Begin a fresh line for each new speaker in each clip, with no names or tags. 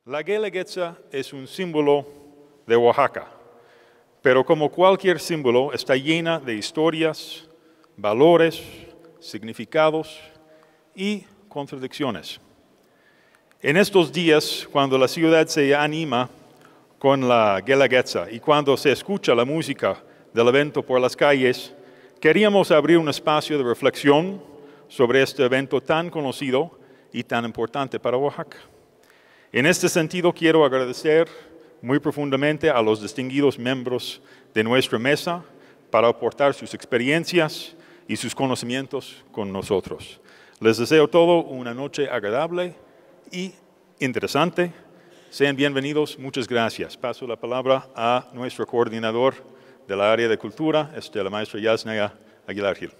La Guelaguetza es un símbolo de Oaxaca, pero como cualquier símbolo está llena de historias, valores, significados y contradicciones. En estos días, cuando la ciudad se anima con la Guelaguetza y cuando se escucha la música del evento por las calles, queríamos abrir un espacio de reflexión sobre este evento tan conocido y tan importante para Oaxaca. En este sentido, quiero agradecer muy profundamente a los distinguidos miembros de nuestra mesa para aportar sus experiencias y sus conocimientos con nosotros. Les deseo todo una noche agradable y interesante. Sean bienvenidos. Muchas gracias. Paso la palabra a nuestro coordinador de la área de cultura, la maestra Yasnaya Aguilar Gil.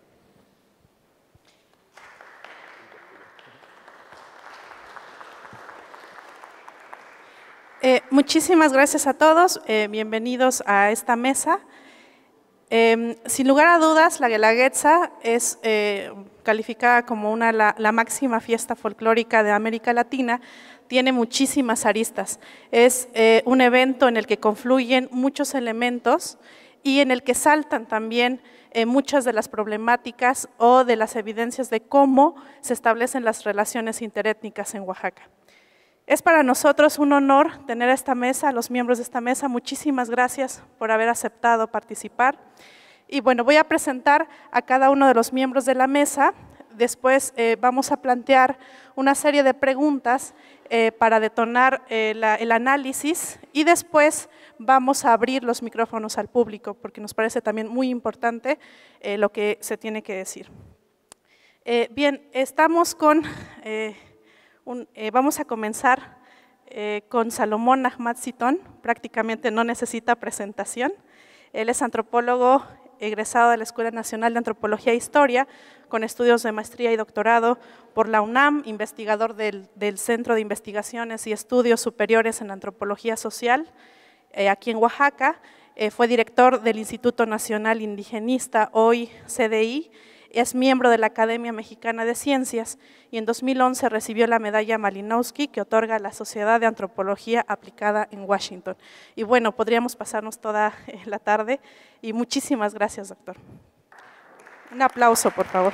Muchísimas gracias a todos, bienvenidos a esta mesa. Sin lugar a dudas, la Guelaguetza es calificada como la máxima fiesta folclórica de América Latina, tiene muchísimas aristas. Es un evento en el que confluyen muchos elementos y en el que saltan también muchas de las problemáticas o de las evidencias de cómo se establecen las relaciones interétnicas en Oaxaca. Es para nosotros un honor tener a esta mesa, a los miembros de esta mesa. Muchísimas gracias por haber aceptado participar. Y bueno, voy a presentar a cada uno de los miembros de la mesa. Después vamos a plantear una serie de preguntas para detonar el análisis y después vamos a abrir los micrófonos al público porque nos parece también muy importante lo que se tiene que decir. Bien, estamos con… vamos a comenzar con Salomón Ahmad Sitón, prácticamente no necesita presentación. Él es antropólogo egresado de la Escuela Nacional de Antropología e Historia, con estudios de maestría y doctorado por la UNAM, investigador del Centro de Investigaciones y Estudios Superiores en Antropología Social, aquí en Oaxaca. Fue director del Instituto Nacional Indigenista, hoy CDI. Es miembro de la Academia Mexicana de Ciencias y en 2011 recibió la medalla Malinowski que otorga la Sociedad de Antropología Aplicada en Washington. Y bueno, podríamos pasarnos toda la tarde y muchísimas gracias, doctor. Un aplauso, por favor.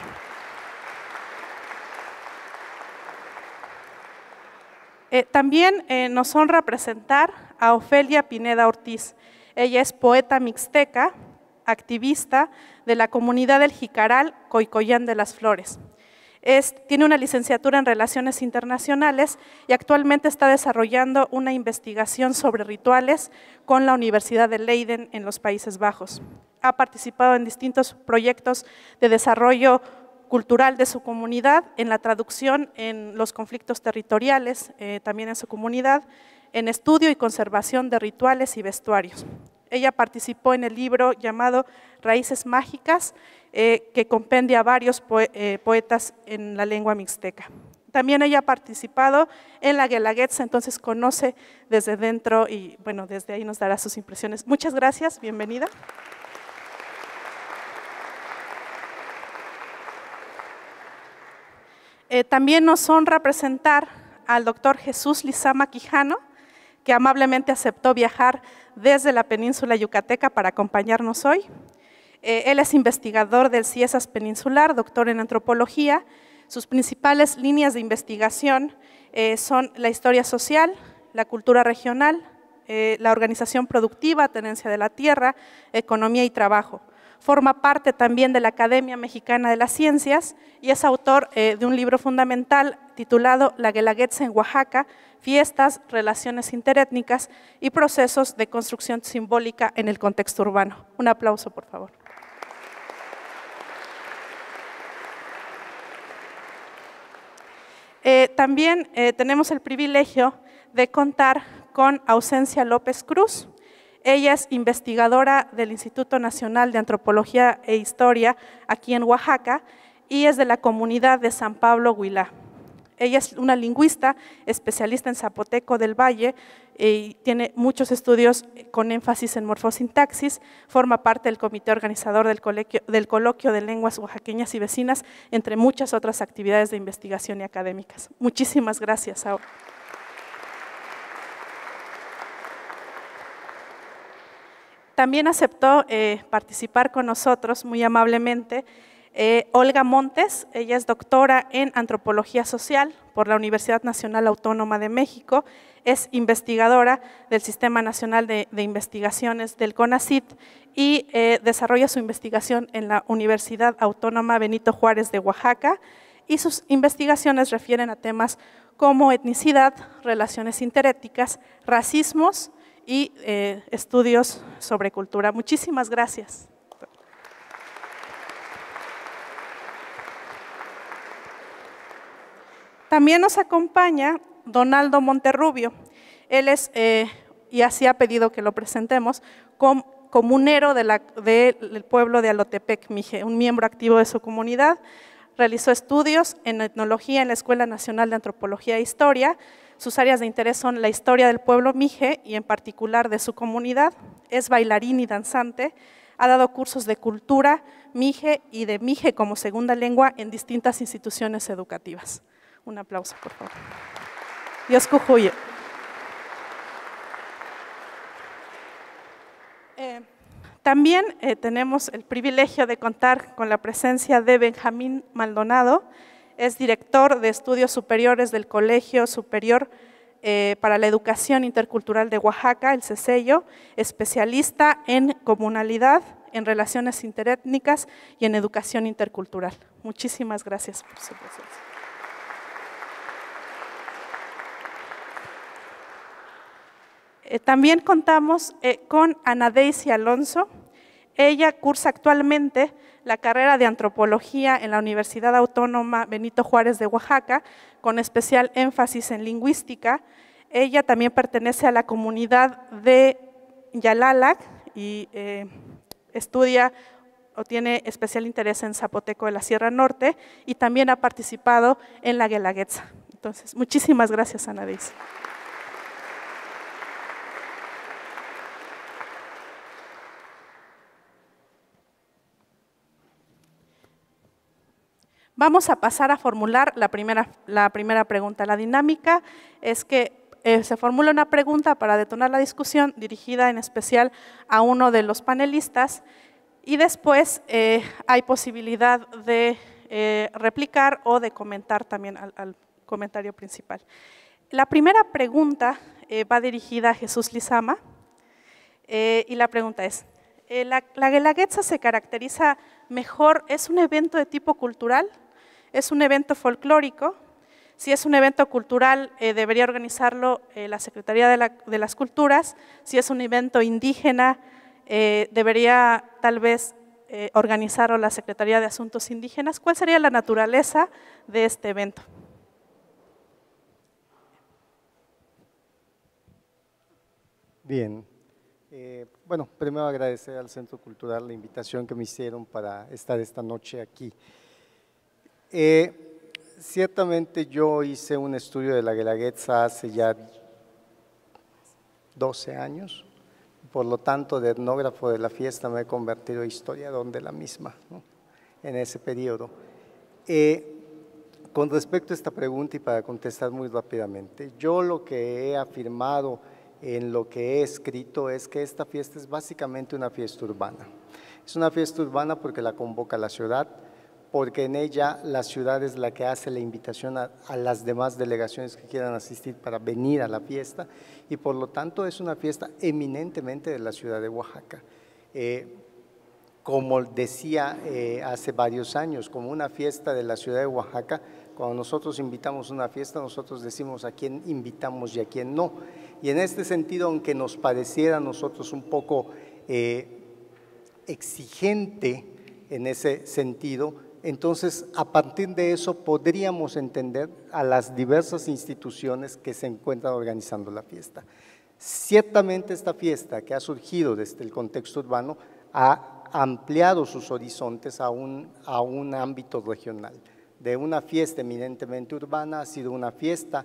También nos honra presentar a Ofelia Pineda Ortiz. Ella es poeta mixteca, activista de la comunidad del Jicaral, Coicoyán de las Flores. Tiene una licenciatura en Relaciones Internacionales y actualmente está desarrollando una investigación sobre rituales con la Universidad de Leiden en los Países Bajos. Ha participado en distintos proyectos de desarrollo cultural de su comunidad, en la traducción en los conflictos territoriales, también en su comunidad, en estudio y conservación de rituales y vestuarios. Ella participó en el libro llamado Raíces Mágicas, que compendia a varios poetas en la lengua mixteca. También ella ha participado en la Guelaguetza, entonces conoce desde dentro y bueno, desde ahí nos dará sus impresiones. Muchas gracias, bienvenida. También nos honra presentar al doctor Jesús Lizama Quijano, que amablemente aceptó viajar desde la península yucateca para acompañarnos hoy. Él es investigador del CIESAS Peninsular, doctor en antropología. Sus principales líneas de investigación son la historia social, la cultura regional, la organización productiva, tenencia de la tierra, economía y trabajo. Forma parte también de la Academia Mexicana de las Ciencias y es autor de un libro fundamental titulado La Guelaguetza en Oaxaca, Fiestas, Relaciones Interétnicas y Procesos de Construcción Simbólica en el Contexto Urbano. Un aplauso, por favor. También tenemos el privilegio de contar con Ausencia López Cruz. Ella es investigadora del Instituto Nacional de Antropología e Historia aquí en Oaxaca y es de la comunidad de San Pablo Huilá. Ella es una lingüista especialista en zapoteco del Valle y tiene muchos estudios con énfasis en morfosintaxis, forma parte del comité organizador del coloquio de lenguas oaxaqueñas y vecinas, entre muchas otras actividades de investigación y académicas. Muchísimas gracias. También aceptó participar con nosotros muy amablemente Olga Montes. Ella es doctora en Antropología Social por la Universidad Nacional Autónoma de México, es investigadora del Sistema Nacional de Investigaciones del CONACYT y desarrolla su investigación en la Universidad Autónoma Benito Juárez de Oaxaca, y sus investigaciones refieren a temas como etnicidad, relaciones interétnicas, racismos y estudios sobre cultura. Muchísimas gracias. También nos acompaña Donaldo Monterrubio. Él es, y así ha pedido que lo presentemos, comunero del pueblo de Alotepec, Mije, un miembro activo de su comunidad. Realizó estudios en etnología en la Escuela Nacional de Antropología e Historia. Sus áreas de interés son la historia del pueblo Mije y en particular de su comunidad. Es bailarín y danzante. Ha dado cursos de cultura Mije y de Mije como segunda lengua en distintas instituciones educativas. Un aplauso, por favor. Dios cujuye. También tenemos el privilegio de contar con la presencia de Benjamín Maldonado. Es director de estudios superiores del Colegio Superior para la Educación Intercultural de Oaxaca, el CECELLO, especialista en comunalidad, en relaciones interétnicas y en educación intercultural. Muchísimas gracias por su presencia. También contamos con Ana Daisy Alonso. Ella cursa actualmente la carrera de Antropología en la Universidad Autónoma Benito Juárez de Oaxaca, con especial énfasis en lingüística. Ella también pertenece a la comunidad de Yalalac y estudia o tiene especial interés en zapoteco de la Sierra Norte, y también ha participado en la Guelaguetza. Entonces, muchísimas gracias, Ana Daisy. Vamos a pasar a formular la primera pregunta. La dinámica es que se formula una pregunta para detonar la discusión dirigida en especial a uno de los panelistas, y después hay posibilidad de replicar o de comentar también al comentario principal. La primera pregunta va dirigida a Jesús Lizama y la pregunta es: ¿la Guelaguetza se caracteriza mejor, es un evento de tipo cultural? ¿Es un evento folclórico? Si es un evento cultural, debería organizarlo la Secretaría de las Culturas. Si es un evento indígena, debería tal vez organizarlo la Secretaría de Asuntos Indígenas. ¿Cuál sería la naturaleza de este evento?
Bien. Bueno, primero agradecer al Centro Cultural la invitación que me hicieron para estar esta noche aquí. Ciertamente yo hice un estudio de la Guelaguetza hace ya 12 años, por lo tanto de etnógrafo de la fiesta me he convertido en historiador de la misma, ¿no?, en ese periodo. Con respecto a esta pregunta y para contestar muy rápidamente, yo lo que he afirmado en lo que he escrito es que esta fiesta es básicamente una fiesta urbana. Es una fiesta urbana porque la convoca la ciudad, porque en ella la ciudad es la que hace la invitación a las demás delegaciones que quieran asistir para venir a la fiesta, y por lo tanto es una fiesta eminentemente de la ciudad de Oaxaca. Como decía hace varios años, como una fiesta de la ciudad de Oaxaca, cuando nosotros invitamos una fiesta, nosotros decimos a quién invitamos y a quién no. Y en este sentido, aunque nos pareciera a nosotros un poco exigente en ese sentido, entonces a partir de eso podríamos entender a las diversas instituciones que se encuentran organizando la fiesta. Ciertamente esta fiesta, que ha surgido desde el contexto urbano, ha ampliado sus horizontes a un ámbito regional. De una fiesta eminentemente urbana ha sido una fiesta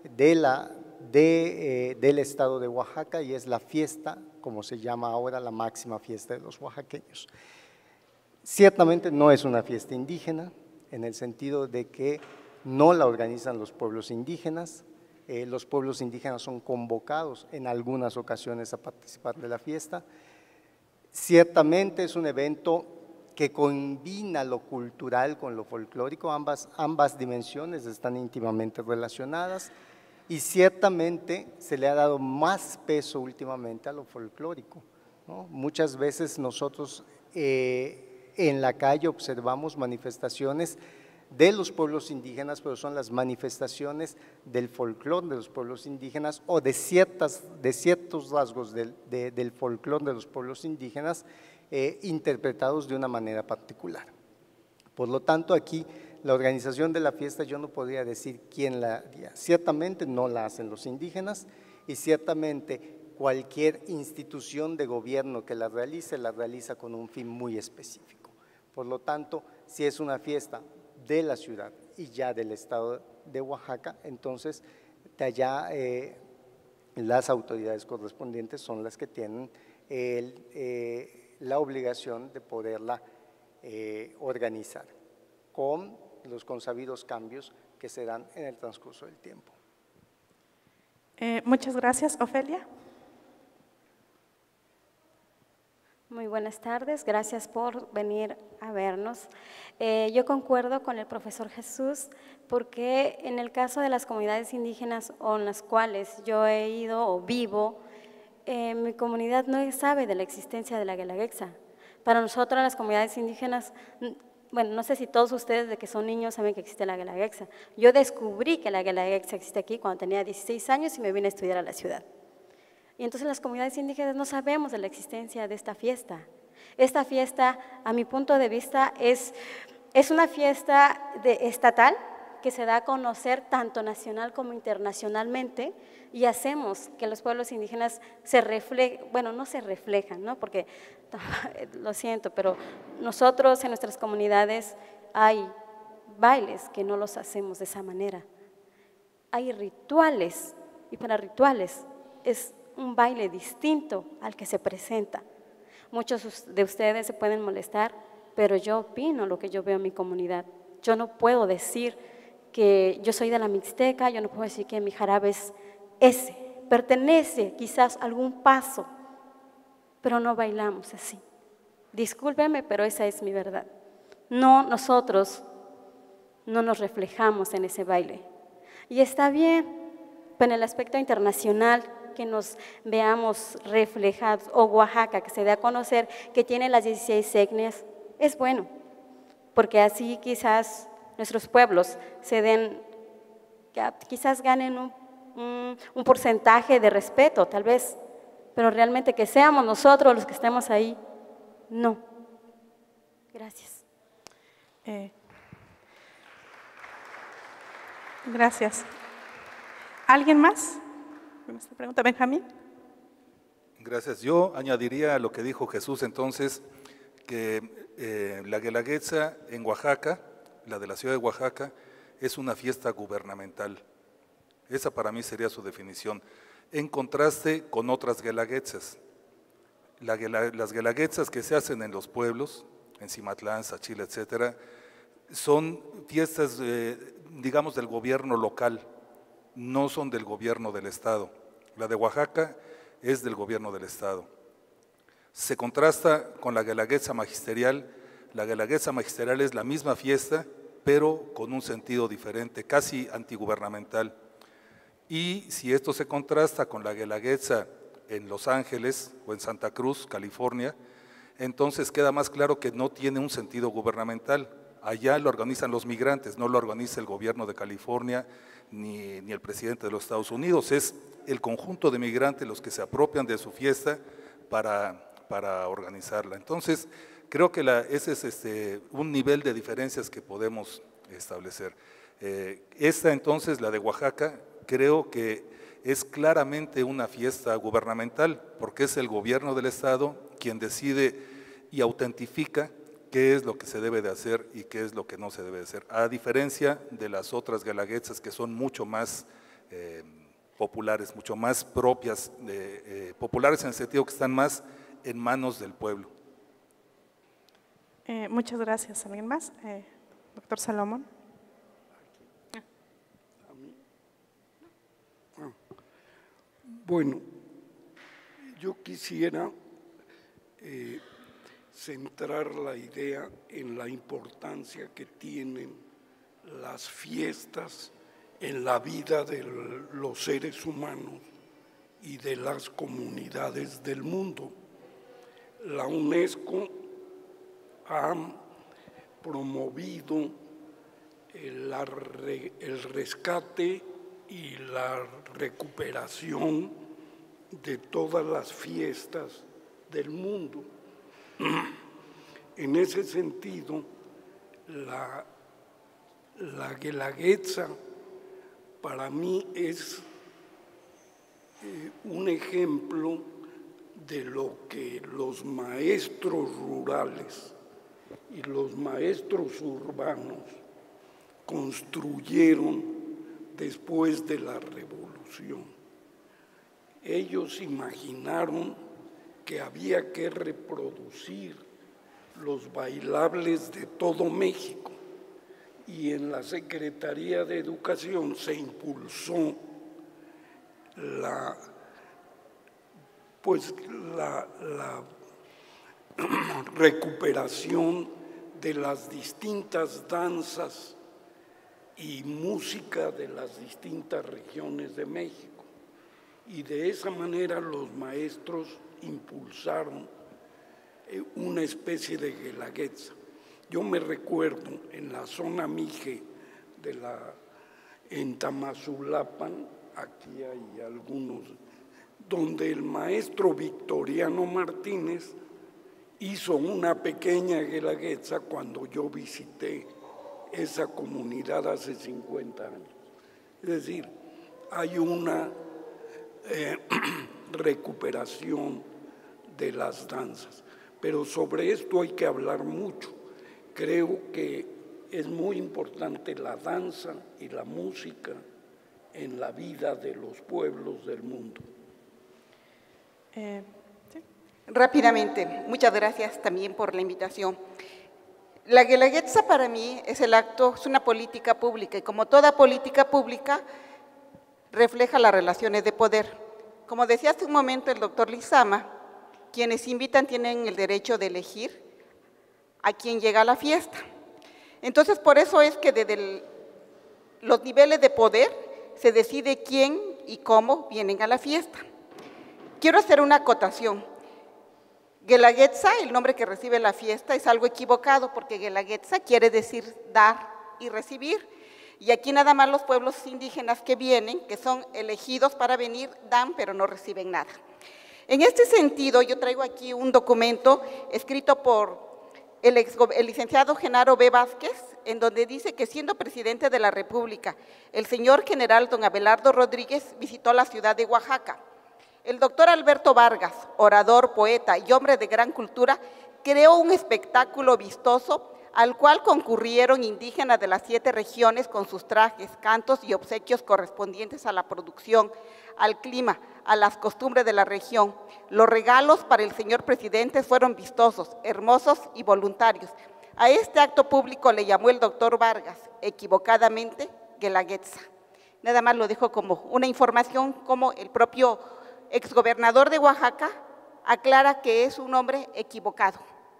del estado de Oaxaca, y es la fiesta, como se llama ahora, la máxima fiesta de los oaxaqueños. Ciertamente no es una fiesta indígena, en el sentido de que no la organizan los pueblos indígenas. Los pueblos indígenas son convocados en algunas ocasiones a participar de la fiesta. Ciertamente es un evento que combina lo cultural con lo folclórico, ambas dimensiones están íntimamente relacionadas y ciertamente se le ha dado más peso últimamente a lo folclórico, ¿no? Muchas veces nosotros en la calle observamos manifestaciones de los pueblos indígenas, pero son las manifestaciones del folclore de los pueblos indígenas o de ciertos rasgos del folclore de los pueblos indígenas interpretados de una manera particular. Por lo tanto, aquí la organización de la fiesta yo no podría decir quién la haría. Ciertamente no la hacen los indígenas y ciertamente cualquier institución de gobierno que la realiza con un fin muy específico. Por lo tanto, si es una fiesta de la ciudad y ya del estado de Oaxaca, entonces de allá las autoridades correspondientes son las que tienen la obligación de poderla organizar con los consabidos cambios que se dan en el transcurso del tiempo.
Muchas gracias. Ofelia.
Muy buenas tardes, gracias por venir a vernos. Yo concuerdo con el profesor Jesús porque en el caso de las comunidades indígenas o en las cuales yo he ido o vivo, mi comunidad no sabe de la existencia de la Guelaguetza. Para nosotros las comunidades indígenas, bueno, no sé si todos ustedes de que son niños saben que existe la Guelaguetza. Yo descubrí que la Guelaguetza existe aquí cuando tenía 16 años y me vine a estudiar a la ciudad. Y entonces las comunidades indígenas no sabemos de la existencia de esta fiesta. Esta fiesta, a mi punto de vista, es una fiesta estatal que se da a conocer tanto nacional como internacionalmente y hacemos que los pueblos indígenas se reflejen, bueno, no se reflejan, ¿no? Porque, lo siento, pero nosotros en nuestras comunidades hay bailes que no los hacemos de esa manera. Hay rituales y para rituales es un baile distinto al que se presenta. Muchos de ustedes se pueden molestar, pero yo opino lo que yo veo en mi comunidad. Yo no puedo decir que yo soy de la Mixteca, yo no puedo decir que mi jarabe es ese, pertenece quizás a algún paso, pero no bailamos así. Discúlpeme, pero esa es mi verdad. No, nosotros no nos reflejamos en ese baile. Y está bien, pero en el aspecto internacional, que nos veamos reflejados, o Oaxaca, que se dé a conocer que tiene las 16 etnias, es bueno, porque así quizás nuestros pueblos se den, quizás ganen un porcentaje de respeto, tal vez, pero realmente que seamos nosotros los que estemos ahí, no. Gracias.
Gracias. ¿Alguien más? Esta pregunta, Benjamín.
Gracias. Yo añadiría a lo que dijo Jesús entonces, que la Guelaguetza en Oaxaca, la de la ciudad de Oaxaca, es una fiesta gubernamental. Esa para mí sería su definición, en contraste con otras Guelaguetzas. Las Guelaguetzas que se hacen en los pueblos, en Cimatlán, Sachila, etcétera, son fiestas, digamos, del gobierno local, no son del gobierno del Estado. La de Oaxaca es del gobierno del Estado. Se contrasta con la Guelaguetza magisterial. La Guelaguetza magisterial es la misma fiesta, pero con un sentido diferente, casi antigubernamental. Y si esto se contrasta con la Guelaguetza en Los Ángeles o en Santa Cruz, California, entonces queda más claro que no tiene un sentido gubernamental. Allá lo organizan los migrantes, no lo organiza el gobierno de California ni el presidente de los Estados Unidos. Es el conjunto de migrantes los que se apropian de su fiesta para organizarla. Entonces, creo que ese es un nivel de diferencias que podemos establecer. Esta entonces, la de Oaxaca, creo que es claramente una fiesta gubernamental, porque es el gobierno del Estado quien decide y autentifica qué es lo que se debe de hacer y qué es lo que no se debe de hacer, a diferencia de las otras guelaguetzas que son mucho más populares, mucho más propias, populares en el sentido que están más en manos del pueblo.
Muchas gracias. ¿Alguien más? Doctor Salomón.
Bueno, yo quisiera centrar la idea en la importancia que tienen las fiestas en la vida de los seres humanos y de las comunidades del mundo. La UNESCO ha promovido el rescate y la recuperación de todas las fiestas del mundo. En ese sentido, la Guelaguetza para mí es un ejemplo de lo que los maestros rurales y los maestros urbanos construyeron después de la revolución. Ellos imaginaron que había que reproducir los bailables de todo México y en la Secretaría de Educación se impulsó la recuperación de las distintas danzas y música de las distintas regiones de México. Y de esa manera los maestros impulsaron una especie de Guelaguetza. Yo me recuerdo en la zona Mije en Tamazulapan, aquí hay algunos, donde el maestro Victoriano Martínez hizo una pequeña Guelaguetza cuando yo visité esa comunidad hace 50 años. Es decir, hay una recuperación de las danzas, pero sobre esto hay que hablar mucho. Creo que es muy importante la danza y la música en la vida de los pueblos del mundo.
¿Sí?
Rápidamente, muchas gracias también por la invitación. La Guelaguetza para mí es una política pública y como toda política pública refleja las relaciones de poder. Como decía hace un momento el doctor Lizama, quienes invitan tienen el derecho de elegir a quien llega a la fiesta. Entonces, por eso es que desde los niveles de poder se decide quién y cómo vienen a la fiesta. Quiero hacer una acotación. Guelaguetza, el nombre que recibe la fiesta, es algo equivocado porque Guelaguetza quiere decir dar y recibir. Y aquí nada más los pueblos indígenas que vienen, que son elegidos para venir, dan pero no reciben nada. En este sentido, yo traigo aquí un documento escrito por el licenciado Genaro B. Vázquez, en donde dice que siendo presidente de la República, el señor general don Abelardo Rodríguez visitó la ciudad de Oaxaca. El doctor Alberto Vargas, orador, poeta y hombre de gran cultura, creó un espectáculo vistoso al cual concurrieron indígenas de las 7 regiones con sus trajes, cantos y obsequios correspondientes a la producción, al clima, a las costumbres de la región. Los regalos para el señor presidente fueron vistosos, hermosos y voluntarios. A este acto público le llamó el doctor Vargas, equivocadamente, Guelaguetza. Nada más lo dejo como una información, como el propio exgobernador de Oaxaca aclara que es un hombre equivocado.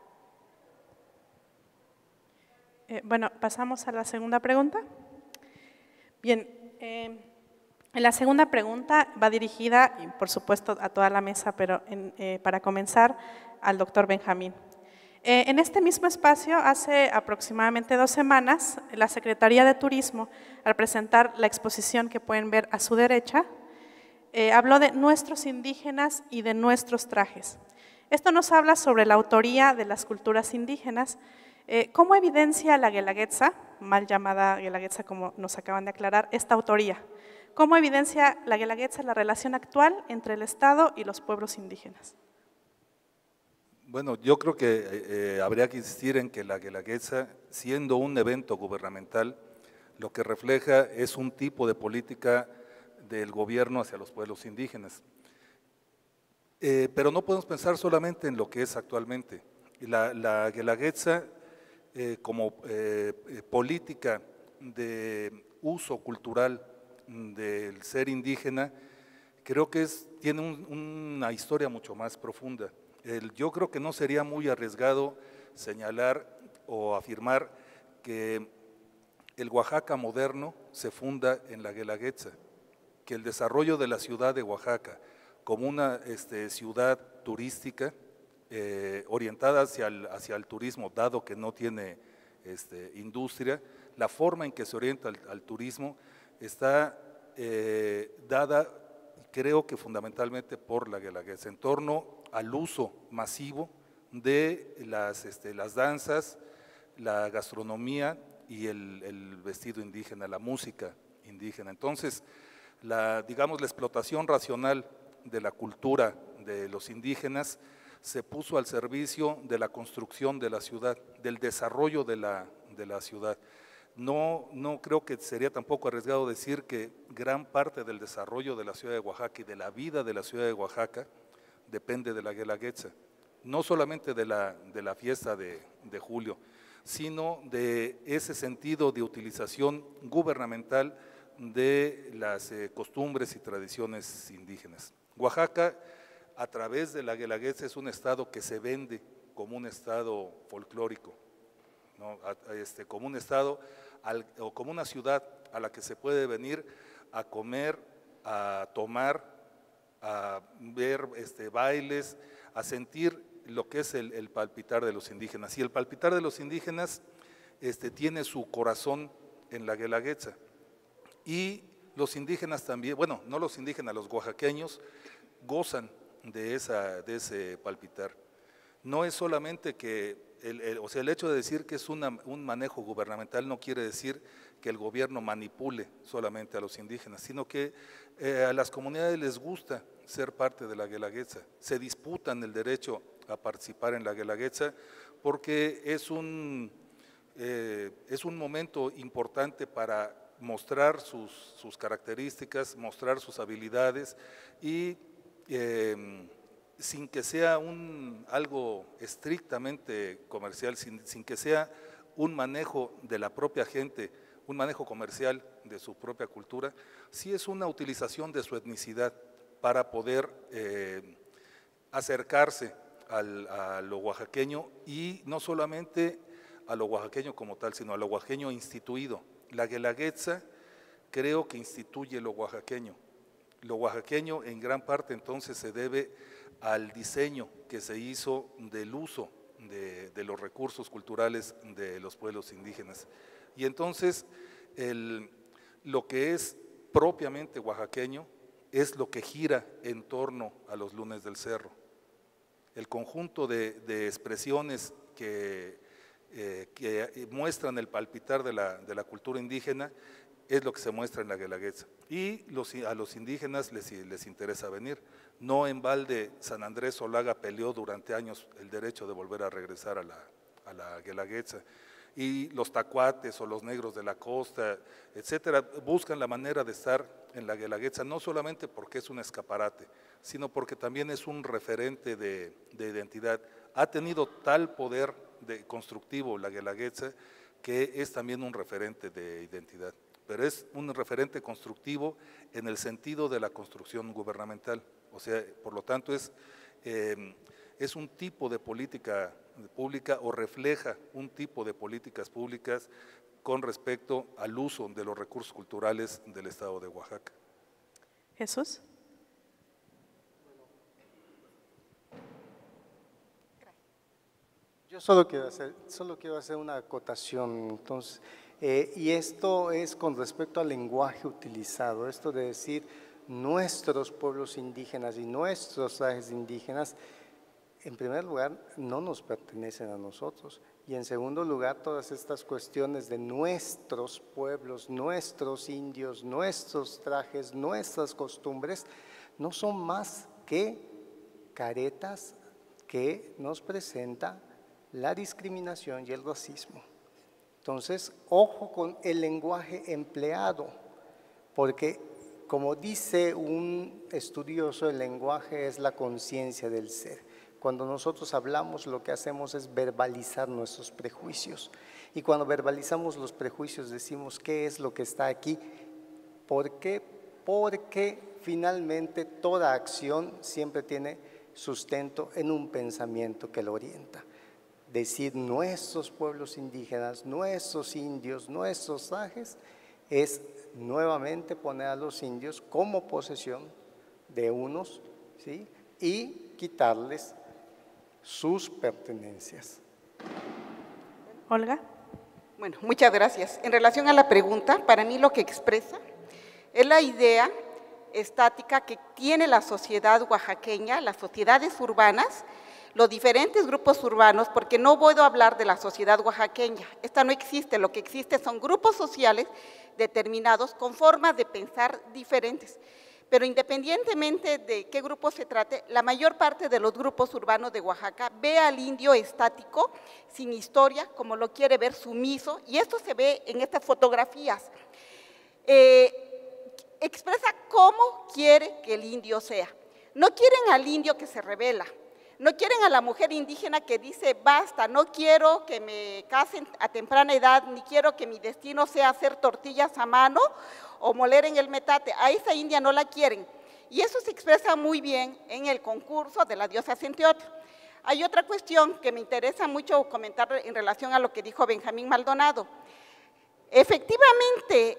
Bueno, pasamos a la segunda pregunta. Bien, la segunda pregunta va dirigida, y por supuesto, a toda la mesa, pero para comenzar, al doctor Benjamín. En este mismo espacio, hace aproximadamente 2 semanas, la Secretaría de Turismo, al presentar la exposición que pueden ver a su derecha, habló de nuestros indígenas y de nuestros trajes. Esto nos habla sobre la autoría de las culturas indígenas. ¿Cómo evidencia la Guelaguetza, mal llamada Guelaguetza como nos acaban de aclarar, esta autoría? ¿Cómo evidencia la Guelaguetza la relación actual entre el Estado y los pueblos indígenas?
Bueno, yo creo que habría que insistir en que la Guelaguetza, siendo un evento gubernamental, lo que refleja es un tipo de política del gobierno hacia los pueblos indígenas. Pero no podemos pensar solamente en lo que es actualmente. La Guelaguetza, como política de uso cultural del ser indígena, creo que tiene una historia mucho más profunda. Yo creo que no sería muy arriesgado señalar o afirmar que el Oaxaca moderno se funda en la Guelaguetza, que el desarrollo de la ciudad de Oaxaca como una ciudad turística orientada hacia el turismo, dado que no tiene industria, la forma en que se orienta al turismo está dada, creo que fundamentalmente por la Guelaguetza, en torno al uso masivo de las danzas, la gastronomía y el vestido indígena, la música indígena. Entonces, digamos, la explotación racional de la cultura de los indígenas se puso al servicio de la construcción de la ciudad, del desarrollo de la ciudad. No creo que sería tampoco arriesgado decir que gran parte del desarrollo de la ciudad de Oaxaca y de la vida de la ciudad de Oaxaca depende de la Guelaguetza, no solamente de la fiesta de julio, sino de ese sentido de utilización gubernamental de las costumbres y tradiciones indígenas. Oaxaca, a través de la Guelaguetza, es un estado que se vende como un estado folclórico, ¿no? Como un estado o como una ciudad a la que se puede venir a comer, a tomar, a ver bailes, a sentir lo que es el palpitar de los indígenas. Y el palpitar de los indígenas tiene su corazón en la Guelaguetza. Y los indígenas también, bueno, no los indígenas, los oaxaqueños gozan de ese palpitar. No es solamente que, o sea, el hecho de decir que es un manejo gubernamental no quiere decir que el gobierno manipule solamente a los indígenas, sino que a las comunidades les gusta ser parte de la Guelaguetza, se disputan el derecho a participar en la Guelaguetza porque es un momento importante para mostrar sus características, mostrar sus habilidades y sin que sea algo estrictamente comercial, sin que sea un manejo de la propia gente, un manejo comercial de su propia cultura, sí es una utilización de su etnicidad para poder acercarse a lo oaxaqueño y no solamente a lo oaxaqueño como tal, sino a lo oaxaqueño instituido. La Guelaguetza creo que instituye lo oaxaqueño. Lo oaxaqueño en gran parte entonces se debe al diseño que se hizo del uso de los recursos culturales de los pueblos indígenas. Y entonces lo que es propiamente oaxaqueño es lo que gira en torno a los lunes del cerro. El conjunto de expresiones que muestran el palpitar de la cultura indígena es lo que se muestra en la Guelaguetza. Y a los indígenas les interesa venir. No en balde San Andrés Solaga peleó durante años el derecho de volver a regresar a la Guelaguetza. Y los tacuates o los negros de la costa, etcétera, buscan la manera de estar en la Guelaguetza, no solamente porque es un escaparate, sino porque también es un referente de identidad. Ha tenido tal poder constructivo la Guelaguetza que es también un referente de identidad, pero es un referente constructivo en el sentido de la construcción gubernamental. O sea, por lo tanto es un tipo de política pública o refleja un tipo de políticas públicas con respecto al uso de los recursos culturales del estado de Oaxaca.
Jesús.
Yo solo quiero hacer una acotación, entonces, y esto es con respecto al lenguaje utilizado, esto de decir nuestros pueblos indígenas y nuestros trajes indígenas, en primer lugar, no nos pertenecen a nosotros, y en segundo lugar, todas estas cuestiones de nuestros pueblos, nuestros indios, nuestros trajes, nuestras costumbres, no son más que caretas que nos presenta la discriminación y el racismo. Entonces, ojo con el lenguaje empleado, porque como dice un estudioso, el lenguaje es la conciencia del ser. Cuando nosotros hablamos, lo que hacemos es verbalizar nuestros prejuicios. Y cuando verbalizamos los prejuicios, decimos qué es lo que está aquí. ¿Por qué? Porque finalmente toda acción siempre tiene sustento en un pensamiento que lo orienta. Decir nuestros pueblos indígenas, nuestros indios, nuestros sajes, es nuevamente poner a los indios como posesión de unos, ¿sí? Y quitarles sus pertenencias.
Olga.
Bueno, muchas gracias. En relación a la pregunta, para mí lo que expresa es la idea estática que tiene la sociedad oaxaqueña, las sociedades urbanas, los diferentes grupos urbanos, porque no puedo hablar de la sociedad oaxaqueña, esta no existe, lo que existe son grupos sociales determinados con formas de pensar diferentes. Pero independientemente de qué grupo se trate, la mayor parte de los grupos urbanos de Oaxaca ve al indio estático, sin historia, como lo quiere ver, sumiso, y esto se ve en estas fotografías. Expresa cómo quiere que el indio sea. No quieren al indio que se rebela, no quieren a la mujer indígena que dice, basta, no quiero que me casen a temprana edad, ni quiero que mi destino sea hacer tortillas a mano o moler en el metate. A esa india no la quieren. Y eso se expresa muy bien en el concurso de la diosa Centeotl. Hay otra cuestión que me interesa mucho comentar en relación a lo que dijo Benjamín Maldonado. Efectivamente,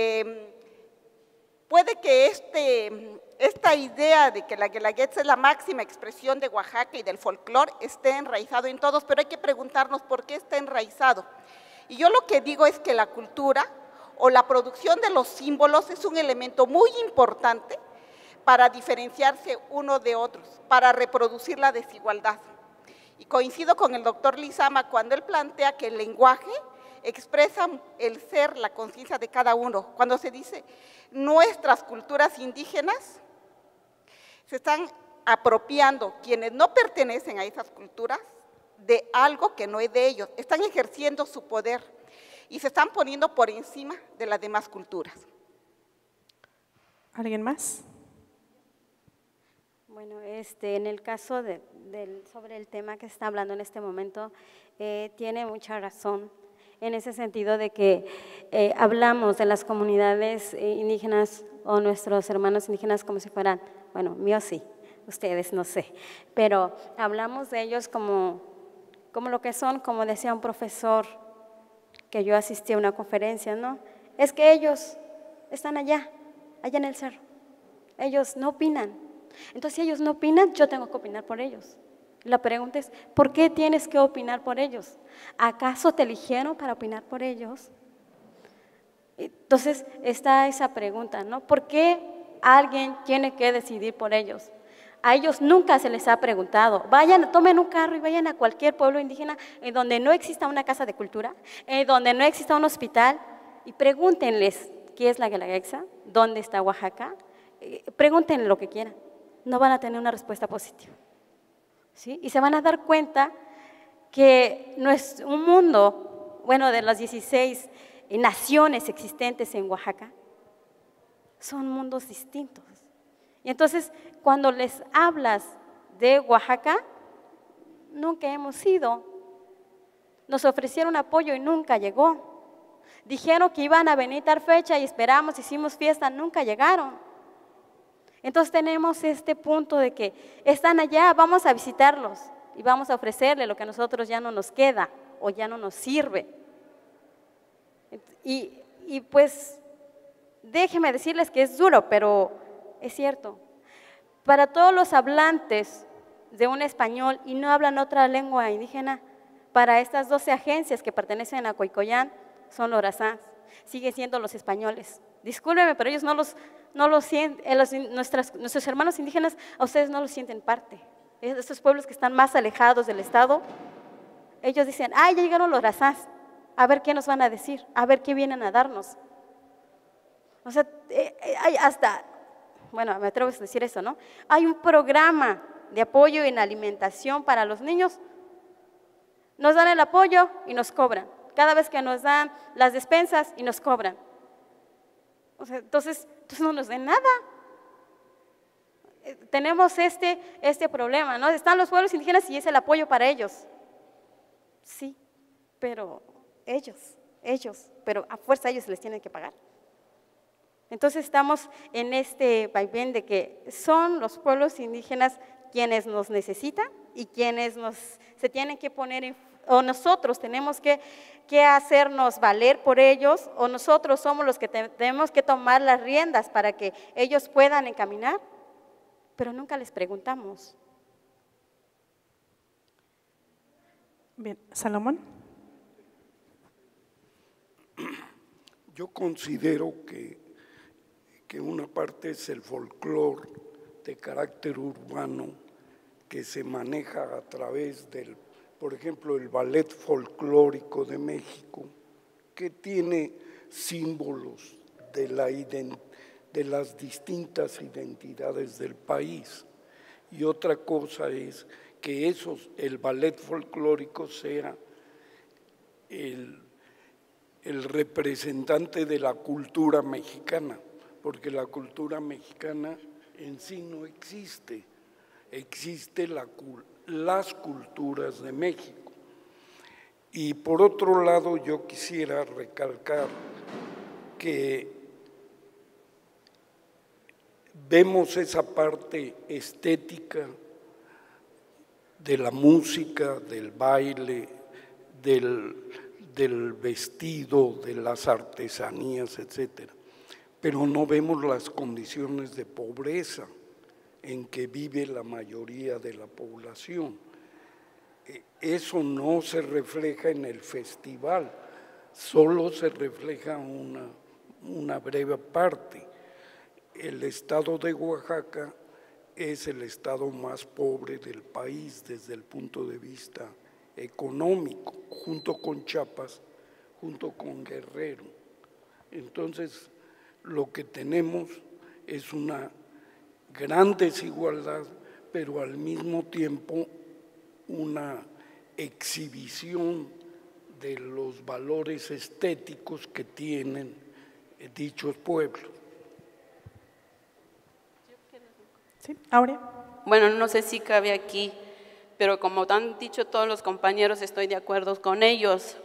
puede que esta idea de que la Guelaguetza es la máxima expresión de Oaxaca y del folclore esté enraizado en todos, pero hay que preguntarnos por qué está enraizado. Y yo lo que digo es que la cultura o la producción de los símbolos es un elemento muy importante para diferenciarse uno de otros, para reproducir la desigualdad. Y coincido con el doctor Lizama cuando él plantea que el lenguaje expresa el ser, la conciencia de cada uno. Cuando se dice nuestras culturas indígenas, se están apropiando quienes no pertenecen a esas culturas de algo que no es de ellos, están ejerciendo su poder y se están poniendo por encima de las demás culturas.
¿Alguien más?
Bueno, en el caso sobre el tema que se está hablando en este momento, tiene mucha razón en ese sentido de que hablamos de las comunidades indígenas o nuestros hermanos indígenas como si fueran, bueno, míos sí, ustedes no sé, pero hablamos de ellos como lo que son, como decía un profesor que yo asistí a una conferencia, ¿no? Es que ellos están allá en el cerro, ellos no opinan. Entonces, si ellos no opinan, yo tengo que opinar por ellos. La pregunta es, ¿por qué tienes que opinar por ellos? ¿Acaso te eligieron para opinar por ellos? Entonces, está esa pregunta, ¿no? ¿Por qué alguien tiene que decidir por ellos? A ellos nunca se les ha preguntado. Vayan, tomen un carro y vayan a cualquier pueblo indígena en donde no exista una casa de cultura, en donde no exista un hospital, y pregúntenles qué es la Guelaguetza, dónde está Oaxaca, pregúntenle lo que quieran. No van a tener una respuesta positiva, ¿sí? Y se van a dar cuenta que no es un mundo, bueno, de las 16 naciones existentes en Oaxaca, son mundos distintos. Y entonces, cuando les hablas de Oaxaca, nunca hemos ido. Nos ofrecieron apoyo y nunca llegó. Dijeron que iban a venir tal fecha y esperamos, hicimos fiesta, nunca llegaron. Entonces tenemos este punto de que están allá, vamos a visitarlos y vamos a ofrecerle lo que a nosotros ya no nos queda o ya no nos sirve. Y pues déjenme decirles que es duro, pero es cierto. Para todos los hablantes de un español y no hablan otra lengua indígena, para estas 12 agencias que pertenecen a Coicoyán son los razáns, siguen siendo los españoles. Discúlpeme, pero ellos no los sienten, nuestros hermanos indígenas, a ustedes no los sienten parte. Estos pueblos que están más alejados del Estado, ellos dicen, ay, ya llegaron los razáns, a ver qué nos van a decir, a ver qué vienen a darnos. O sea, hay hasta, bueno, me atrevo a decir eso, ¿no? Hay un programa de apoyo en alimentación para los niños. Nos dan el apoyo y nos cobran. Cada vez que nos dan las despensas y nos cobran. O sea, entonces no nos den nada. Tenemos este problema, ¿no? Están los pueblos indígenas y es el apoyo para ellos. Sí, pero pero a fuerza ellos les tienen que pagar. Entonces estamos en este vaivén de que son los pueblos indígenas quienes nos necesitan y quienes se tienen que poner, o nosotros tenemos que hacernos valer por ellos, o nosotros somos los que tenemos que tomar las riendas para que ellos puedan encaminar, pero nunca les preguntamos.
Bien, Salomón.
Yo considero que una parte es el folclore de carácter urbano que se maneja a través del, por ejemplo, el ballet folclórico de México, que tiene símbolos de las distintas identidades del país. Y otra cosa es que el ballet folclórico sea el representante de la cultura mexicana, porque la cultura mexicana en sí no existe, existe las culturas de México. Y por otro lado, yo quisiera recalcar que vemos esa parte estética de la música, del baile, del vestido, de las artesanías, etcétera, pero no vemos las condiciones de pobreza en que vive la mayoría de la población. Eso no se refleja en el festival, solo se refleja una breve parte. El estado de Oaxaca es el estado más pobre del país desde el punto de vista económico, junto con Chiapas, junto con Guerrero. Entonces, lo que tenemos es una gran desigualdad, pero al mismo tiempo una exhibición de los valores estéticos que tienen dichos pueblos.
Sí, Aurea.
Bueno, no sé si cabe aquí, pero como han dicho todos los compañeros, estoy de acuerdo con ellos.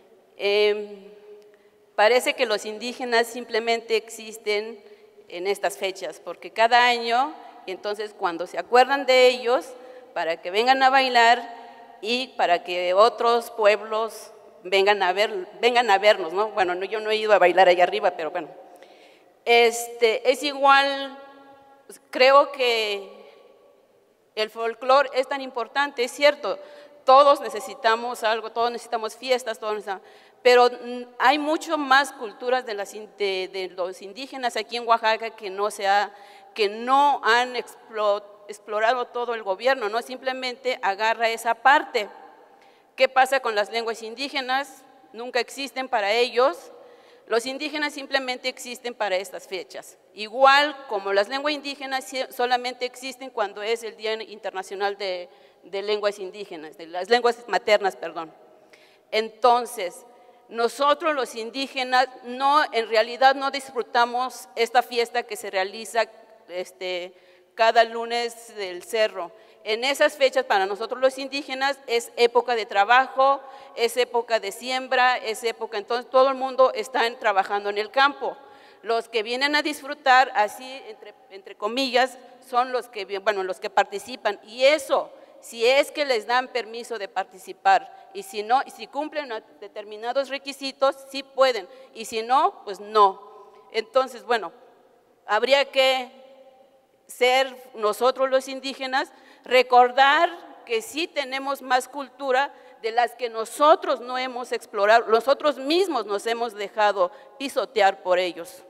Parece que los indígenas simplemente existen en estas fechas, porque cada año, y entonces cuando se acuerdan de ellos, para que vengan a bailar y para que otros pueblos vengan a vernos, ¿no? Bueno, yo no he ido a bailar allá arriba, pero bueno. Es igual, creo que el folclore es tan importante, es cierto, todos necesitamos algo, todos necesitamos fiestas, pero hay mucho más culturas de los indígenas aquí en Oaxaca que no han explorado todo el gobierno, no simplemente agarra esa parte. ¿Qué pasa con las lenguas indígenas? Nunca existen para ellos. Los indígenas simplemente existen para estas fechas. Igual como las lenguas indígenas solamente existen cuando es el Día Internacional de Lenguas Indígenas, de las lenguas maternas, perdón. Entonces, nosotros los indígenas en realidad no disfrutamos esta fiesta que se realiza cada lunes del cerro. En esas fechas para nosotros los indígenas es época de trabajo, es época de siembra, es época, entonces todo el mundo está trabajando en el campo. Los que vienen a disfrutar, así entre comillas, son los que participan, y eso, si es que les dan permiso de participar, y si no, y si cumplen determinados requisitos, sí pueden, y si no, pues no. Entonces, bueno, habría que ser nosotros los indígenas, recordar que sí tenemos más cultura de las que nosotros no hemos explorado, nosotros mismos nos hemos dejado pisotear por ellos.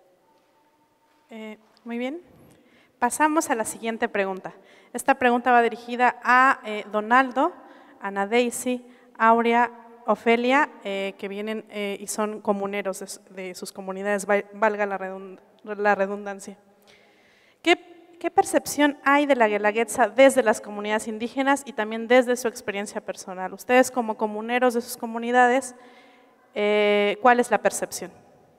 Muy bien. Pasamos a la siguiente pregunta. Esta pregunta va dirigida a Donaldo, Ana Daisy, Aurea, Ofelia, que vienen y son comuneros de sus comunidades, valga la redundancia. ¿Qué percepción hay de la Guelaguetza desde las comunidades indígenas y también desde su experiencia personal? Ustedes como comuneros de sus comunidades, ¿cuál es la percepción?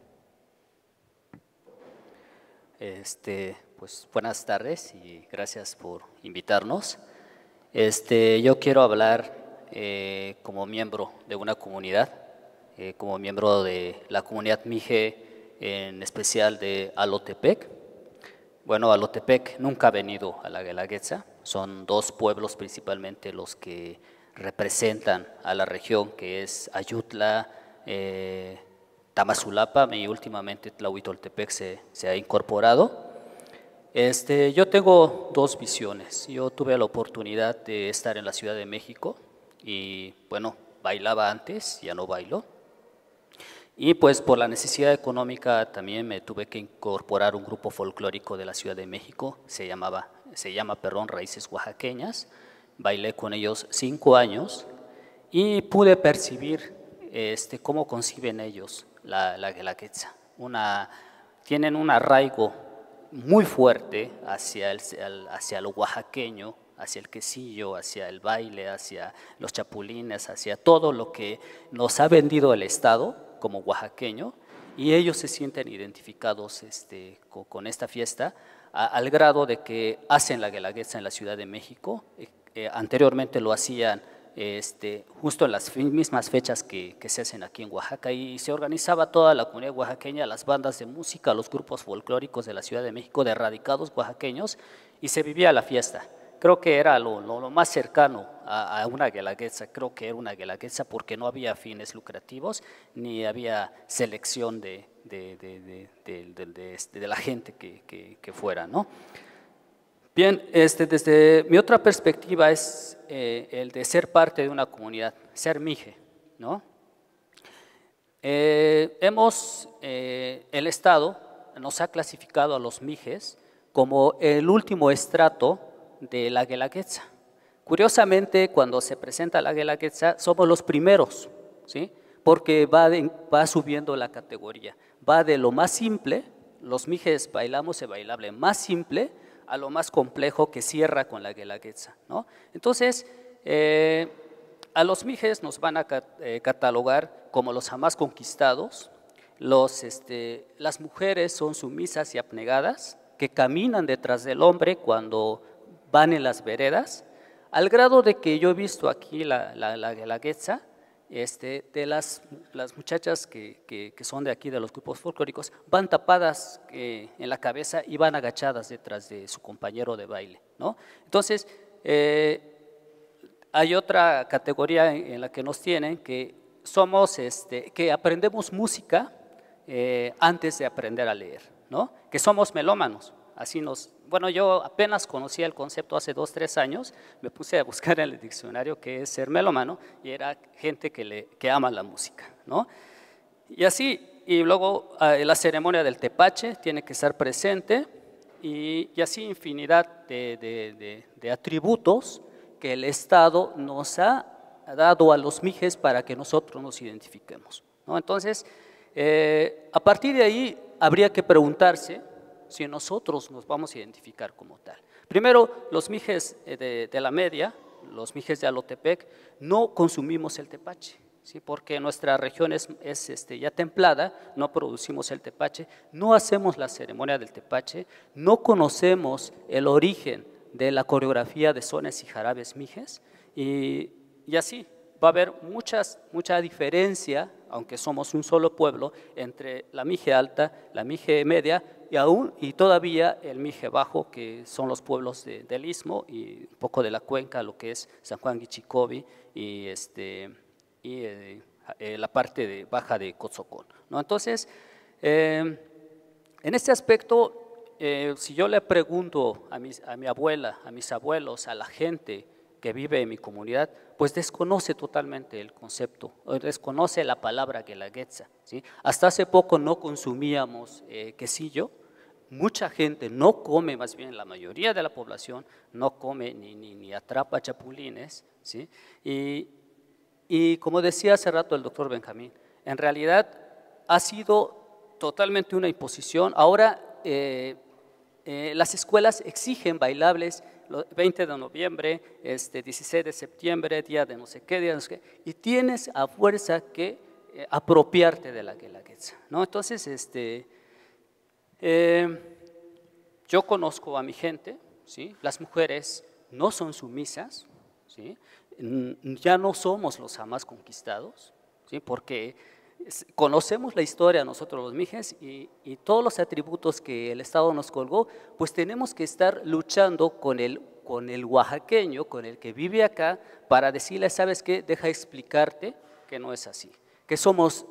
Pues buenas tardes y gracias por invitarnos. Yo quiero hablar como miembro de una comunidad, como miembro de la comunidad Mije, en especial de Alotepec. Bueno, Alotepec nunca ha venido a la Guelaguetza, son 2 pueblos principalmente los que representan a la región, que es Ayutla, Tamazulapa, y últimamente Tlahuitoltepec se ha incorporado. Yo tengo 2 visiones. Yo tuve la oportunidad de estar en la Ciudad de México y, bueno, bailaba antes, ya no bailo. Y pues por la necesidad económica también me tuve que incorporar un grupo folclórico de la Ciudad de México, se llama Raíces Oaxaqueñas. Bailé con ellos 5 años y pude percibir cómo conciben ellos la Guelaguetza. Tienen un arraigo muy fuerte hacia lo oaxaqueño, hacia el quesillo, hacia el baile, hacia los chapulines, hacia todo lo que nos ha vendido el Estado como oaxaqueño, y ellos se sienten identificados con esta fiesta al grado de que hacen la Guelaguetza en la Ciudad de México. Anteriormente lo hacían justo en las mismas fechas que se hacen aquí en Oaxaca, y se organizaba toda la comunidad oaxaqueña, las bandas de música, los grupos folclóricos de la Ciudad de México, de radicados oaxaqueños, y se vivía la fiesta. Creo que era lo más cercano a una Guelaguetza. Creo que era una Guelaguetza porque no había fines lucrativos ni había selección de la gente que fuera, ¿no? Bien, desde mi otra perspectiva es el de ser parte de una comunidad, ser mije, ¿no? El Estado nos ha clasificado a los mijes como el último estrato de la Guelaguetza. Curiosamente, cuando se presenta la Guelaguetza, somos los primeros, ¿sí? Porque va subiendo la categoría, va de lo más simple, los mijes bailamos el bailable más simple, a lo más complejo que cierra con la Guelaguetza, ¿no? Entonces, a los mijes nos van a catalogar como los jamás conquistados. Las mujeres son sumisas y abnegadas, que caminan detrás del hombre cuando van en las veredas, al grado de que yo he visto aquí la Guelaguetza, de las muchachas que son de aquí, de los grupos folclóricos, van tapadas en la cabeza y van agachadas detrás de su compañero de baile, ¿no? Entonces, hay otra categoría en la que nos tienen, que somos, que aprendemos música antes de aprender a leer, ¿no? Que somos melómanos. Bueno, yo apenas conocía el concepto hace 2 o 3 años, me puse a buscar en el diccionario qué es ser melómano, y era gente que ama la música, ¿no? Y así, y luego la ceremonia del tepache tiene que estar presente, y así infinidad de atributos que el Estado nos ha dado a los mijes para que nosotros nos identifiquemos, ¿no? Entonces, a partir de ahí habría que preguntarse si nosotros nos vamos a identificar como tal. Primero, los mijes de la media, los mijes de Alotepec, no consumimos el tepache, ¿sí? Porque nuestra región es ya templada, no producimos el tepache, no hacemos la ceremonia del tepache, no conocemos el origen de la coreografía de sones y jarabes mijes, y así va a haber mucha diferencia, aunque somos un solo pueblo, entre la mije alta, la mije media y todavía el mije bajo, que son los pueblos del Istmo y un poco de la cuenca, lo que es San Juan Guichicobi y la parte baja de Cotzocón, ¿no? Entonces, en este aspecto, si yo le pregunto a mi abuela, a mis abuelos, a la gente que vive en mi comunidad, pues desconoce totalmente el concepto, desconoce la palabra Guelaguetza, ¿sí? Hasta hace poco no consumíamos quesillo, mucha gente no come, más bien la mayoría de la población no come ni atrapa chapulines, ¿sí? Y como decía hace rato el doctor Benjamín, en realidad ha sido totalmente una imposición. Ahora las escuelas exigen bailables 20 de noviembre, 16 de septiembre, día de no sé qué, y tienes a fuerza que apropiarte de la Guelaguetza, ¿no? Entonces, yo conozco a mi gente, ¿sí? Las mujeres no son sumisas, ¿sí? Ya no somos los jamás conquistados, ¿sí? Porque conocemos la historia nosotros los mijes y todos los atributos que el Estado nos colgó, pues tenemos que estar luchando con el oaxaqueño, con el que vive acá, para decirle, ¿sabes qué? Deja explicarte que no es así, que somos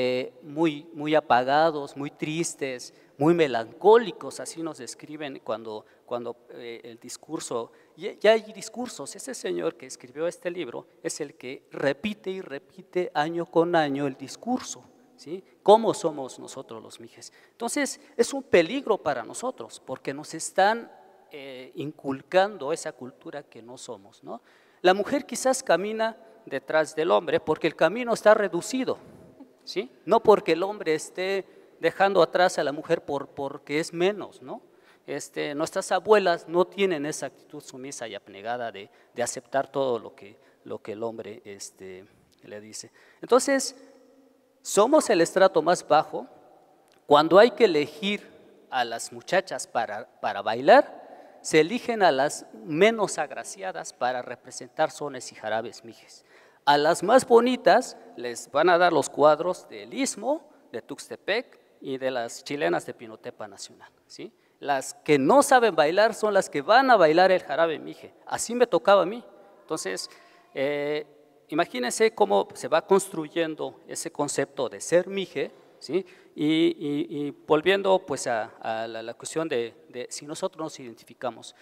muy apagados, muy tristes, muy melancólicos, así nos describen cuando el discurso, ya hay discursos. Ese señor que escribió este libro es el que repite y repite año con año el discurso, ¿sí? ¿Cómo somos nosotros los mijes? Entonces es un peligro para nosotros porque nos están inculcando esa cultura que no somos, ¿no? La mujer quizás camina detrás del hombre porque el camino está reducido, ¿sí? No porque el hombre esté dejando atrás a la mujer porque es menos, ¿no? Nuestras abuelas no tienen esa actitud sumisa y abnegada de aceptar todo lo que el hombre le dice. Entonces, somos el estrato más bajo. Cuando hay que elegir a las muchachas para bailar, se eligen a las menos agraciadas para representar sones y jarabes mijes. A las más bonitas les van a dar los cuadros del Istmo, de Tuxtepec y de las chilenas de Pinotepa Nacional, ¿sí? Las que no saben bailar son las que van a bailar el jarabe mije. Así me tocaba a mí. Entonces, imagínense cómo se va construyendo ese concepto de ser mije, ¿sí? Y volviendo pues a la cuestión de si nosotros nos identificamos.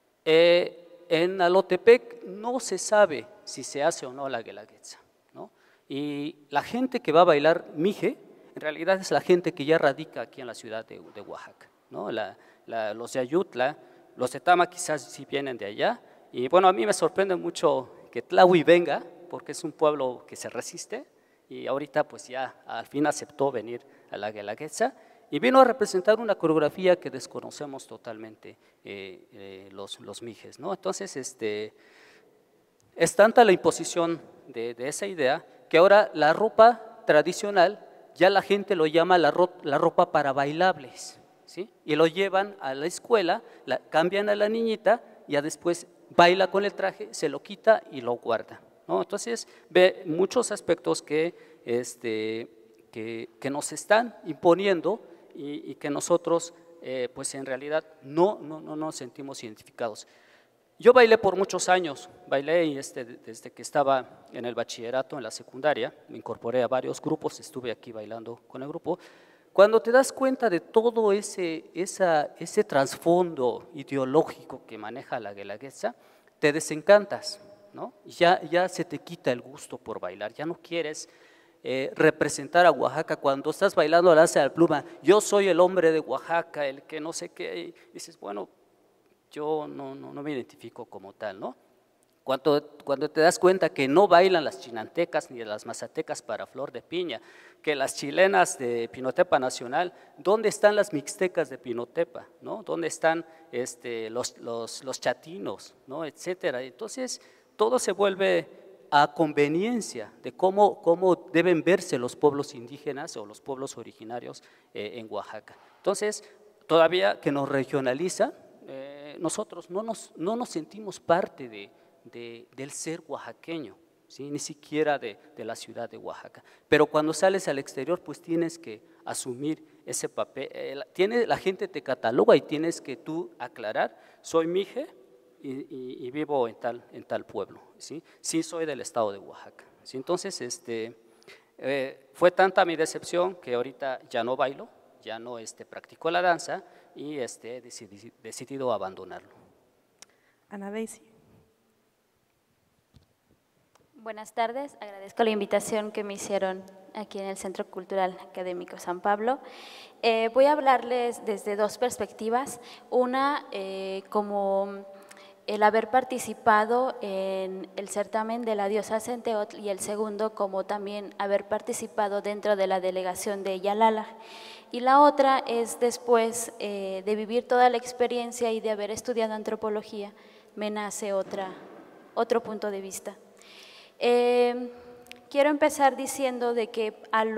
En Alotepec no se sabe si se hace o no la guelaguetza, ¿no? Y la gente que va a bailar mije, en realidad es la gente que ya radica aquí en la ciudad de Oaxaca, ¿no? Los de Ayutla, los de Tama quizás sí vienen de allá. Y bueno, a mí me sorprende mucho que Tlahui venga, porque es un pueblo que se resiste, y ahorita pues ya al fin aceptó venir a la guelaguetza, y vino a representar una coreografía que desconocemos totalmente los mijes, ¿no? Entonces, es tanta la imposición de esa idea que ahora la ropa tradicional ya la gente lo llama la ropa para bailables, ¿sí? Y lo llevan a la escuela, cambian a la niñita y ya después baila con el traje, se lo quita y lo guarda, ¿no? Entonces ve muchos aspectos que nos están imponiendo y que nosotros pues en realidad no nos sentimos identificados. Yo bailé por muchos años, bailé desde que estaba en el bachillerato, en la secundaria, me incorporé a varios grupos, estuve aquí bailando con el grupo. Cuando te das cuenta de todo ese trasfondo ideológico que maneja la guelaguetza, te desencantas, ¿no? Ya se te quita el gusto por bailar, ya no quieres representar a Oaxaca. Cuando estás bailando la danza de la pluma, yo soy el hombre de Oaxaca, el que no sé qué, y dices, bueno, yo no me identifico como tal, ¿no? Cuando te das cuenta que no bailan las chinantecas ni las mazatecas para Flor de Piña, que las chilenas de Pinotepa Nacional, ¿dónde están las mixtecas de Pinotepa, ¿no? ¿Dónde están los chatinos, ¿no? Etcétera. Entonces, todo se vuelve a conveniencia de cómo deben verse los pueblos indígenas o los pueblos originarios en Oaxaca. Entonces, todavía que nos regionaliza, nosotros no nos sentimos parte del ser oaxaqueño, ¿sí? Ni siquiera de la ciudad de Oaxaca. Pero cuando sales al exterior, pues tienes que asumir ese papel. La gente te cataloga y tienes que tú aclarar, soy mije y vivo en tal pueblo, ¿sí? Sí, soy del estado de Oaxaca, ¿sí? Entonces, fue tanta mi decepción que ahorita ya no bailo, ya no practico la danza y he decidido abandonarlo.
Ana Daisy.
Buenas tardes, agradezco la invitación que me hicieron aquí en el Centro Cultural Académico San Pablo. Voy a hablarles desde dos perspectivas, una como el haber participado en el certamen de la diosa Centeotl y el segundo como también haber participado dentro de la delegación de Yalala. Y la otra es después de vivir toda la experiencia y de haber estudiado antropología, me nace otro punto de vista. Quiero empezar diciendo de que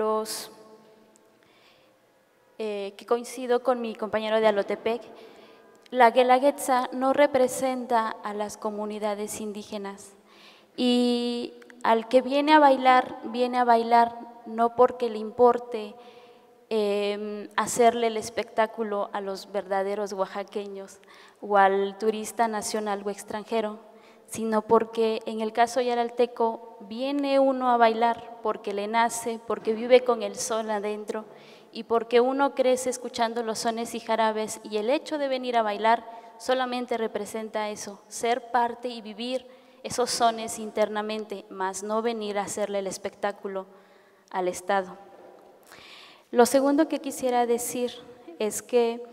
que coincido con mi compañero de Alotepec, la guelaguetza no representa a las comunidades indígenas y al que viene a bailar no porque le importe hacerle el espectáculo a los verdaderos oaxaqueños o al turista nacional o extranjero, sino porque en el caso yaralteco viene uno a bailar porque le nace, porque vive con el sol adentro y porque uno crece escuchando los sones y jarabes, y el hecho de venir a bailar solamente representa eso, ser parte y vivir esos sones internamente, más no venir a hacerle el espectáculo al Estado. Lo segundo que quisiera decir es que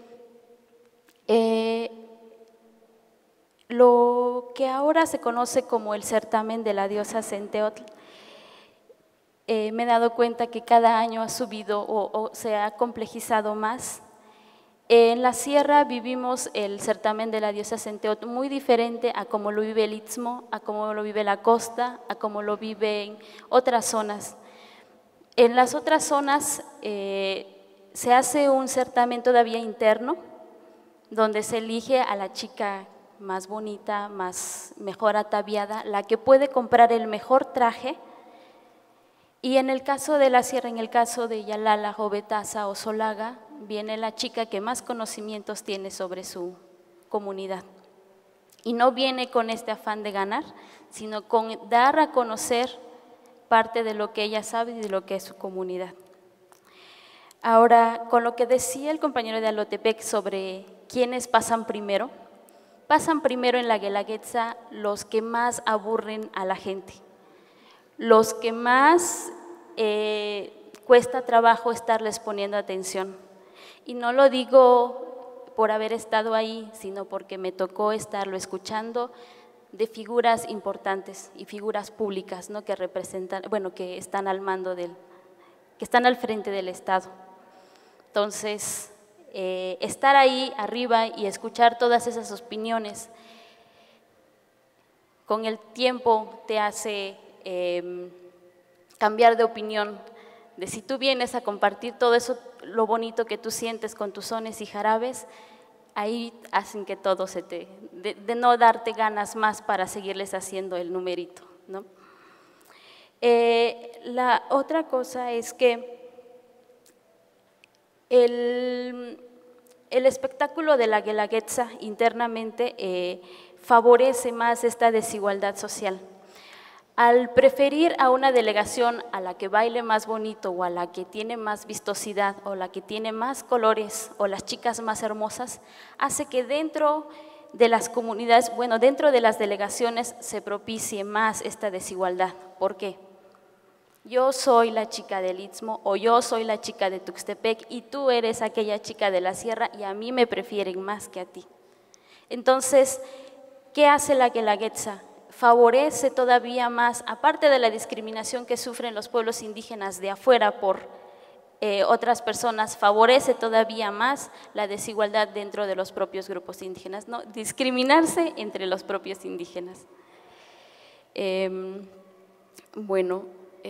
lo que ahora se conoce como el certamen de la diosa Centeotl, me he dado cuenta que cada año ha subido o se ha complejizado más. En la sierra vivimos el certamen de la diosa Centeotl muy diferente a como lo vive el Istmo, a como lo vive la costa, a como lo vive en otras zonas. En las otras zonas se hace un certamen todavía interno, donde se elige a la chica más bonita, mejor ataviada, la que puede comprar el mejor traje. Y en el caso de la sierra, en el caso de Yalala, Jovetaza o Solaga, viene la chica que más conocimientos tiene sobre su comunidad. Y no viene con este afán de ganar, sino con dar a conocer parte de lo que ella sabe y de lo que es su comunidad. Ahora, con lo que decía el compañero de Alotepec sobre quiénes pasan primero en la Guelaguetza los que más aburren a la gente, los que más cuesta trabajo estarles poniendo atención. Y no lo digo por haber estado ahí, sino porque me tocó estarlo escuchando de figuras importantes y figuras públicas, ¿no? Que representan, bueno, que están al mando que están al frente del Estado. Entonces, estar ahí arriba y escuchar todas esas opiniones, con el tiempo te hace cambiar de opinión, de si tú vienes a compartir todo eso, lo bonito que tú sientes con tus sones y jarabes, ahí hacen que todo de no darte ganas más para seguirles haciendo el numerito, ¿no? La otra cosa es que el espectáculo de la Guelaguetza internamente favorece más esta desigualdad social. Al preferir a una delegación a la que baile más bonito o a la que tiene más vistosidad o la que tiene más colores o las chicas más hermosas, hace que dentro de las comunidades, bueno, dentro de las delegaciones se propicie más esta desigualdad. ¿Por qué? Yo soy la chica del Istmo o yo soy la chica de Tuxtepec y tú eres aquella chica de la sierra y a mí me prefieren más que a ti. Entonces, ¿qué hace la Guelaguetza? Favorece todavía más, aparte de la discriminación que sufren los pueblos indígenas de afuera por otras personas, favorece todavía más la desigualdad dentro de los propios grupos indígenas, ¿no? Discriminarse entre los propios indígenas. Bueno,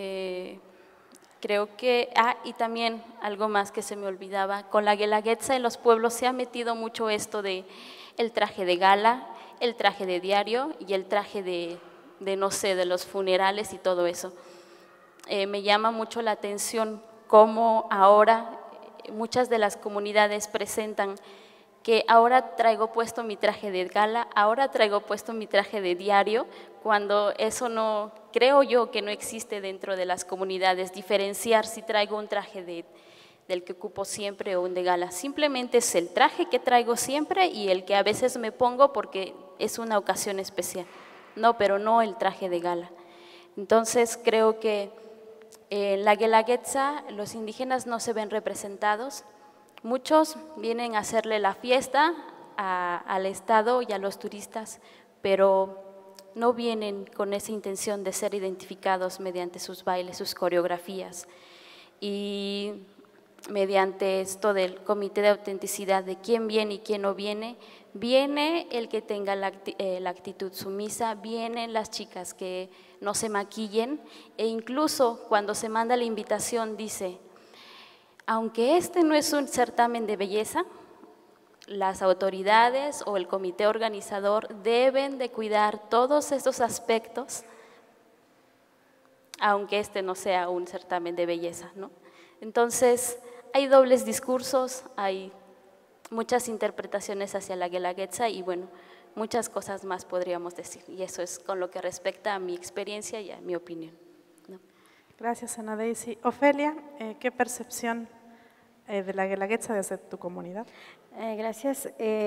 creo que, y también algo más que se me olvidaba, con la Guelaguetza en los pueblos se ha metido mucho esto de el traje de gala, el traje de diario y el traje de no sé, de los funerales y todo eso. Me llama mucho la atención cómo ahora muchas de las comunidades presentan que ahora traigo puesto mi traje de gala, ahora traigo puesto mi traje de diario, cuando eso no, creo yo que no existe dentro de las comunidades, diferenciar si traigo un traje del que ocupo siempre o un de gala. Simplemente es el traje que traigo siempre y el que a veces me pongo porque es una ocasión especial, no, pero no el traje de gala. Entonces creo que en la Guelaguetza los indígenas no se ven representados. Muchos vienen a hacerle la fiesta al Estado y a los turistas, pero no vienen con esa intención de ser identificados mediante sus bailes, sus coreografías. Y mediante esto del comité de autenticidad de quién viene y quién no viene, viene el que tenga la actitud sumisa, vienen las chicas que no se maquillen e incluso cuando se manda la invitación dice, aunque este no es un certamen de belleza, las autoridades o el comité organizador deben de cuidar todos estos aspectos aunque este no sea un certamen de belleza, ¿no? Entonces, hay dobles discursos, hay muchas interpretaciones hacia la Guelaguetza y bueno, muchas cosas más podríamos decir. Y eso es con lo que respecta a mi experiencia y a mi opinión, ¿no?
Gracias, Ana Daisy. Ofelia, ¿qué percepción de la Guelaguetza desde tu comunidad?
Gracias.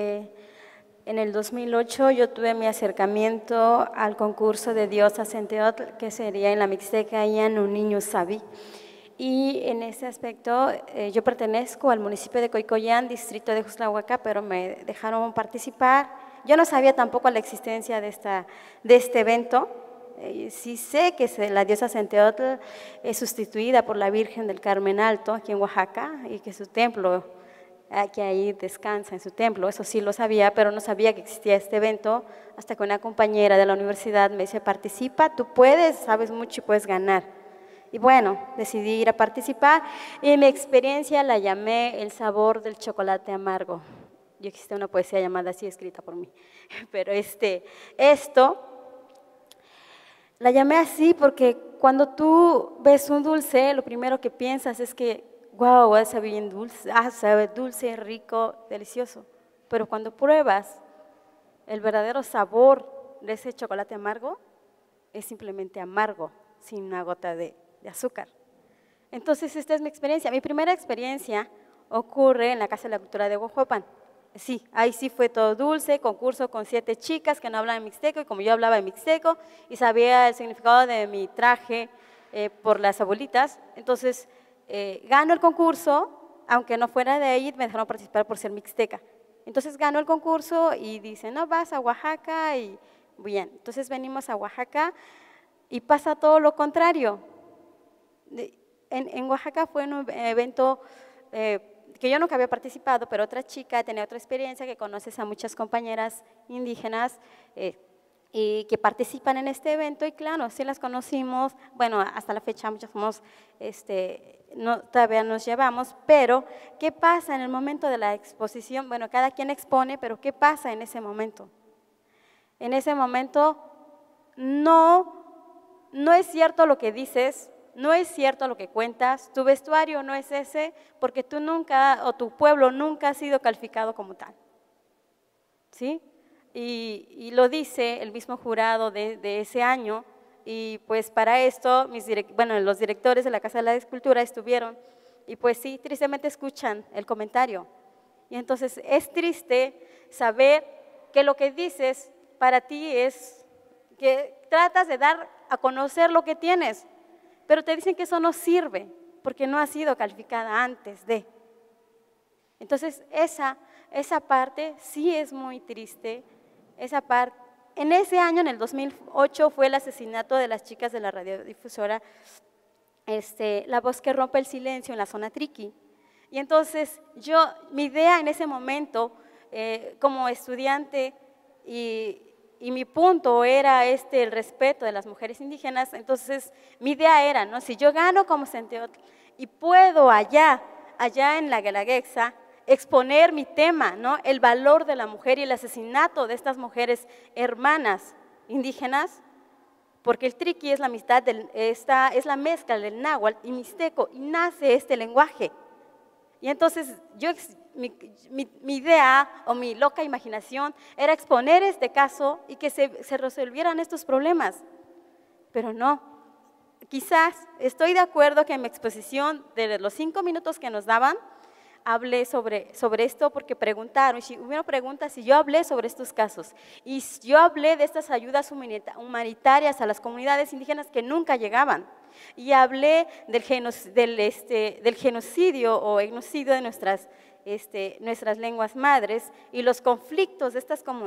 En el 2008 yo tuve mi acercamiento al concurso de Diosa Centeotl, que sería en la Mixteca Ian Niño Sabi. Y en ese aspecto yo pertenezco al municipio de Coicoyán, distrito de Juxtlahuaca, pero me dejaron participar. Yo no sabía tampoco la existencia de este evento. Sí sé que la diosa Centeotl es sustituida por la Virgen del Carmen Alto aquí en Oaxaca y que su templo, que ahí descansa en su templo, eso sí lo sabía, pero no sabía que existía este evento hasta que una compañera de la universidad me dice, participa, tú puedes, sabes mucho y puedes ganar. Y bueno, decidí ir a participar y mi experiencia la llamé el sabor del chocolate amargo. Y existe una poesía llamada así, escrita por mí. Pero esto la llamé así porque cuando tú ves un dulce, lo primero que piensas es que, wow, sabe bien dulce, sabe dulce, rico, delicioso. Pero cuando pruebas el verdadero sabor de ese chocolate amargo, es simplemente amargo, sin una gota de azúcar. Entonces, esta es mi experiencia. Mi primera experiencia ocurre en la Casa de la Cultura de Huajuapan. Sí, ahí sí fue todo dulce, concurso con 7 chicas que no hablaban mixteco, y como yo hablaba en mixteco y sabía el significado de mi traje por las abuelitas, entonces gano el concurso, aunque no fuera de ahí, me dejaron participar por ser mixteca. Entonces gano el concurso y dicen, no, vas a Oaxaca, y bien, entonces venimos a Oaxaca y pasa todo lo contrario. En Oaxaca fue un evento que yo nunca había participado, pero otra chica tenía otra experiencia, que conoces a muchas compañeras indígenas y que participan en este evento, y claro, sí las conocimos, bueno, hasta la fecha muchas somos, todavía nos llevamos, pero ¿qué pasa en el momento de la exposición? Bueno, cada quien expone, pero ¿qué pasa en ese momento? En ese momento no es cierto lo que dices, no es cierto lo que cuentas, tu vestuario no es ese, porque tú nunca, o tu pueblo nunca ha sido calificado como tal, ¿sí? Y lo dice el mismo jurado de ese año, y pues para esto, los directores de la Casa de la Escultura estuvieron, y pues sí, tristemente escuchan el comentario. Y entonces es triste saber que lo que dices para ti es que tratas de dar a conocer lo que tienes, pero te dicen que eso no sirve porque no ha sido calificada antes de. Entonces, esa parte sí es muy triste. Esa parte. En ese año, en el 2008, fue el asesinato de las chicas de la radiodifusora La Voz que Rompe el Silencio en la zona Triqui. Y entonces, mi idea en ese momento, como estudiante, y mi punto era el respeto de las mujeres indígenas, entonces mi idea era, ¿no? Si yo gano como Centeotl y puedo allá en la Guelaguetza exponer mi tema, ¿no? El valor de la mujer y el asesinato de estas mujeres hermanas indígenas, porque el triqui es la es la mezcla del náhuatl y mixteco, y nace este lenguaje. Y entonces mi idea o mi loca imaginación era exponer este caso y que se resolvieran estos problemas, pero no. Quizás estoy de acuerdo que en mi exposición de los 5 minutos que nos daban, hablé sobre esto porque preguntaron, si hubieron preguntas, si yo hablé sobre estos casos, y yo hablé de estas ayudas humanitarias a las comunidades indígenas que nunca llegaban, y hablé del genocidio o etnocidio de nuestras lenguas madres y los conflictos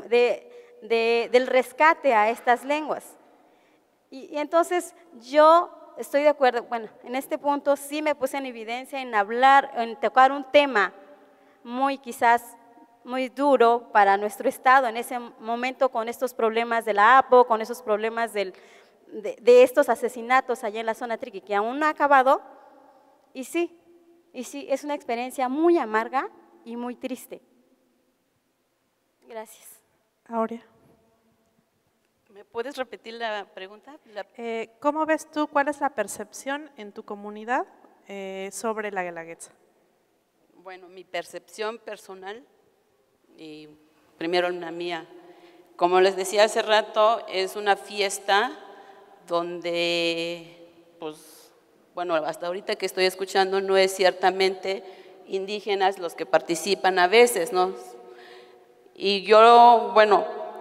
del rescate a estas lenguas. Y entonces yo estoy de acuerdo, bueno, en este punto sí me puse en evidencia en hablar, en tocar un tema quizás muy duro para nuestro estado en ese momento, con estos problemas de la APO, con esos problemas de estos asesinatos allá en la zona Triqui, que aún no ha acabado, y sí, es una experiencia muy amarga y muy triste. Gracias.
Aurea.
¿Me puedes repetir la pregunta?
¿Cómo ves tú, cuál es la percepción en tu comunidad sobre la Guelaguetza?
Bueno, mi percepción personal, y primero la mía, como les decía hace rato, es una fiesta donde, pues, bueno, hasta ahorita que estoy escuchando no es ciertamente indígenas los que participan a veces, ¿no? Y yo, bueno,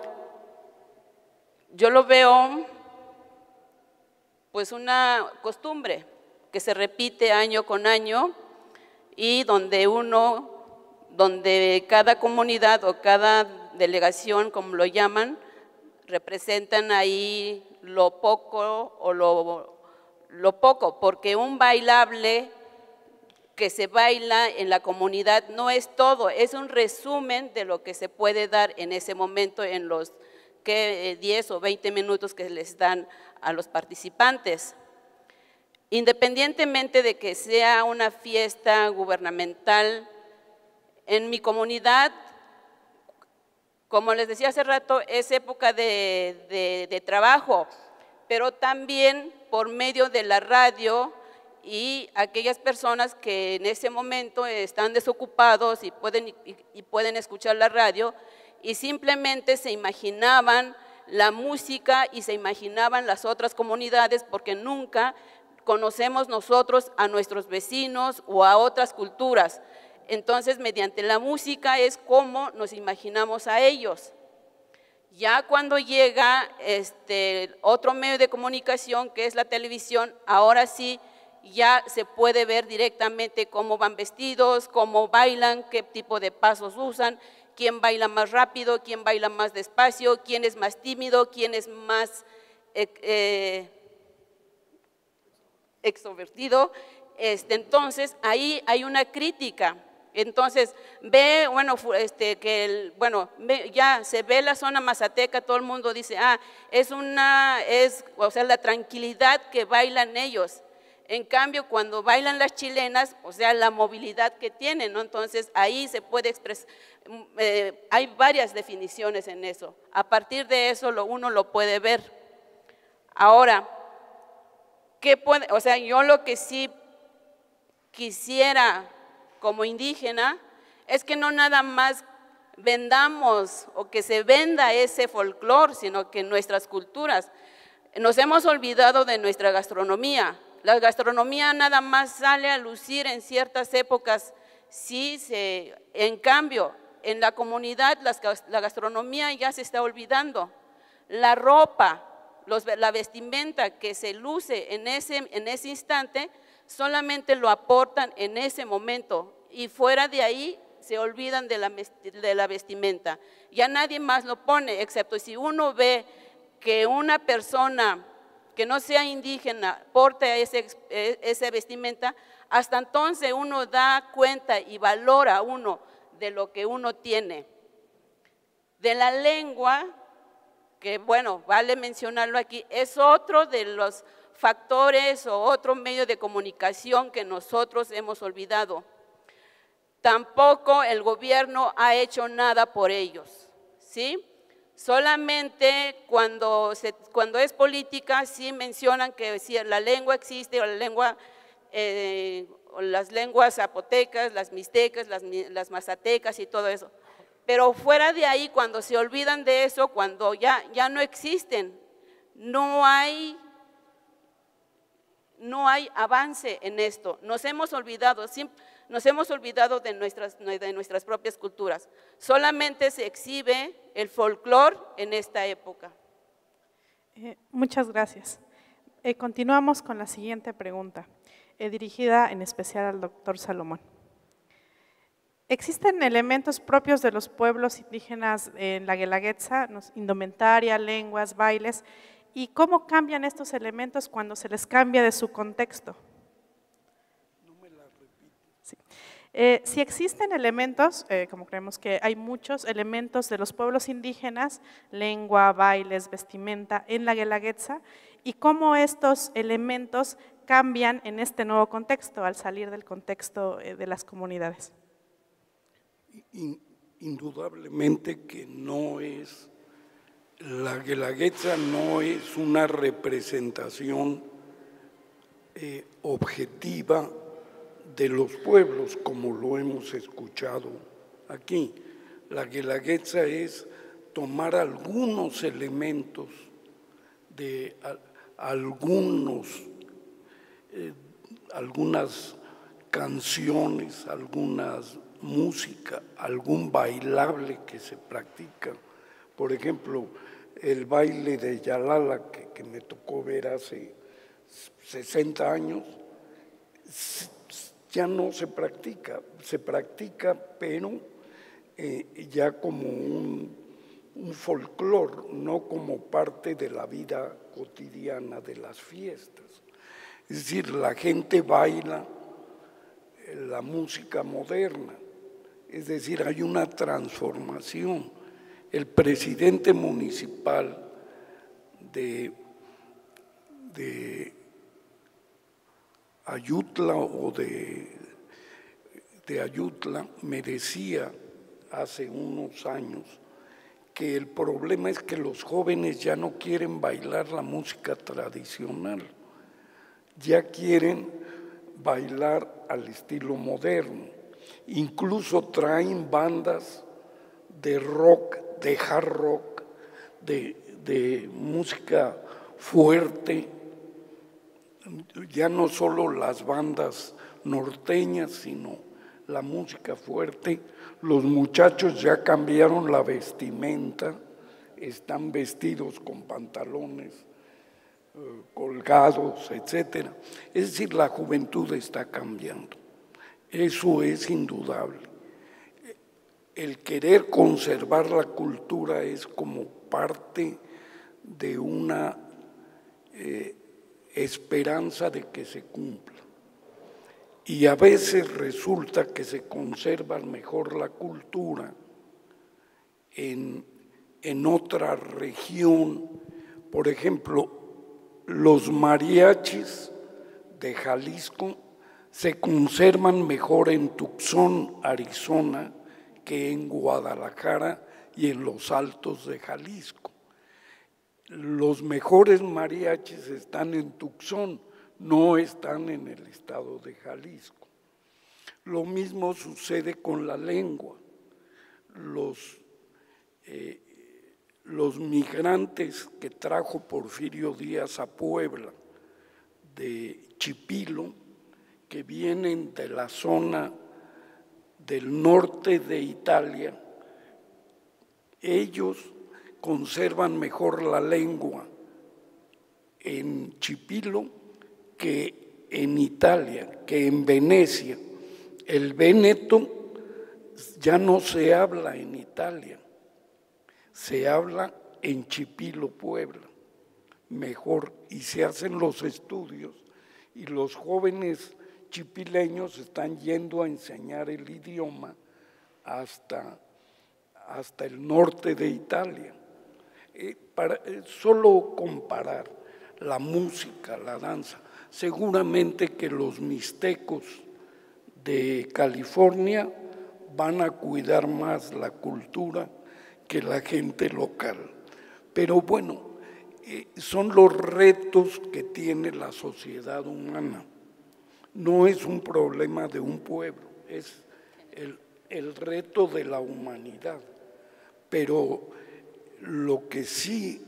yo lo veo pues una costumbre que se repite año con año y donde cada comunidad o cada delegación, como lo llaman, representan ahí lo poco o lo poco, porque un bailable que se baila en la comunidad no es todo, es un resumen de lo que se puede dar en ese momento en los 10 o 20 minutos que les dan a los participantes. Independientemente de que sea una fiesta gubernamental, en mi comunidad, como les decía hace rato, es época de trabajo, pero también por medio de la radio y aquellas personas que en ese momento están desocupados y pueden escuchar la radio y simplemente se imaginaban la música y se imaginaban las otras comunidades porque nunca conocemos nosotros a nuestros vecinos o a otras culturas. Entonces, mediante la música es como nos imaginamos a ellos. Ya cuando llega otro medio de comunicación, que es la televisión, ahora sí ya se puede ver directamente cómo van vestidos, cómo bailan, qué tipo de pasos usan, quién baila más rápido, quién baila más despacio, quién es más tímido, quién es más extrovertido. Entonces, ahí hay una crítica. Entonces, ya se ve la zona mazateca, todo el mundo dice, o sea, la tranquilidad que bailan ellos. En cambio, cuando bailan las chilenas, o sea, la movilidad que tienen, ¿no? Entonces, ahí se puede expresar, hay varias definiciones en eso. A partir de eso, uno lo puede ver. Ahora, o sea, yo lo que sí quisiera como indígena es que no nada más vendamos o que se venda ese folclore, sino que nuestras culturas. Nos hemos olvidado de nuestra gastronomía. La gastronomía nada más sale a lucir en ciertas épocas, en cambio, en la comunidad la gastronomía ya se está olvidando. La ropa, la vestimenta que se luce en ese instante, solamente lo aportan en ese momento y fuera de ahí se olvidan de la vestimenta. Ya nadie más lo pone, excepto si uno ve que una persona que no sea indígena porta esa vestimenta, hasta entonces uno da cuenta y valora uno de lo que uno tiene. De la lengua, que bueno, vale mencionarlo aquí, es otro de los factores o otro medio de comunicación que nosotros hemos olvidado. Tampoco el gobierno ha hecho nada por ellos, ¿sí? Solamente cuando es política sí mencionan que si la lengua existe o la lengua, o las lenguas zapotecas, las mixtecas, las mazatecas y todo eso. Pero fuera de ahí, cuando se olvidan de eso, cuando ya no existen, no hay avance en esto. Nos hemos olvidado de nuestras propias culturas. Solamente se exhibe el folclore en esta época.
Muchas gracias. Continuamos con la siguiente pregunta, dirigida en especial al doctor Salomón. ¿Existen elementos propios de los pueblos indígenas en la Guelaguetza, indumentaria, lenguas, bailes? ¿Y cómo cambian estos elementos cuando se les cambia de su contexto?
No me la repito.
Sí. Si existen elementos, como creemos que hay muchos elementos de los pueblos indígenas, lengua, bailes, vestimenta, en la Guelaguetza, y cómo estos elementos cambian en este nuevo contexto, al salir del contexto de las comunidades.
Indudablemente que no es La Guelaguetza no es una representación objetiva de los pueblos, como lo hemos escuchado aquí. La Guelaguetza es tomar algunos elementos de algunas canciones, algunas música, algún bailable que se practica. Por ejemplo, el baile de Yalala, que me tocó ver hace 60 años, ya no se practica, pero ya como un folclore, no como parte de la vida cotidiana de las fiestas. Es decir, la gente baila la música moderna, es decir, hay una transformación. El presidente municipal de Ayutla o de Ayutla me decía hace unos años que el problema es que los jóvenes ya no quieren bailar la música tradicional, ya quieren bailar al estilo moderno. Incluso traen bandas de rock, de hard rock, de música fuerte, ya no solo las bandas norteñas, sino la música fuerte. Los muchachos ya cambiaron la vestimenta, están vestidos con pantalones colgados, etc. Es decir, la juventud está cambiando. Eso es indudable. El querer conservar la cultura es como parte de una esperanza de que se cumpla. Y a veces resulta que se conserva mejor la cultura en otra región. Por ejemplo, los mariachis de Jalisco se conservan mejor en Tucson, Arizona, que en Guadalajara y en los Altos de Jalisco. Los mejores mariachis están en Tucson, no están en el estado de Jalisco. Lo mismo sucede con la lengua. Los migrantes que trajo Porfirio Díaz a Puebla, de Chipilo, que vienen de la zona del norte de Italia, ellos conservan mejor la lengua en Chipilo que en Italia, que en Venecia. El véneto ya no se habla en Italia, se habla en Chipilo, Puebla, mejor, y se hacen los estudios, y los jóvenes chipileños están yendo a enseñar el idioma hasta el norte de Italia. Para solo comparar la música, la danza, seguramente que los mixtecos de California van a cuidar más la cultura que la gente local. Pero bueno, son los retos que tiene la sociedad humana. No es un problema de un pueblo, es el reto de la humanidad. Pero lo que sí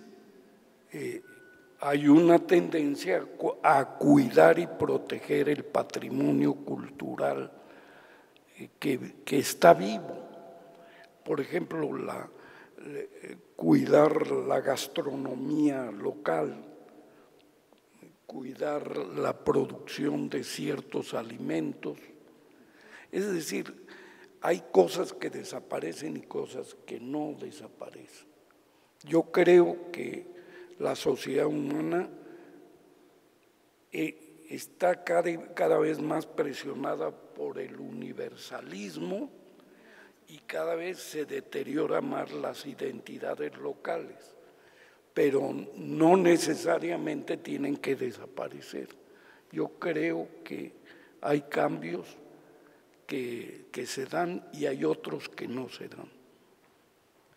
hay una tendencia a cuidar y proteger el patrimonio cultural que está vivo. Por ejemplo, cuidar la gastronomía local, cuidar la producción de ciertos alimentos. Es decir, hay cosas que desaparecen y cosas que no desaparecen. Yo creo que la sociedad humana está cada vez más presionada por el universalismo y cada vez se deteriora más las identidades locales, pero no necesariamente tienen que desaparecer. Yo creo que hay cambios que se dan y hay otros que no se dan.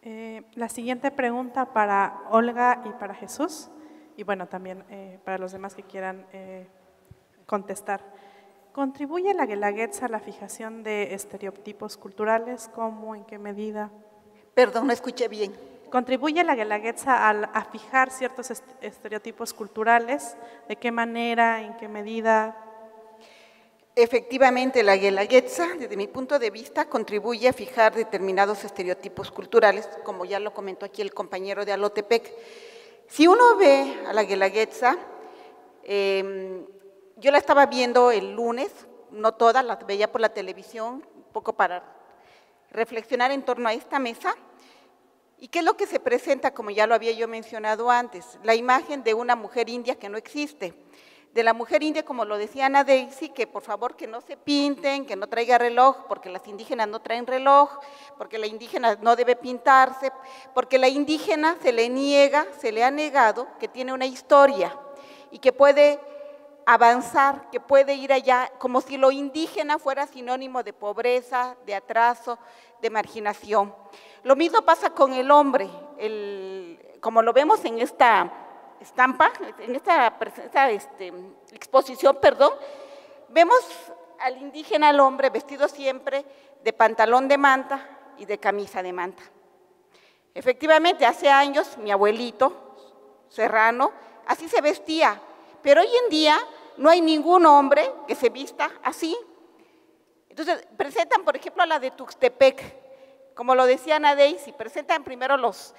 La siguiente pregunta para Olga y para Jesús, y bueno, también para los demás que quieran contestar. ¿Contribuye la Guelaguetza a la fijación de estereotipos culturales? ¿Cómo? ¿En qué medida?
Perdón, no escuché bien.
¿Contribuye la Guelaguetza a fijar ciertos estereotipos culturales? ¿De qué manera? ¿En qué medida?
Efectivamente, la Guelaguetza, desde mi punto de vista, contribuye a fijar determinados estereotipos culturales, como ya lo comentó aquí el compañero de Alotepec. Si uno ve a la Guelaguetza, yo la estaba viendo el lunes, no toda, la veía por la televisión, un poco para reflexionar en torno a esta mesa. ¿Y qué es lo que se presenta, como ya lo había yo mencionado antes? La imagen de una mujer india que no existe. De la mujer india, como lo decía Ana Daisy, que por favor que no se pinten, que no traiga reloj, porque las indígenas no traen reloj, porque la indígena no debe pintarse, porque la indígena se le ha negado que tiene una historia y que puede avanzar, que puede ir allá, como si lo indígena fuera sinónimo de pobreza, de atraso, de marginación. Lo mismo pasa con el hombre, como lo vemos en esta estampa, en esta exposición, perdón, vemos al indígena, al hombre, vestido siempre de pantalón de manta y de camisa de manta. Efectivamente, hace años mi abuelito serrano así se vestía, pero hoy en día no hay ningún hombre que se vista así. Entonces, presentan, por ejemplo, a la de Tuxtepec, como lo decía Ana Daisy, presentan primero los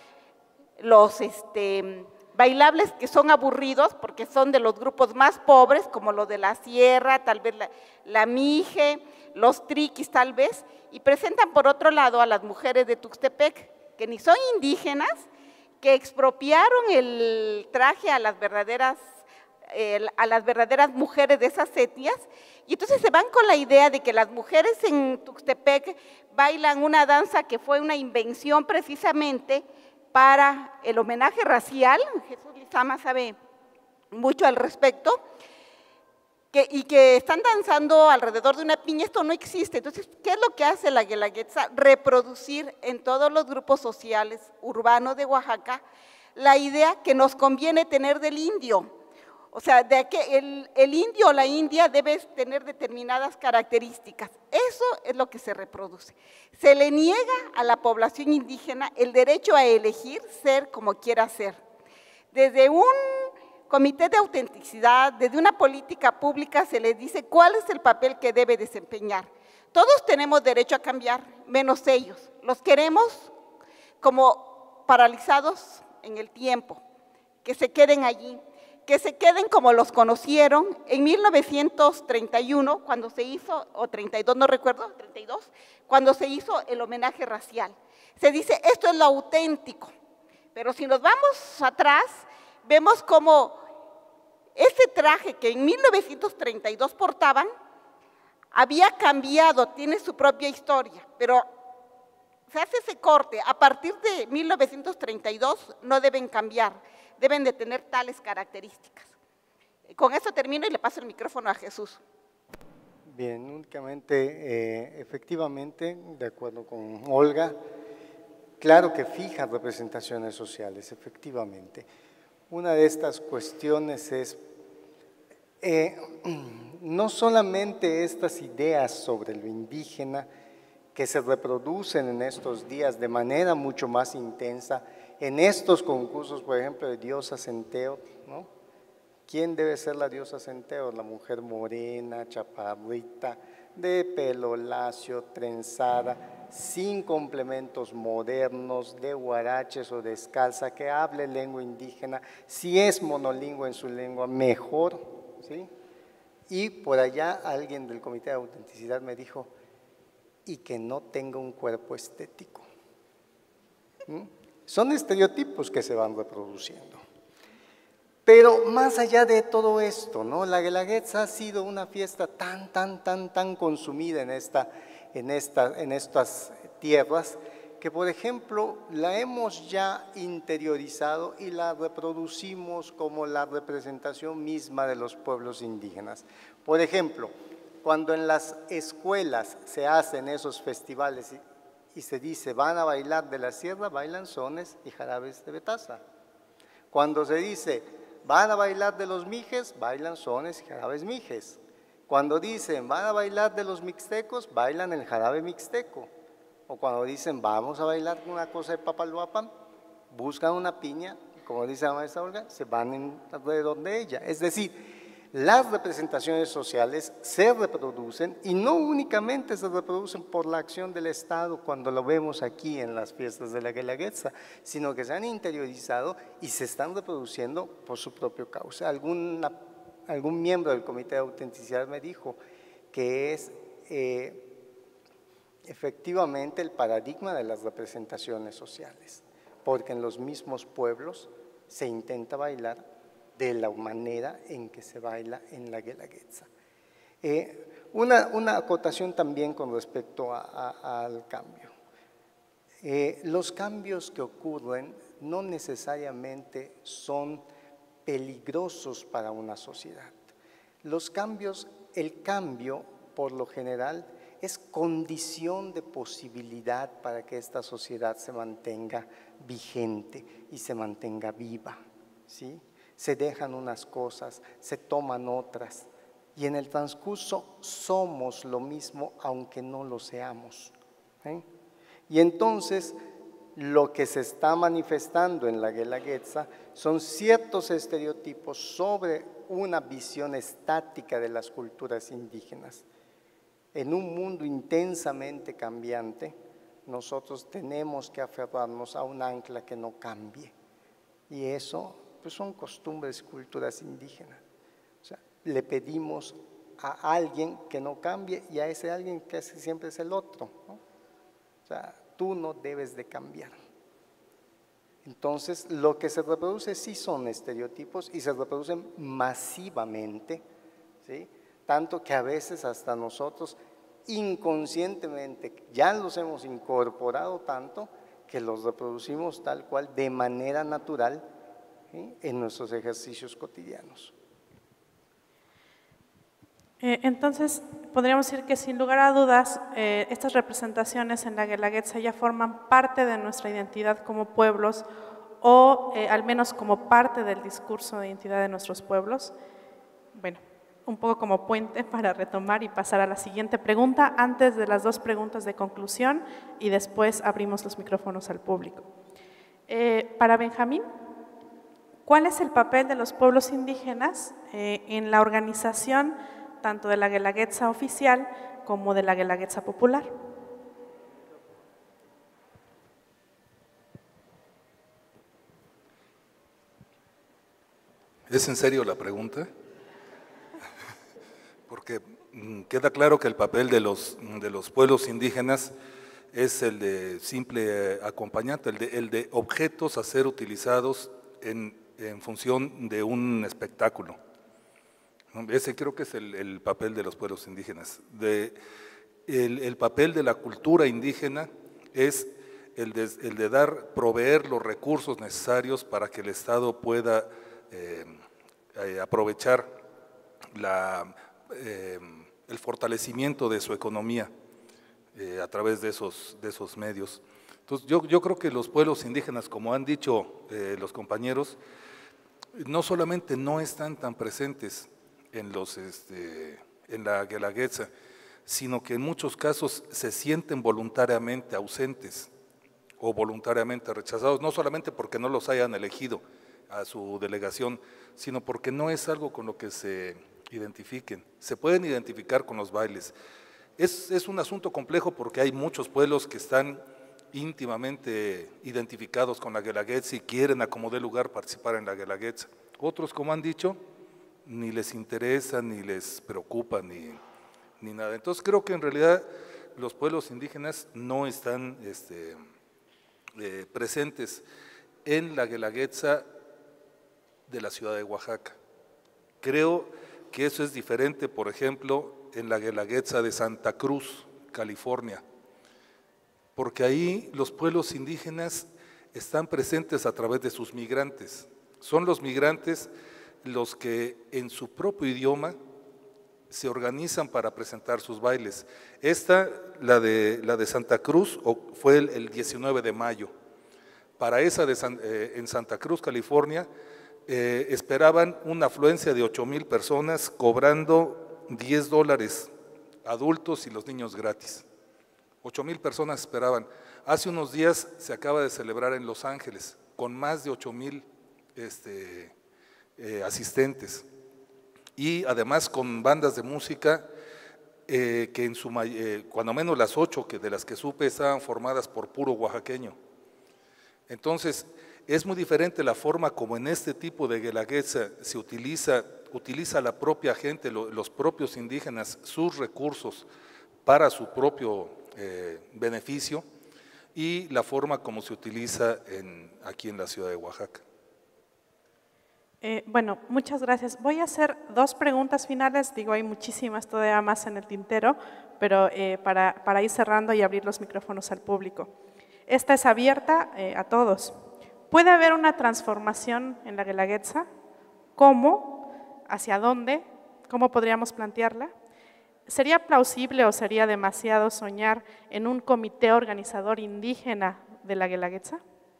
bailables que son aburridos porque son de los grupos más pobres, como los de la sierra, tal vez la mije, los triquis tal vez, y presentan por otro lado a las mujeres de Tuxtepec, que ni son indígenas, que expropiaron el traje a las verdaderas mujeres de esas etnias, y entonces se van con la idea de que las mujeres en Tuxtepec bailan una danza que fue una invención precisamente para el homenaje racial. Jesús Lizama sabe mucho al respecto, y que están danzando alrededor de una piña. Esto no existe. Entonces, ¿qué es lo que hace la Guelaguetza? Reproducir en todos los grupos sociales urbanos de Oaxaca la idea que nos conviene tener del indio. O sea, de que el indio o la india debe tener determinadas características. Eso es lo que se reproduce. Se le niega a la población indígena el derecho a elegir ser como quiera ser. Desde un comité de autenticidad, desde una política pública, se les dice cuál es el papel que debe desempeñar. Todos tenemos derecho a cambiar, menos ellos. Los queremos como paralizados en el tiempo, que se queden allí, que se queden como los conocieron en 1931, cuando se hizo, o 32, no recuerdo, 32, cuando se hizo el homenaje racial. Se dice, esto es lo auténtico, pero si nos vamos atrás, vemos como ese traje que en 1932 portaban, había cambiado, tiene su propia historia, pero se hace ese corte, a partir de 1932 no deben cambiar, deben de tener tales características. Con eso termino y le paso el micrófono a Jesús.
Bien, únicamente, efectivamente, de acuerdo con Olga, claro que fija representaciones sociales, efectivamente. Una de estas cuestiones es no solamente estas ideas sobre lo indígena que se reproducen en estos días de manera mucho más intensa, en estos concursos, por ejemplo, de diosa Centeo, ¿no? ¿Quién debe ser la diosa Centeo? La mujer morena, chaparrita, de pelo lacio, trenzada, sin complementos modernos, de huaraches o descalza, que hable lengua indígena, si es monolingüe en su lengua, mejor, ¿sí? Y por allá alguien del Comité de Autenticidad me dijo, y que no tenga un cuerpo estético. Son estereotipos que se van reproduciendo. Pero más allá de todo esto, ¿no? La Guelaguetza ha sido una fiesta tan consumida en estas tierras, que por ejemplo la hemos ya interiorizado y la reproducimos como la representación misma de los pueblos indígenas. Por ejemplo, cuando en las escuelas se hacen esos festivales y se dice van a bailar de la sierra, bailan sones y jarabes de Betaza. Cuando se dice van a bailar de los mijes, bailan sones y jarabes mijes. Cuando dicen van a bailar de los mixtecos, bailan el jarabe mixteco. O cuando dicen vamos a bailar una cosa de Papaloapan, buscan una piña, y como dice la maestra Olga, se van alrededor de ella. Es decir, las representaciones sociales se reproducen y no únicamente se reproducen por la acción del Estado cuando lo vemos aquí en las fiestas de la Guelaguetza, sino que se han interiorizado y se están reproduciendo por su propio causa. Algún miembro del Comité de Autenticidad me dijo que es efectivamente el paradigma de las representaciones sociales, porque en los mismos pueblos se intenta bailar de la manera en que se baila en la Guelaguetza. Una acotación también con respecto al cambio. Los cambios que ocurren no necesariamente son peligrosos para una sociedad. El cambio, por lo general, es condición de posibilidad para que esta sociedad se mantenga vigente y se mantenga viva, ¿sí? Se dejan unas cosas, se toman otras, y en el transcurso somos lo mismo aunque no lo seamos. Y entonces lo que se está manifestando en la Guelaguetza son ciertos estereotipos sobre una visión estática de las culturas indígenas. En un mundo intensamente cambiante, nosotros tenemos que aferrarnos a un ancla que no cambie, y eso pues son costumbres y culturas indígenas. O sea, le pedimos a alguien que no cambie y a ese alguien que siempre es el otro, ¿no? O sea, tú no debes de cambiar. Entonces, lo que se reproduce sí son estereotipos y se reproducen masivamente, ¿sí? Tanto que a veces hasta nosotros inconscientemente ya los hemos incorporado tanto que los reproducimos tal cual de manera natural, ¿sí? En nuestros ejercicios cotidianos.
Entonces, podríamos decir que sin lugar a dudas, estas representaciones en la Guelaguetza ya forman parte de nuestra identidad como pueblos o al menos como parte del discurso de identidad de nuestros pueblos. Bueno, un poco como puente para retomar y pasar a la siguiente pregunta antes de las dos preguntas de conclusión y después abrimos los micrófonos al público. Para Benjamín, ¿cuál es el papel de los pueblos indígenas en la organización tanto de la Guelaguetza oficial como de la Guelaguetza popular?
¿Es en serio la pregunta? Porque queda claro que el papel de los pueblos indígenas es el de simple acompañante, el de objetos a ser utilizados en función de un espectáculo. Ese creo que es el papel de los pueblos indígenas. El papel de la cultura indígena es el de proveer los recursos necesarios para que el Estado pueda aprovechar el fortalecimiento de su economía a través de esos medios. Entonces, yo creo que los pueblos indígenas, como han dicho los compañeros, no solamente no están tan presentes en la Guelaguetza, sino que en muchos casos se sienten voluntariamente ausentes o voluntariamente rechazados, no solamente porque no los hayan elegido a su delegación, sino porque no es algo con lo que se identifiquen. Se pueden identificar con los bailes. Es un asunto complejo porque hay muchos pueblos que están íntimamente identificados con la Guelaguetza y quieren a como dé lugar participar en la Guelaguetza. Otros, como han dicho, ni les interesa, ni les preocupa, ni nada. Entonces creo que en realidad los pueblos indígenas no están presentes en la Guelaguetza de la ciudad de Oaxaca. Creo que eso es diferente, por ejemplo, en la Guelaguetza de Santa Cruz, California, porque ahí los pueblos indígenas están presentes a través de sus migrantes. Son los migrantes los que en su propio idioma se organizan para presentar sus bailes. Esta, la de Santa Cruz, fue el 19 de mayo. Para esa en Santa Cruz, California, esperaban una afluencia de 8,000 personas, cobrando $10 adultos y los niños gratis. 8,000 personas esperaban. Hace unos días se acaba de celebrar en Los Ángeles, con más de 8,000 asistentes. Y además con bandas de música que cuando menos las 8 de las que supe estaban formadas por puro oaxaqueño. Entonces, es muy diferente la forma como en este tipo de guelaguetza se utiliza la propia gente, los propios indígenas, sus recursos para su propio beneficio, y la forma como se utiliza aquí en la ciudad de Oaxaca.
Bueno, muchas gracias. Voy a hacer 2 preguntas finales. Digo, hay muchísimas todavía más en el tintero, pero para ir cerrando y abrir los micrófonos al público. Esta es abierta a todos. ¿Puede haber una transformación en la guelaguetza? ¿Cómo? ¿Hacia dónde? ¿Cómo podríamos plantearla? ¿Sería plausible o sería demasiado soñar en un comité organizador indígena de la guelaguetza?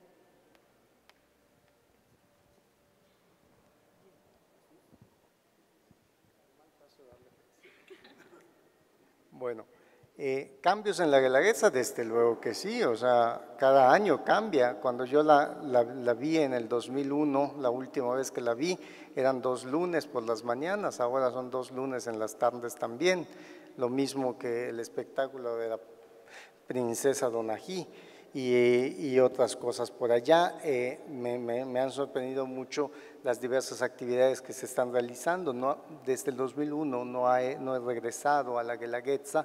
Bueno, cambios en la guelaguetza, desde luego que sí, o sea, cada año cambia. Cuando yo la vi en el 2001, la última vez que la vi, eran 2 lunes por las mañanas, ahora son 2 lunes en las tardes también, lo mismo que el espectáculo de la princesa Donají y otras cosas por allá. Me han sorprendido mucho las diversas actividades que se están realizando. Desde el 2001 no he regresado a la guelaguetza.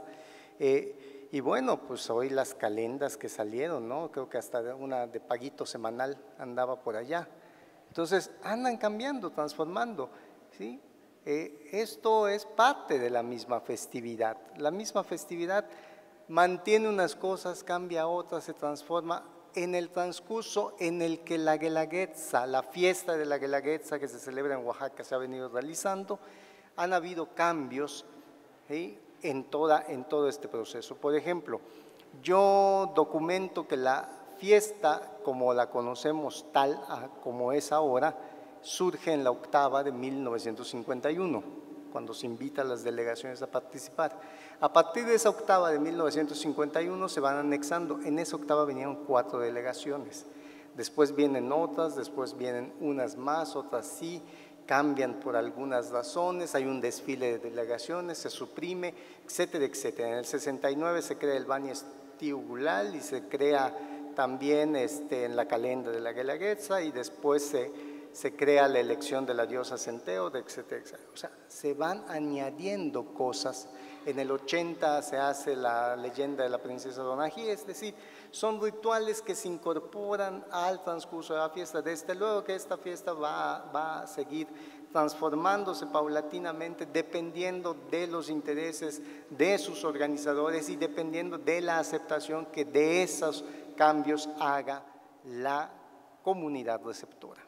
Y bueno, pues hoy las calendas que salieron, ¿no? Creo que hasta una de paguito semanal andaba por allá. Entonces, andan cambiando, transformando, ¿sí? Esto es parte de la misma festividad. La misma festividad mantiene unas cosas, cambia otras, se transforma. En el transcurso en el que la guelaguetza, la fiesta de la guelaguetza que se celebra en Oaxaca se ha venido realizando, han habido cambios, ¿sí?, en todo este proceso. Por ejemplo, yo documento que la fiesta, como la conocemos tal como es ahora, surge en la octava de 1951, cuando se invita a las delegaciones a participar. A partir de esa octava de 1951 se van anexando. En esa octava venían 4 delegaciones. Después vienen otras, después vienen unas más, otras sí, cambian por algunas razones, hay un desfile de delegaciones, se suprime, etcétera, etcétera. En el 69 se crea el Bani Estiugulal y se crea también en la calenda de la guelaguetza, y después se crea la elección de la diosa Centeo, etcétera, etcétera. O sea, se van añadiendo cosas. En el 80 se hace la leyenda de la princesa Donají, es decir, son rituales que se incorporan al transcurso de la fiesta. Desde luego que esta fiesta va a seguir transformándose paulatinamente dependiendo de los intereses de sus organizadores y dependiendo de la aceptación que de esos cambios haga la comunidad receptora.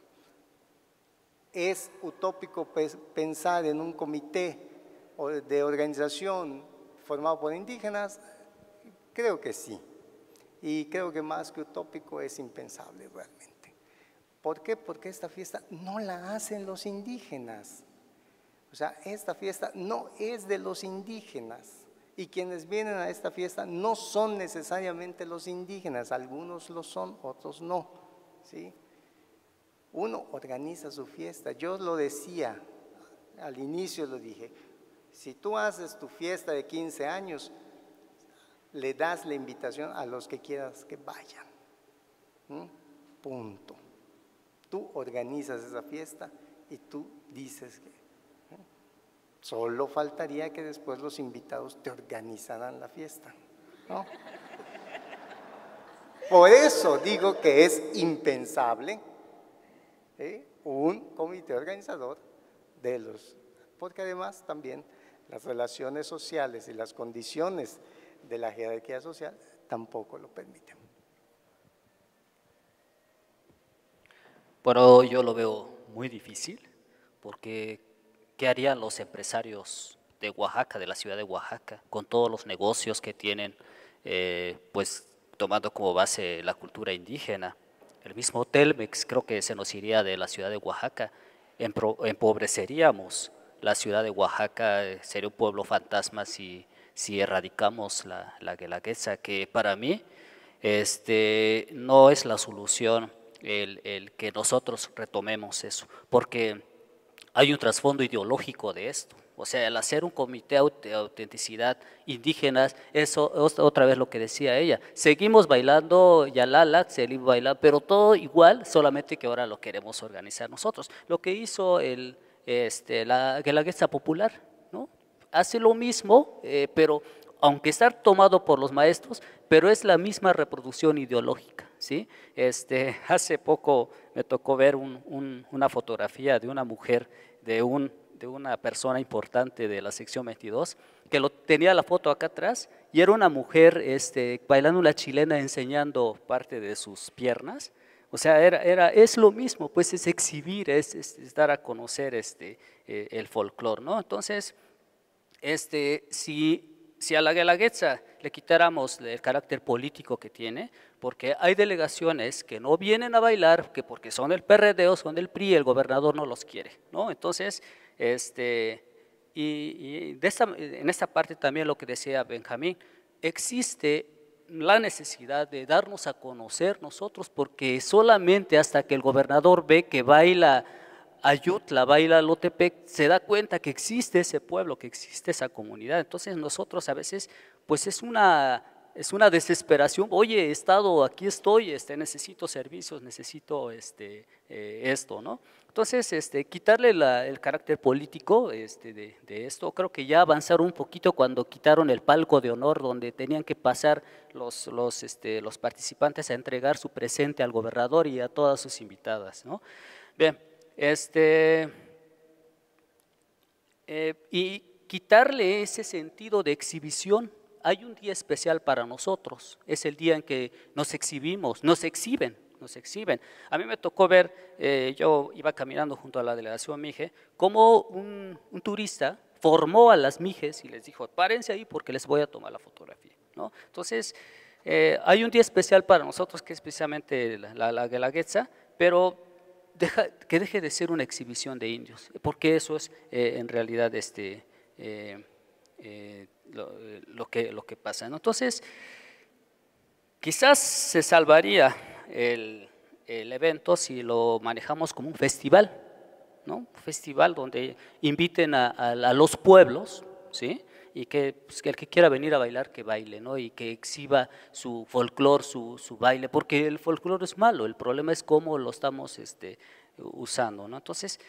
¿Es utópico pensar en un comité de organización formado por indígenas? Creo que sí. Y creo que más que utópico es impensable realmente. ¿Por qué? Porque esta fiesta no la hacen los indígenas. O sea, esta fiesta no es de los indígenas. Y quienes vienen a esta fiesta no son necesariamente los indígenas. Algunos lo son, otros no, ¿sí? Uno organiza su fiesta. Yo lo decía, al inicio lo dije, si tú haces tu fiesta de 15 años, le das la invitación a los que quieras que vayan. Punto. Tú organizas esa fiesta y tú dices que solo faltaría que después los invitados te organizaran la fiesta, ¿no? Por eso digo que es impensable un comité organizador porque además también las relaciones sociales y las condiciones de la jerarquía social tampoco lo permiten.
Pero yo lo veo muy difícil, porque ¿qué harían los empresarios de Oaxaca, de la ciudad de Oaxaca, con todos los negocios que tienen, pues tomando como base la cultura indígena. El mismo Telmex creo que se nos iría de la ciudad de Oaxaca, empobreceríamos la ciudad de Oaxaca, sería un pueblo fantasma si erradicamos la guelaguetza, que para mí no es la solución el que nosotros retomemos eso, porque hay un trasfondo ideológico de esto. O sea, el hacer un comité de autenticidad indígenas, eso es otra vez lo que decía ella. Seguimos bailando Yalala, seguimos bailando, pero todo igual, solamente que ahora lo queremos organizar nosotros. Lo que hizo la Guelaguetza Popular, ¿no? Hace lo mismo, pero aunque está tomado por los maestros, pero es la misma reproducción ideológica, ¿sí? Hace poco me tocó ver una fotografía de una mujer, de una persona importante de la sección 22, que tenía la foto acá atrás, y era una mujer bailando una chilena enseñando parte de sus piernas. O sea, es lo mismo, pues es exhibir, es dar a conocer el folclore, ¿no? Entonces, si a la Guelaguetza le quitáramos el carácter político que tiene, porque hay delegaciones que no vienen a bailar, que porque son del PRD o son del PRI, el gobernador no los quiere, ¿no? Entonces, en esta parte también lo que decía Benjamín, existe la necesidad de darnos a conocer nosotros, porque solamente hasta que el gobernador ve que baila Ayutla, baila Lotepec, se da cuenta que existe ese pueblo, que existe esa comunidad. Entonces nosotros a veces, pues es una desesperación. Oye, Estado, aquí estoy, necesito servicios, necesito esto, ¿no? Entonces, quitarle el carácter político de esto, creo que ya avanzaron un poquito cuando quitaron el palco de honor donde tenían que pasar los participantes a entregar su presente al gobernador y a todas sus invitadas, ¿no? Bien, y quitarle ese sentido de exhibición. Hay un día especial para nosotros, es el día en que nos exhibimos, nos exhiben. A mí me tocó ver, yo iba caminando junto a la delegación Mije, cómo un turista formó a las Mijes y les dijo, párense ahí porque les voy a tomar la fotografía, ¿no? Entonces, hay un día especial para nosotros que es precisamente la Guelaguetza, pero que deje de ser una exhibición de indios, porque eso es en realidad lo que pasa, ¿no? Entonces, quizás se salvaría el evento si lo manejamos como un festival, ¿no? Un festival donde inviten a los pueblos, ¿sí? Y que pues, el que quiera venir a bailar, que baile, ¿no? Y que exhiba su folclore, su baile, porque el folclore es malo, el problema es cómo lo estamos usando, ¿no? Entonces,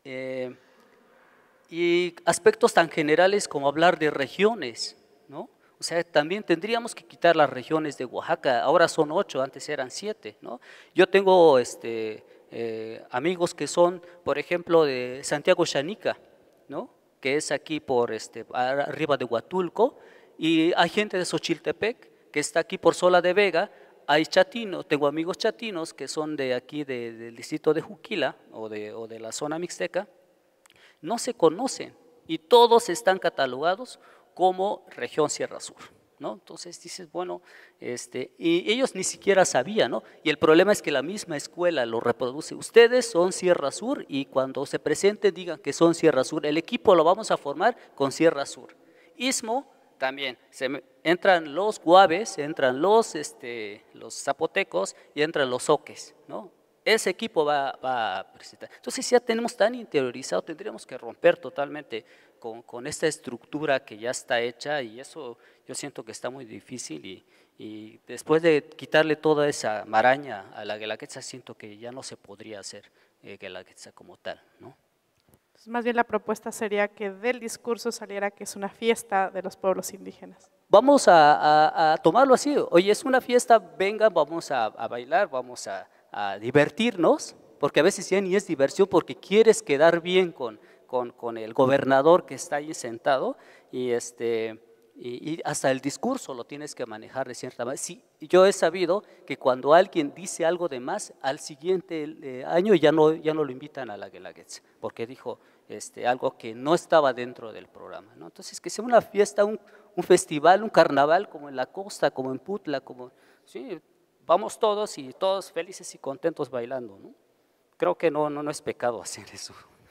y aspectos tan generales como hablar de regiones, ¿no? O sea, también tendríamos que quitar las regiones de Oaxaca, ahora son 8, antes eran 7, ¿no? Yo tengo amigos que son, por ejemplo, de Santiago Xanica, ¿no? Que es aquí por arriba de Huatulco, y hay gente de Xochiltepec que está aquí por Sola de Vega. Hay chatinos, tengo amigos chatinos que son de aquí del distrito de Juquila o de la zona mixteca, no se conocen y todos están catalogados como región Sierra Sur, ¿no? Entonces dices, bueno, y ellos ni siquiera sabían, ¿no? Y el problema es que la misma escuela lo reproduce. Ustedes son Sierra Sur y cuando se presenten digan que son Sierra Sur. El equipo lo vamos a formar con Sierra Sur. Istmo también, entran los guaves, entran los zapotecos y entran los soques, ¿no? Ese equipo va a presentar. Entonces ya tenemos tan interiorizado, tendríamos que romper totalmente con esta estructura que ya está hecha, y eso yo siento que está muy difícil, y después de quitarle toda esa maraña a la Guelaguetza, siento que ya no se podría hacer Guelaguetza como tal, ¿no?
Entonces, más bien la propuesta sería que del discurso saliera que es una fiesta de los pueblos indígenas.
Vamos a tomarlo así, oye, es una fiesta, venga, vamos a bailar, vamos a divertirnos, porque a veces ya ni es diversión, porque quieres quedar bien con el gobernador que está ahí sentado, y hasta el discurso lo tienes que manejar de cierta manera. Sí, yo he sabido que cuando alguien dice algo de más, al siguiente año ya no lo invitan a la Guelaguetza, porque dijo, algo que no estaba dentro del programa, ¿no? Entonces, que sea una fiesta, un festival, un carnaval como en la costa, como en Putla, como, sí, vamos todos y todos felices y contentos bailando, ¿no? Creo que no es pecado hacer eso.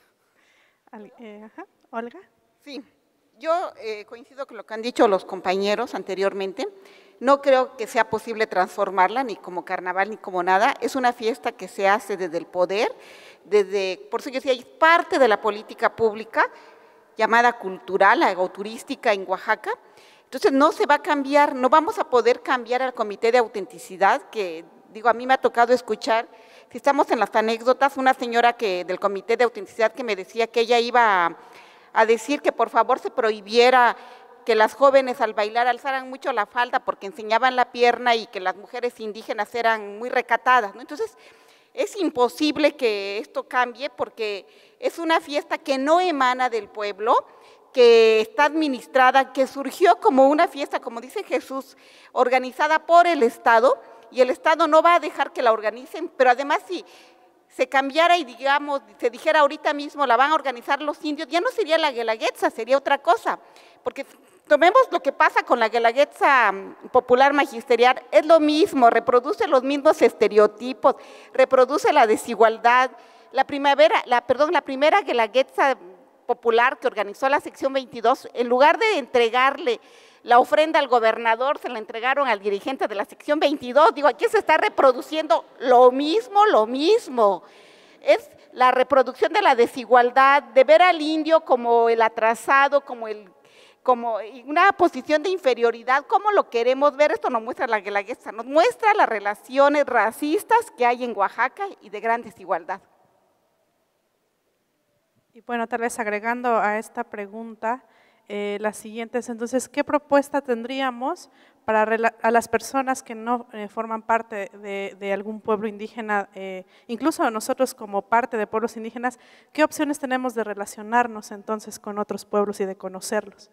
Olga.
Sí, yo coincido con lo que han dicho los compañeros anteriormente. No creo que sea posible transformarla ni como carnaval ni como nada. Es una fiesta que se hace desde el poder, por eso yo decía, es parte de la política pública llamada cultural o turística en Oaxaca. Entonces no se va a cambiar, no vamos a poder cambiar al comité de autenticidad, que digo, a mí me ha tocado escuchar, si estamos en las anécdotas, una señora del comité de autenticidad que me decía que ella iba a decir que por favor se prohibiera que las jóvenes al bailar alzaran mucho la falda porque enseñaban la pierna y que las mujeres indígenas eran muy recatadas, ¿no? Entonces, es imposible que esto cambie porque es una fiesta que no emana del pueblo, que está administrada, que surgió como una fiesta, como dice Jesús, organizada por el Estado, y el Estado no va a dejar que la organicen, pero además si se cambiara y digamos, se dijera ahorita mismo la van a organizar los indios, ya no sería la Guelaguetza, sería otra cosa, porque tomemos lo que pasa con la Guelaguetza popular magisterial, es lo mismo, reproduce los mismos estereotipos, reproduce la desigualdad. La primera Guelaguetza popular que organizó la sección 22, en lugar de entregarle la ofrenda al gobernador, se la entregaron al dirigente de la sección 22. Digo, aquí se está reproduciendo lo mismo. Es la reproducción de la desigualdad, de ver al indio como el atrasado, como una posición de inferioridad. ¿Cómo lo queremos ver? Esto nos muestra la Guelaguetza, nos muestra las relaciones racistas que hay en Oaxaca y de gran desigualdad.
Y bueno, tal vez agregando a esta pregunta, las siguientes, entonces, ¿qué propuesta tendríamos a las personas que no forman parte de algún pueblo indígena, incluso nosotros como parte de pueblos indígenas, qué opciones tenemos de relacionarnos entonces con otros pueblos y de conocerlos?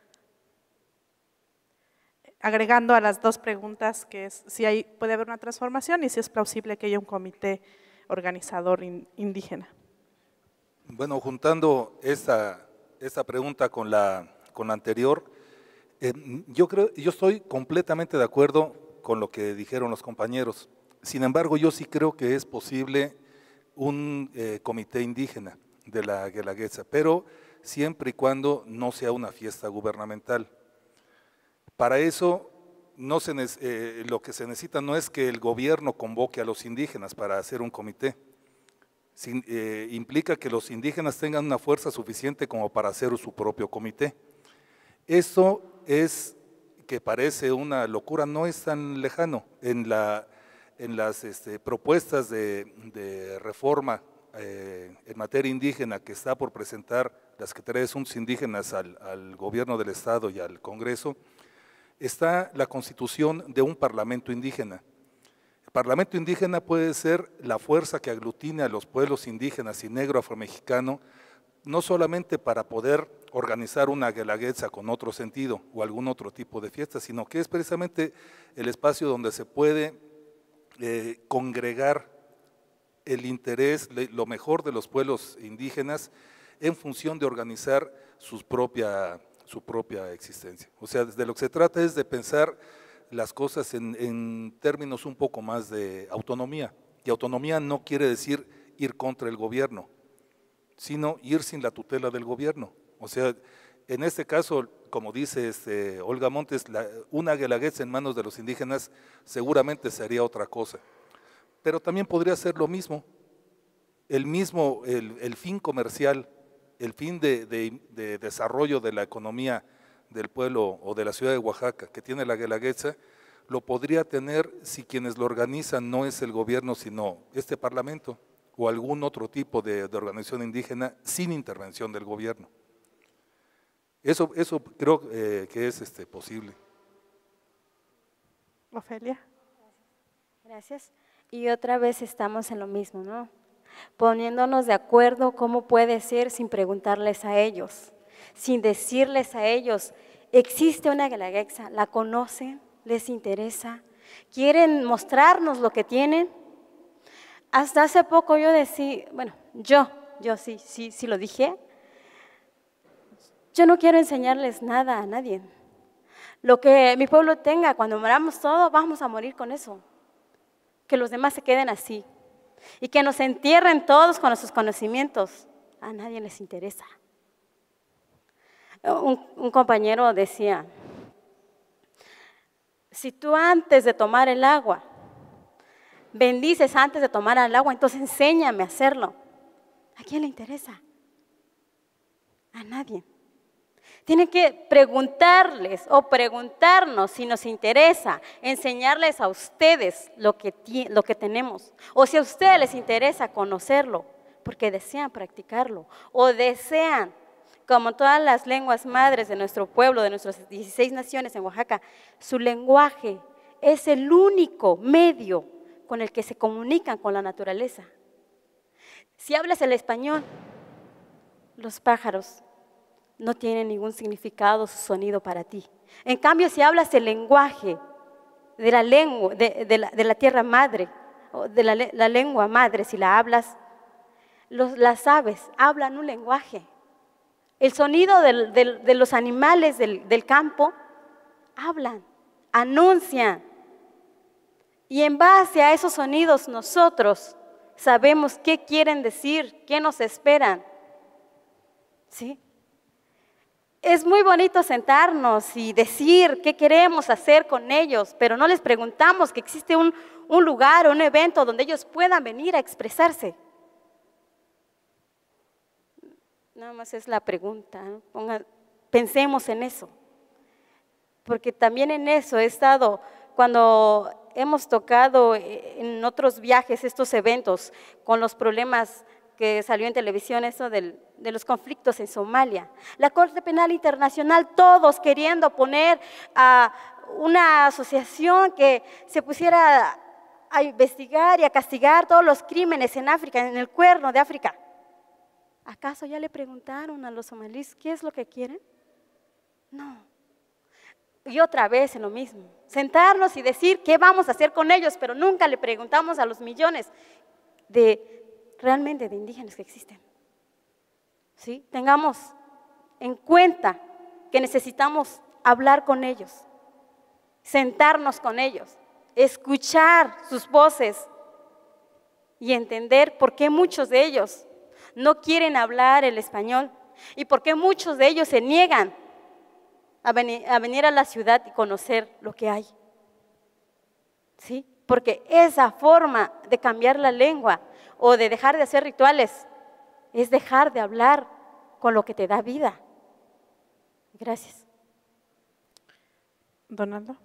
Agregando a las dos preguntas, que es si puede haber una transformación y si es plausible que haya un comité organizador indígena.
Bueno, juntando esta pregunta con la anterior, yo estoy completamente de acuerdo con lo que dijeron los compañeros. Sin embargo, yo sí creo que es posible un comité indígena de la Guelaguetza, pero siempre y cuando no sea una fiesta gubernamental. Para eso, lo que se necesita no es que el gobierno convoque a los indígenas para hacer un comité. Implica que los indígenas tengan una fuerza suficiente como para hacer su propio comité. Eso es que parece una locura, no es tan lejano. En las propuestas de reforma en materia indígena que está por presentar la Secretaría de Asuntos Indígenas al Gobierno del Estado y al Congreso, está la constitución de un parlamento indígena. El parlamento indígena puede ser la fuerza que aglutine a los pueblos indígenas y negro afromexicano, no solamente para poder organizar una Guelaguetza con otro sentido o algún otro tipo de fiesta, sino que es precisamente el espacio donde se puede congregar el interés, lo mejor de los pueblos indígenas en función de organizar su propia existencia. O sea, de lo que se trata es de pensar las cosas en términos un poco más de autonomía. Y autonomía no quiere decir ir contra el gobierno, sino ir sin la tutela del gobierno. O sea, en este caso, como dice Olga Montes, una Guelaguetza en manos de los indígenas seguramente sería otra cosa. Pero también podría ser lo mismo, el fin comercial, el fin de desarrollo de la economía del pueblo o de la ciudad de Oaxaca que tiene la Guelaguetza, lo podría tener si quienes lo organizan no es el gobierno, sino este parlamento o algún otro tipo de organización indígena sin intervención del gobierno. Eso creo que es posible.
Ofelia.
Gracias. Y otra vez estamos en lo mismo, ¿no? Poniéndonos de acuerdo cómo puede ser sin preguntarles a ellos, sin decirles a ellos, existe una Guelaguetza, ¿la conocen? ¿Les interesa? ¿Quieren mostrarnos lo que tienen? Hasta hace poco yo decía, bueno, yo sí lo dije, Yo no quiero enseñarles nada a nadie. Lo que mi pueblo tenga, cuando moramos todos, vamos a morir con eso. Que los demás se queden así. Y que nos entierren todos con nuestros conocimientos. A nadie les interesa. Un compañero decía, si tú antes de tomar el agua, bendices antes de tomar el agua, entonces enséñame a hacerlo. ¿A quién le interesa? A nadie. Tienen que preguntarles o preguntarnos si nos interesa, enseñarles a ustedes lo que tenemos. O si a ustedes les interesa conocerlo, porque desean practicarlo. O desean, como todas las lenguas madres de nuestro pueblo, de nuestras 16 naciones en Oaxaca, su lenguaje es el único medio con el que se comunican con la naturaleza. Si hablas el español, los pájaros no tienen ningún significado o sonido para ti. En cambio, si hablas el lenguaje de la lengua, de la tierra madre, o de la lengua madre, si la hablas, las aves hablan un lenguaje. El sonido de los animales del campo hablan, anuncian. Y en base a esos sonidos nosotros sabemos qué quieren decir, qué nos esperan. ¿Sí? Es muy bonito sentarnos y decir qué queremos hacer con ellos, pero no les preguntamos que existe un lugar o un evento donde ellos puedan venir a expresarse. Nada más es la pregunta, ¿no? Pensemos en eso, porque también en eso he estado, cuando hemos tocado en otros viajes estos eventos, con los problemas que salió en televisión, eso de los conflictos en Somalia. La Corte Penal Internacional, todos queriendo poner a una asociación que se pusiera a investigar y a castigar todos los crímenes en África, en el Cuerno de África. ¿Acaso ya le preguntaron a los somalíes qué es lo que quieren? No. Y otra vez en lo mismo, sentarnos y decir qué vamos a hacer con ellos, pero nunca le preguntamos a los millones realmente de indígenas que existen. ¿Sí? Tengamos en cuenta que necesitamos hablar con ellos, sentarnos con ellos, escuchar sus voces y entender por qué muchos de ellos no quieren hablar el español y por qué muchos de ellos se niegan a venir a la ciudad y conocer lo que hay. ¿Sí? Porque esa forma de cambiar la lengua o de dejar de hacer rituales es dejar de hablar con lo que te da vida. Gracias.
Donaldo.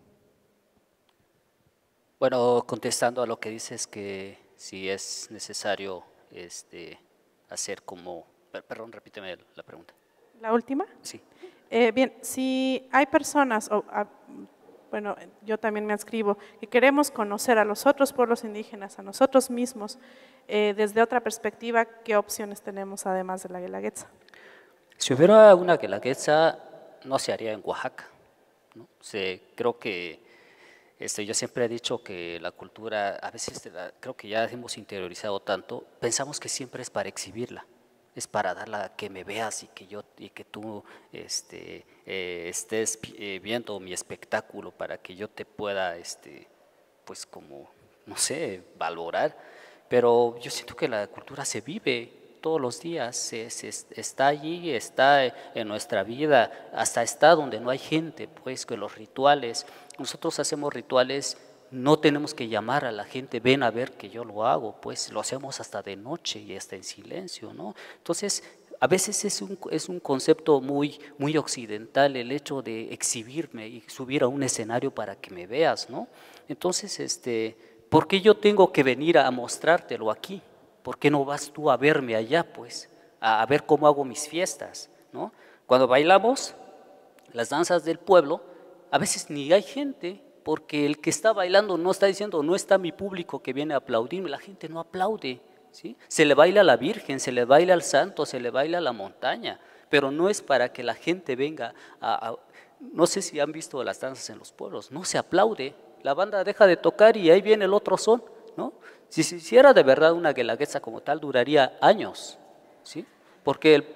Bueno, contestando a lo que dices, que si es necesario hacer como… Perdón, repíteme la pregunta.
¿La última?
Sí.
Bien, si hay personas, bueno, yo también me adscribo, que queremos conocer a los otros pueblos indígenas, a nosotros mismos, desde otra perspectiva, ¿qué opciones tenemos además de la Guelaguetza?
Si hubiera una Guelaguetza, no se haría en Oaxaca, ¿no? Creo que yo siempre he dicho que la cultura, a veces creo que ya hemos interiorizado tanto, pensamos que siempre es para exhibirla, es para darla, que me veas y que tú estés viendo mi espectáculo para que yo te pueda, pues como, no sé, valorar. Pero yo siento que la cultura se vive todos los días, está allí, está en nuestra vida, hasta está donde no hay gente, pues que los rituales, nosotros hacemos rituales, no tenemos que llamar a la gente, ven a ver que yo lo hago, pues lo hacemos hasta de noche y hasta en silencio, ¿no? Entonces, a veces es un concepto muy occidental el hecho de exhibirme y subir a un escenario para que me veas, ¿no? Entonces, ¿por qué yo tengo que venir a mostrártelo aquí? ¿Por qué no vas tú a verme allá, pues? A ver cómo hago mis fiestas, ¿no? Cuando bailamos las danzas del pueblo, a veces ni hay gente, porque el que está bailando no está diciendo, no está mi público que viene a aplaudirme, la gente no aplaude, ¿sí? Se le baila a la Virgen, se le baila al santo, se le baila a la montaña, pero no es para que la gente venga no sé si han visto las danzas en los pueblos, no se aplaude, la banda deja de tocar y ahí viene el otro son, ¿no? Si era de verdad una Guelaguetza como tal, duraría años, ¿sí? Porque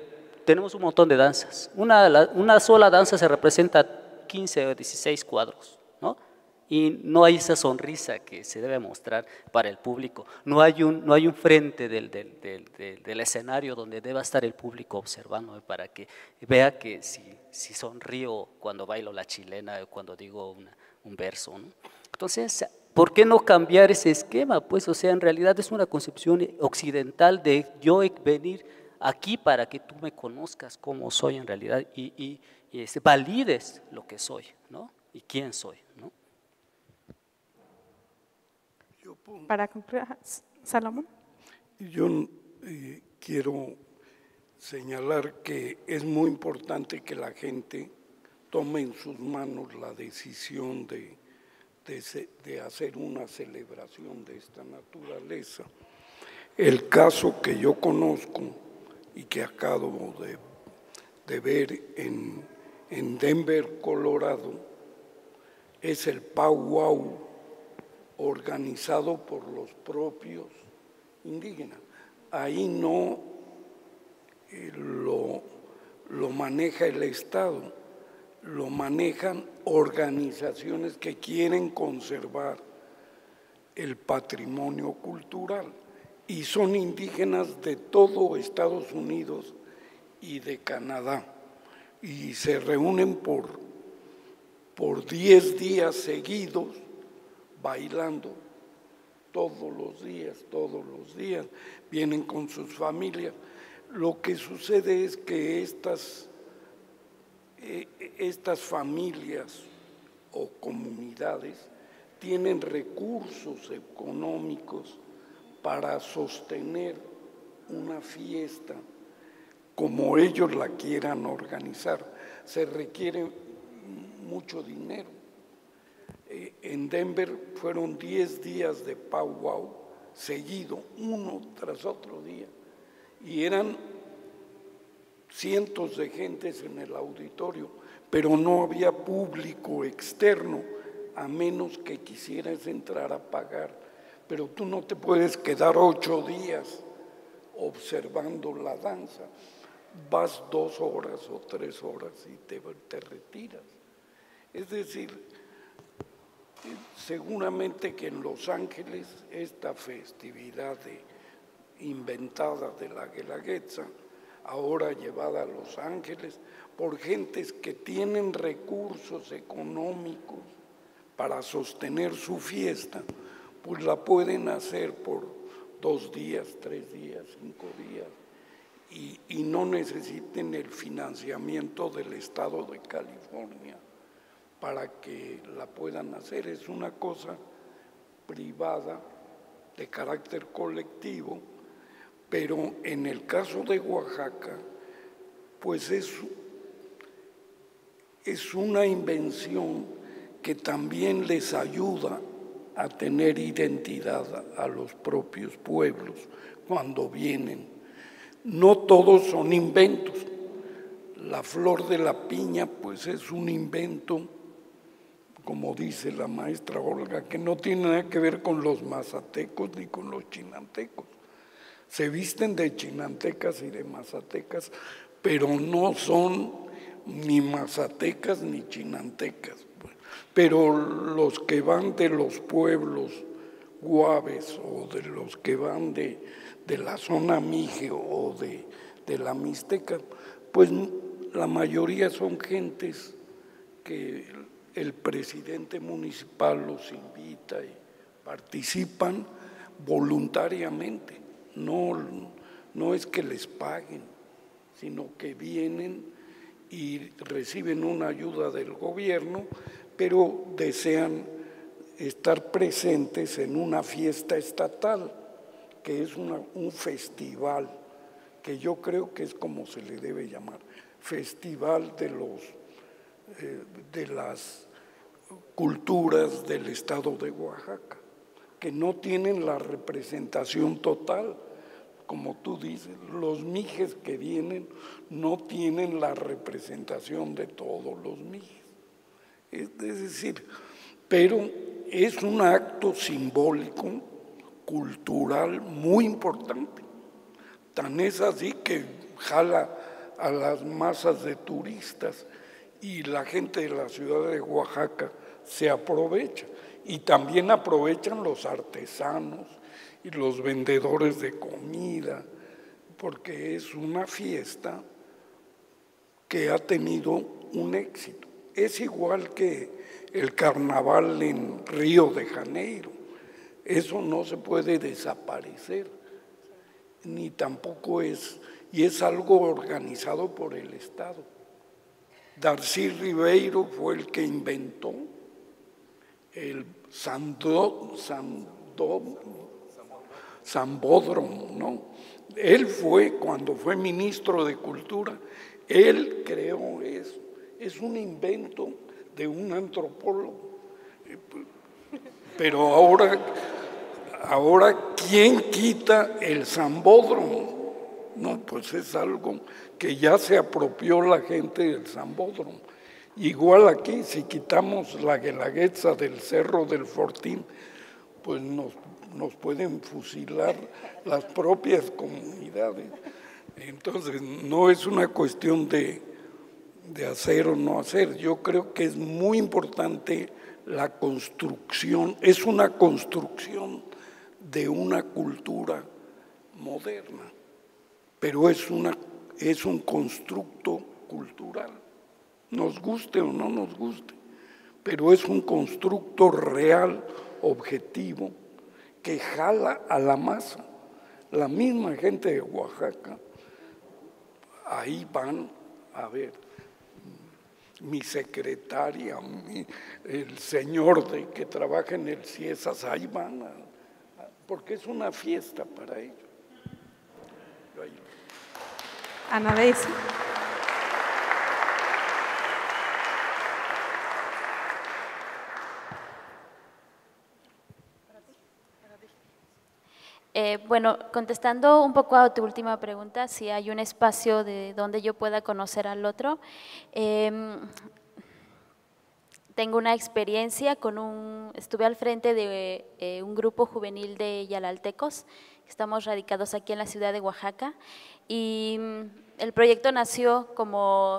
tenemos un montón de danzas. Una sola danza se representa 15 o 16 cuadros, ¿no? Y no hay esa sonrisa que se debe mostrar para el público. No hay un frente del escenario donde deba estar el público observando para que vea que si sonrío cuando bailo la chilena o cuando digo un verso, ¿no? Entonces, ¿por qué no cambiar ese esquema? Pues, o sea, en realidad es una concepción occidental de yo venir aquí para que tú me conozcas como soy en realidad y valides lo que soy, ¿no? Y quién soy, ¿no?
Para concluir, Salomón.
Yo quiero señalar que es muy importante que la gente tome en sus manos la decisión de hacer una celebración de esta naturaleza. El caso que yo conozco y que acabo de ver en Denver, Colorado, es el powwow organizado por los propios indígenas. Ahí no lo maneja el Estado, lo manejan organizaciones que quieren conservar el patrimonio cultural y son indígenas de todo Estados Unidos y de Canadá y se reúnen por 10 días seguidos bailando todos los días, vienen con sus familias. Lo que sucede es que estas familias o comunidades tienen recursos económicos para sostener una fiesta como ellos la quieran organizar. Se requiere mucho dinero. En Denver fueron 10 días de powwow seguido, uno tras otro día, y eran cientos de gentes en el auditorio, pero no había público externo, a menos que quisieras entrar a pagar. Pero tú no te puedes quedar 8 días observando la danza, vas 2 horas o 3 horas y te retiras. Es decir, seguramente que en Los Ángeles esta festividad inventada de la Guelaguetza, ahora llevada a Los Ángeles por gentes que tienen recursos económicos para sostener su fiesta, pues la pueden hacer por 2 días, 3 días, 5 días y no necesiten el financiamiento del Estado de California para que la puedan hacer. Es una cosa privada de carácter colectivo, pero en el caso de Oaxaca, pues es una invención que también les ayuda a tener identidad a los propios pueblos cuando vienen. No todos son inventos. La flor de la piña, pues es un invento, como dice la maestra Olga, que no tiene nada que ver con los mazatecos ni con los chinantecos. Se visten de chinantecas y de mazatecas, pero no son ni mazatecas ni chinantecas. Pero los que van de los pueblos guaves o de los que van de la zona Mije o de la Mixteca, pues la mayoría son gentes que el presidente municipal los invita y participan voluntariamente. No es que les paguen, sino que vienen y reciben una ayuda del gobierno, pero desean estar presentes en una fiesta estatal, que es un festival, que yo creo que es como se le debe llamar, festival de las culturas del estado de Oaxaca, que no tienen la representación total. Como tú dices, los mijes que vienen no tienen la representación de todos los mijes. Es decir, pero es un acto simbólico, cultural muy importante. Tan es así que jala a las masas de turistas y la gente de la ciudad de Oaxaca se aprovecha. Y también aprovechan los artesanos y los vendedores de comida, porque es una fiesta que ha tenido un éxito. Es igual que el carnaval en Río de Janeiro. Eso no se puede desaparecer, ni tampoco es, y es algo organizado por el Estado. Darcy Ribeiro fue el que inventó el Sambódromo, ¿no? Él fue, cuando fue ministro de Cultura, él creó eso. Es un invento de un antropólogo. Pero ahora ¿quién quita el Sambódromo? No, pues es algo que ya se apropió la gente del Sambódromo. Igual aquí, si quitamos la Guelaguetza del Cerro del Fortín, pues nos pueden fusilar las propias comunidades. Entonces, no es una cuestión de hacer o no hacer. Yo creo que es muy importante la construcción, es una construcción de una cultura moderna, pero es un constructo cultural. Nos guste o no nos guste, pero es un constructo real, objetivo, que jala a la masa. La misma gente de Oaxaca, ahí van a ver, mi secretaria, el señor que trabaja en el CIESAS, ahí van, porque es una fiesta para ellos.
Ana Daisy.
Bueno, contestando un poco a tu última pregunta, si hay un espacio de donde yo pueda conocer al otro. Tengo una experiencia estuve al frente de un grupo juvenil de yalaltecos, estamos radicados aquí en la ciudad de Oaxaca, y el proyecto nació como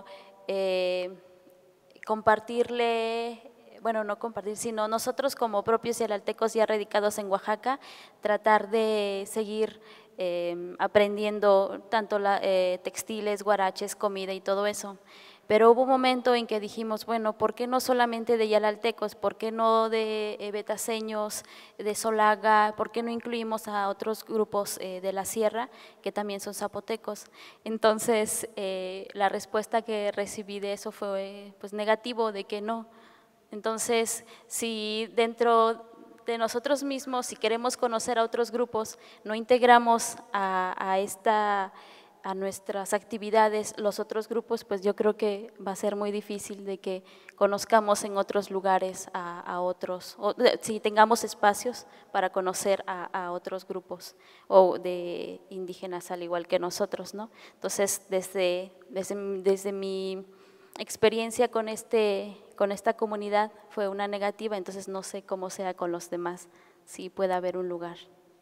compartirle… Bueno, no compartir, sino nosotros como propios yalaltecos ya radicados en Oaxaca, tratar de seguir aprendiendo tanto textiles, guaraches, comida y todo eso. Pero hubo un momento en que dijimos, bueno, ¿por qué no solamente de yalaltecos? ¿Por qué no de betaseños, de Solaga? ¿Por qué no incluimos a otros grupos de la sierra que también son zapotecos? Entonces, la respuesta que recibí de eso fue pues negativo, de que no. Entonces, si dentro de nosotros mismos, si queremos conocer a otros grupos, no integramos a nuestras actividades los otros grupos, pues yo creo que va a ser muy difícil de que conozcamos en otros lugares a otros, o si tengamos espacios para conocer a otros grupos o de indígenas al igual que nosotros, ¿no? Entonces, desde mi experiencia con esta comunidad fue una negativa, entonces no sé cómo sea con los demás, si puede haber un lugar.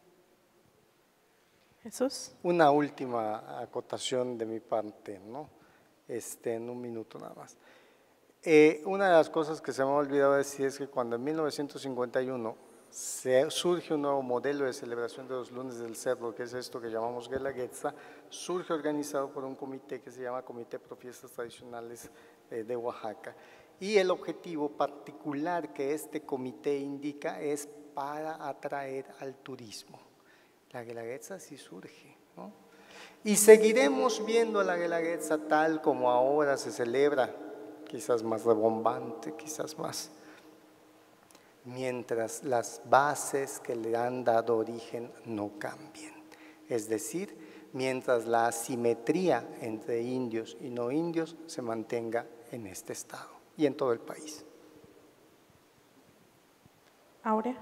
Jesús.
Una última acotación de mi parte, ¿no? En un minuto nada más. Una de las cosas que se me ha olvidado decir es que cuando en 1951 surge un nuevo modelo de celebración de los lunes del cerdo, que es esto que llamamos Guelaguetza, surge organizado por un comité que se llama Comité Pro Fiestas Tradicionales de Oaxaca. Y el objetivo particular que este comité indica es para atraer al turismo. La Guelaguetza sí surge, ¿no? Y seguiremos viendo la Guelaguetza tal como ahora se celebra, quizás más rebombante, quizás más, mientras las bases que le han dado origen no cambien. Es decir, mientras la asimetría entre indios y no indios se mantenga en este estado y en todo el país.
Aurea.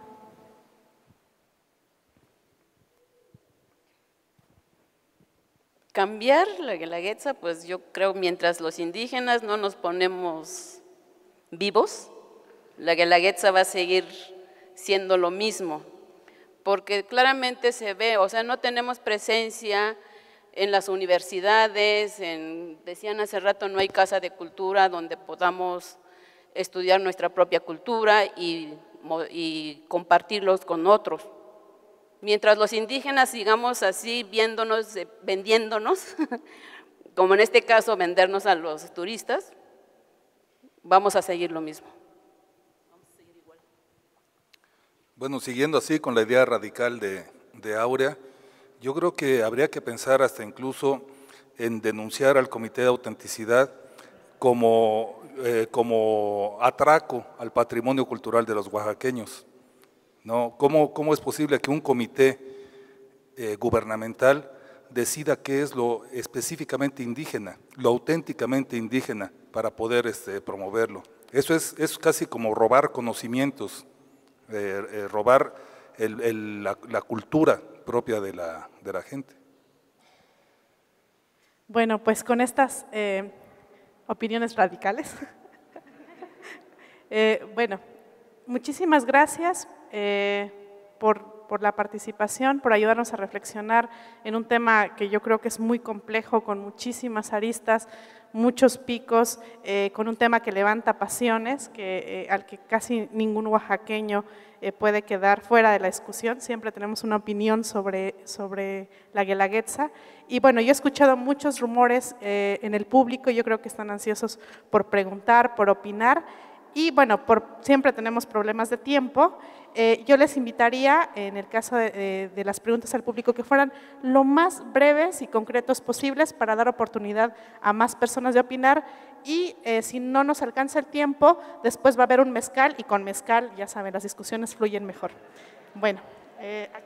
Cambiar la Guelaguetza, pues yo creo mientras los indígenas no nos ponemos vivos, la Guelaguetza va a seguir siendo lo mismo, porque claramente se ve, o sea, no tenemos presencia en las universidades, decían hace rato, no hay casa de cultura donde podamos estudiar nuestra propia cultura y compartirlos con otros. Mientras los indígenas sigamos así viéndonos, vendiéndonos, como en este caso vendernos a los turistas, vamos a seguir lo mismo.
Bueno, siguiendo así con la idea radical de Áurea, yo creo que habría que pensar hasta incluso en denunciar al Comité de Autenticidad como atraco al patrimonio cultural de los oaxaqueños, ¿no? ¿Cómo es posible que un comité gubernamental decida qué es lo específicamente indígena, lo auténticamente indígena, para poder promoverlo? Eso es casi como robar conocimientos, robar la cultura propia de la gente.
Bueno, pues con estas opiniones radicales, bueno, muchísimas gracias por la participación, por ayudarnos a reflexionar en un tema que yo creo que es muy complejo, con muchísimas aristas, muchos picos, con un tema que levanta pasiones, al que casi ningún oaxaqueño puede quedar fuera de la discusión. Siempre tenemos una opinión sobre la Guelaguetza. Y bueno, yo he escuchado muchos rumores en el público, yo creo que están ansiosos por preguntar, por opinar. Y bueno, siempre tenemos problemas de tiempo. Yo les invitaría, en el caso de las preguntas al público, que fueran lo más breves y concretos posibles para dar oportunidad a más personas de opinar. Y si no nos alcanza el tiempo, después va a haber un mezcal, y con mezcal, ya saben, las discusiones fluyen mejor. Bueno, aquí.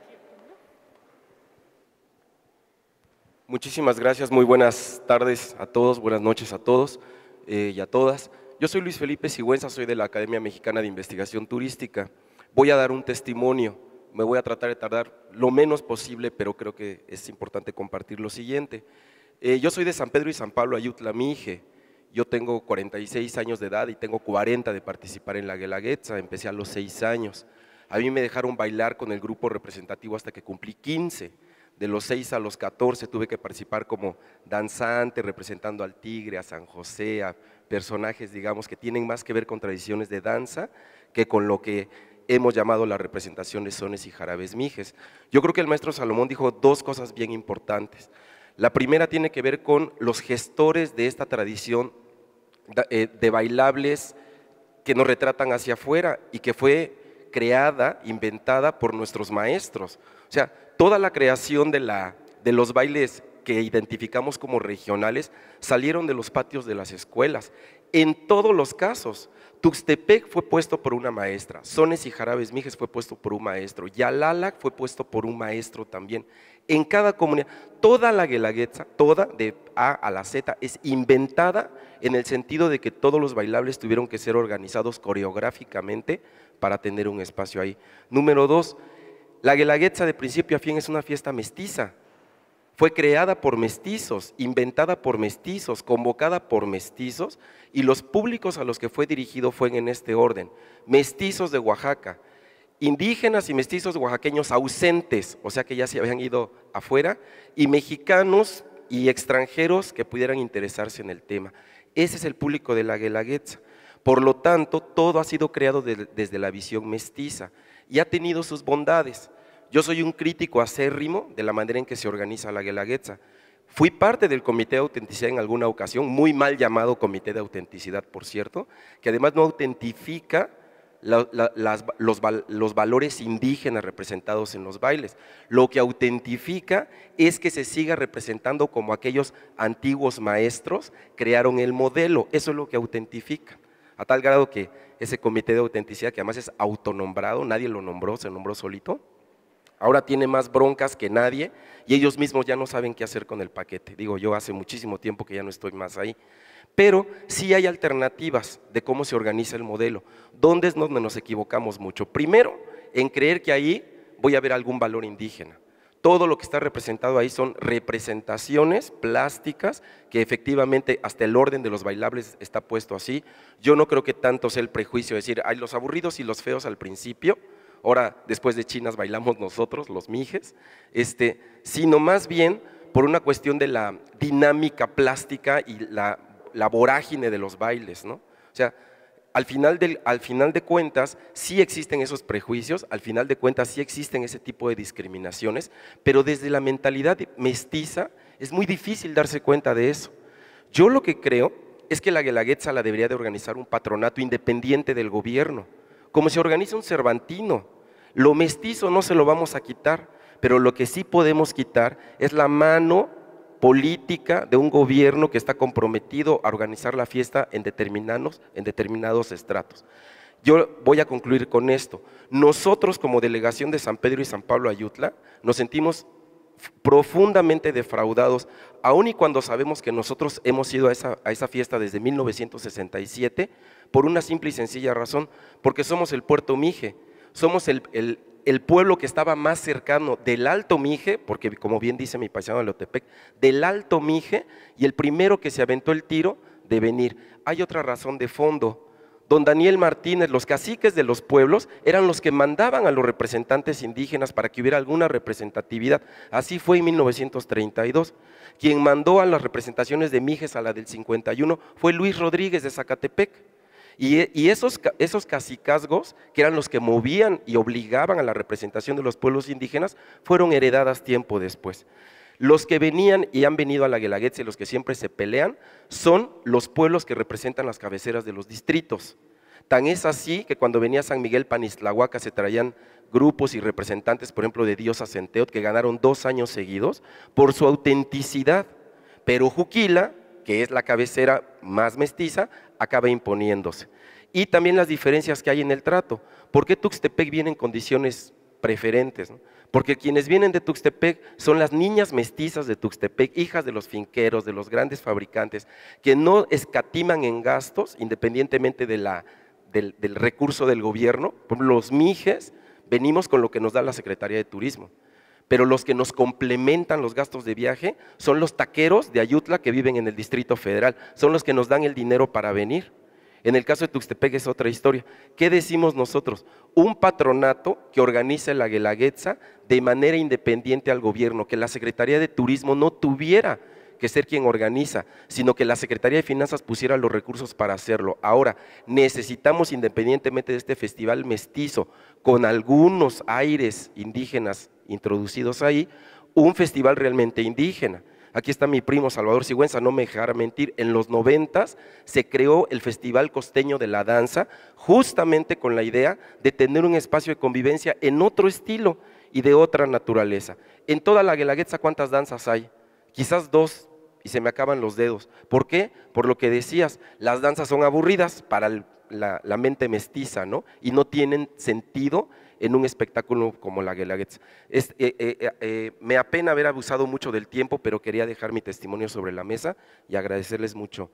Muchísimas gracias, muy buenas tardes a todos, buenas noches a todos y a todas. Yo soy Luis Felipe Sigüenza, soy de la Academia Mexicana de Investigación Turística. Voy a dar un testimonio, me voy a tratar de tardar lo menos posible, pero creo que es importante compartir lo siguiente. Yo soy de San Pedro y San Pablo, Ayutla, Mije. Yo tengo 46 años de edad y tengo 40 de participar en la Guelaguetza, empecé a los 6 años. A mí me dejaron bailar con el grupo representativo hasta que cumplí 15. De los 6 a los 14 tuve que participar como danzante, representando al Tigre, a San José, a personajes, digamos, que tienen más que ver con tradiciones de danza que con lo que hemos llamado la representación de sones y jarabes mijes. Yo creo que el maestro Salomón dijo dos cosas bien importantes. La primera tiene que ver con los gestores de esta tradición de bailables que nos retratan hacia afuera y que fue creada, inventada por nuestros maestros. O sea, toda la creación de los bailes que identificamos como regionales salieron de los patios de las escuelas. En todos los casos, Tuxtepec fue puesto por una maestra, Sones y Jarabes Mijes fue puesto por un maestro, Yalalac fue puesto por un maestro también. En cada comunidad, toda la Guelaguetza, toda de A a la Z, es inventada en el sentido de que todos los bailables tuvieron que ser organizados coreográficamente para tener un espacio ahí. Número 2, la Guelaguetza de principio a fin es una fiesta mestiza. Fue creada por mestizos, inventada por mestizos, convocada por mestizos, y los públicos a los que fue dirigido fueron en este orden: mestizos de Oaxaca, indígenas y mestizos oaxaqueños ausentes, o sea que ya se habían ido afuera, y mexicanos y extranjeros que pudieran interesarse en el tema. Ese es el público de la Guelaguetza. Por lo tanto, todo ha sido creado desde la visión mestiza y ha tenido sus bondades. Yo soy un crítico acérrimo de la manera en que se organiza la Guelaguetza. Fui parte del Comité de Autenticidad en alguna ocasión, muy mal llamado Comité de Autenticidad, por cierto, que además no autentifica los valores indígenas representados en los bailes. Lo que autentifica es que se siga representando como aquellos antiguos maestros crearon el modelo, eso es lo que autentifica. A tal grado que ese Comité de Autenticidad, que además es autonombrado, nadie lo nombró, se nombró solito, ahora tiene más broncas que nadie y ellos mismos ya no saben qué hacer con el paquete. Digo, yo hace muchísimo tiempo que ya no estoy más ahí, pero sí hay alternativas de cómo se organiza el modelo. ¿Dónde es donde nos equivocamos mucho? Primero, en creer que ahí voy a ver algún valor indígena. Todo lo que está representado ahí son representaciones plásticas que efectivamente hasta el orden de los bailables está puesto así. Yo no creo que tanto sea el prejuicio de decir, hay los aburridos y los feos al principio, ahora después de chinas bailamos nosotros, los mijes, sino más bien por una cuestión de la dinámica plástica y la vorágine de los bailes, ¿no? O sea, al final de cuentas sí existen esos prejuicios, al final de cuentas sí existen ese tipo de discriminaciones, pero desde la mentalidad mestiza es muy difícil darse cuenta de eso. Yo lo que creo es que la Guelaguetza la debería de organizar un patronato independiente del gobierno, como se organiza un Cervantino. Lo mestizo no se lo vamos a quitar, pero lo que sí podemos quitar es la mano política de un gobierno que está comprometido a organizar la fiesta en determinados estratos. Yo voy a concluir con esto. Nosotros como delegación de San Pedro y San Pablo Ayutla nos sentimos profundamente defraudados, aun y cuando sabemos que nosotros hemos ido a esa fiesta desde 1967, por una simple y sencilla razón, porque somos el Puerto Mije, somos el pueblo que estaba más cercano del Alto Mije, porque como bien dice mi paisano de Leotepec, del Alto Mije, y el primero que se aventó el tiro de venir. Hay otra razón de fondo. Don Daniel Martínez, los caciques de los pueblos, eran los que mandaban a los representantes indígenas para que hubiera alguna representatividad. Así fue en 1932. Quien mandó a las representaciones de Mijes a la del 51 fue Luis Rodríguez de Zacatepec. Y esos cacicazgos, que eran los que movían y obligaban a la representación de los pueblos indígenas, fueron heredadas tiempo después. Los que venían y han venido a la Guelaguetza y los que siempre se pelean son los pueblos que representan las cabeceras de los distritos. Tan es así que cuando venía San Miguel Panistlahuaca se traían grupos y representantes, por ejemplo, de Diosa Centeot, que ganaron 2 años seguidos por su autenticidad. Pero Juquila, que es la cabecera más mestiza, acaba imponiéndose. Y también las diferencias que hay en el trato. ¿Por qué Tuxtepec viene en condiciones preferentes, ¿no? Porque quienes vienen de Tuxtepec son las niñas mestizas de Tuxtepec, hijas de los finqueros, de los grandes fabricantes, que no escatiman en gastos independientemente del recurso del gobierno. Por ejemplo, los mijes venimos con lo que nos da la Secretaría de Turismo, pero los que nos complementan los gastos de viaje son los taqueros de Ayutla que viven en el Distrito Federal, son los que nos dan el dinero para venir. En el caso de Tuxtepec es otra historia. ¿Qué decimos nosotros? Un patronato que organice la Guelaguetza de manera independiente al gobierno, que la Secretaría de Turismo no tuviera que ser quien organiza, sino que la Secretaría de Finanzas pusiera los recursos para hacerlo. Ahora, necesitamos, independientemente de este festival mestizo, con algunos aires indígenas introducidos ahí, un festival realmente indígena. Aquí está mi primo Salvador Sigüenza, no me dejará mentir, en los 90s se creó el Festival Costeño de la Danza, justamente con la idea de tener un espacio de convivencia en otro estilo y de otra naturaleza. En toda la Guelaguetza, ¿cuántas danzas hay? Quizás 2 y se me acaban los dedos. ¿Por qué? Por lo que decías, las danzas son aburridas para la mente mestiza, ¿no? Y no tienen sentido en un espectáculo como la Guelaguetza. Me apena haber abusado mucho del tiempo, pero quería dejar mi testimonio sobre la mesa y agradecerles mucho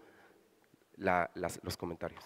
los comentarios.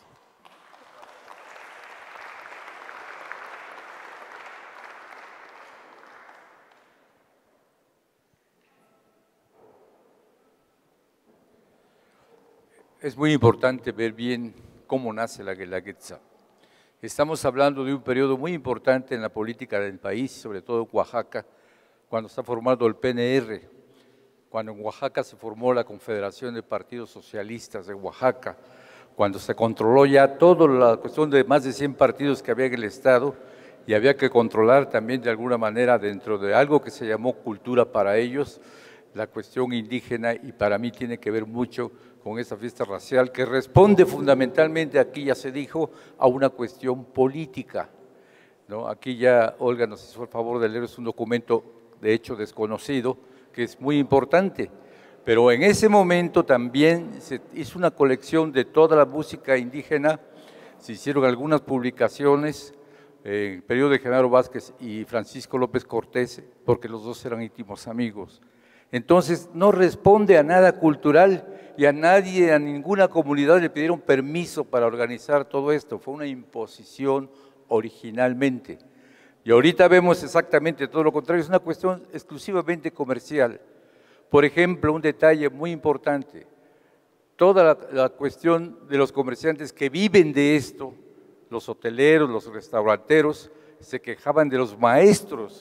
Es muy importante ver bien cómo nace la Guelaguetza. Estamos hablando de un periodo muy importante en la política del país, sobre todo en Oaxaca, cuando está formado el PNR, cuando en Oaxaca se formó la Confederación de Partidos Socialistas de Oaxaca, cuando se controló ya toda la cuestión de más de 100 partidos que había en el Estado y había que controlar también de alguna manera dentro de algo que se llamó cultura para ellos, la cuestión indígena, y para mí tiene que ver mucho con esta fiesta racial que responde fundamentalmente, aquí ya se dijo, a una cuestión política, ¿no? Aquí ya Olga nos hizo el favor de leer, es un documento de hecho desconocido, que es muy importante, pero en ese momento también se hizo una colección de toda la música indígena, se hicieron algunas publicaciones, en el periodo de Genaro Vázquez y Francisco López Cortés, porque los dos eran íntimos amigos. Entonces no responde a nada cultural y a nadie, a ninguna comunidad le pidieron permiso para organizar todo esto, fue una imposición originalmente. Y ahorita vemos exactamente todo lo contrario, es una cuestión exclusivamente comercial. Por ejemplo, un detalle muy importante, toda la cuestión de los comerciantes que viven de esto, los hoteleros, los restauranteros, se quejaban de los maestros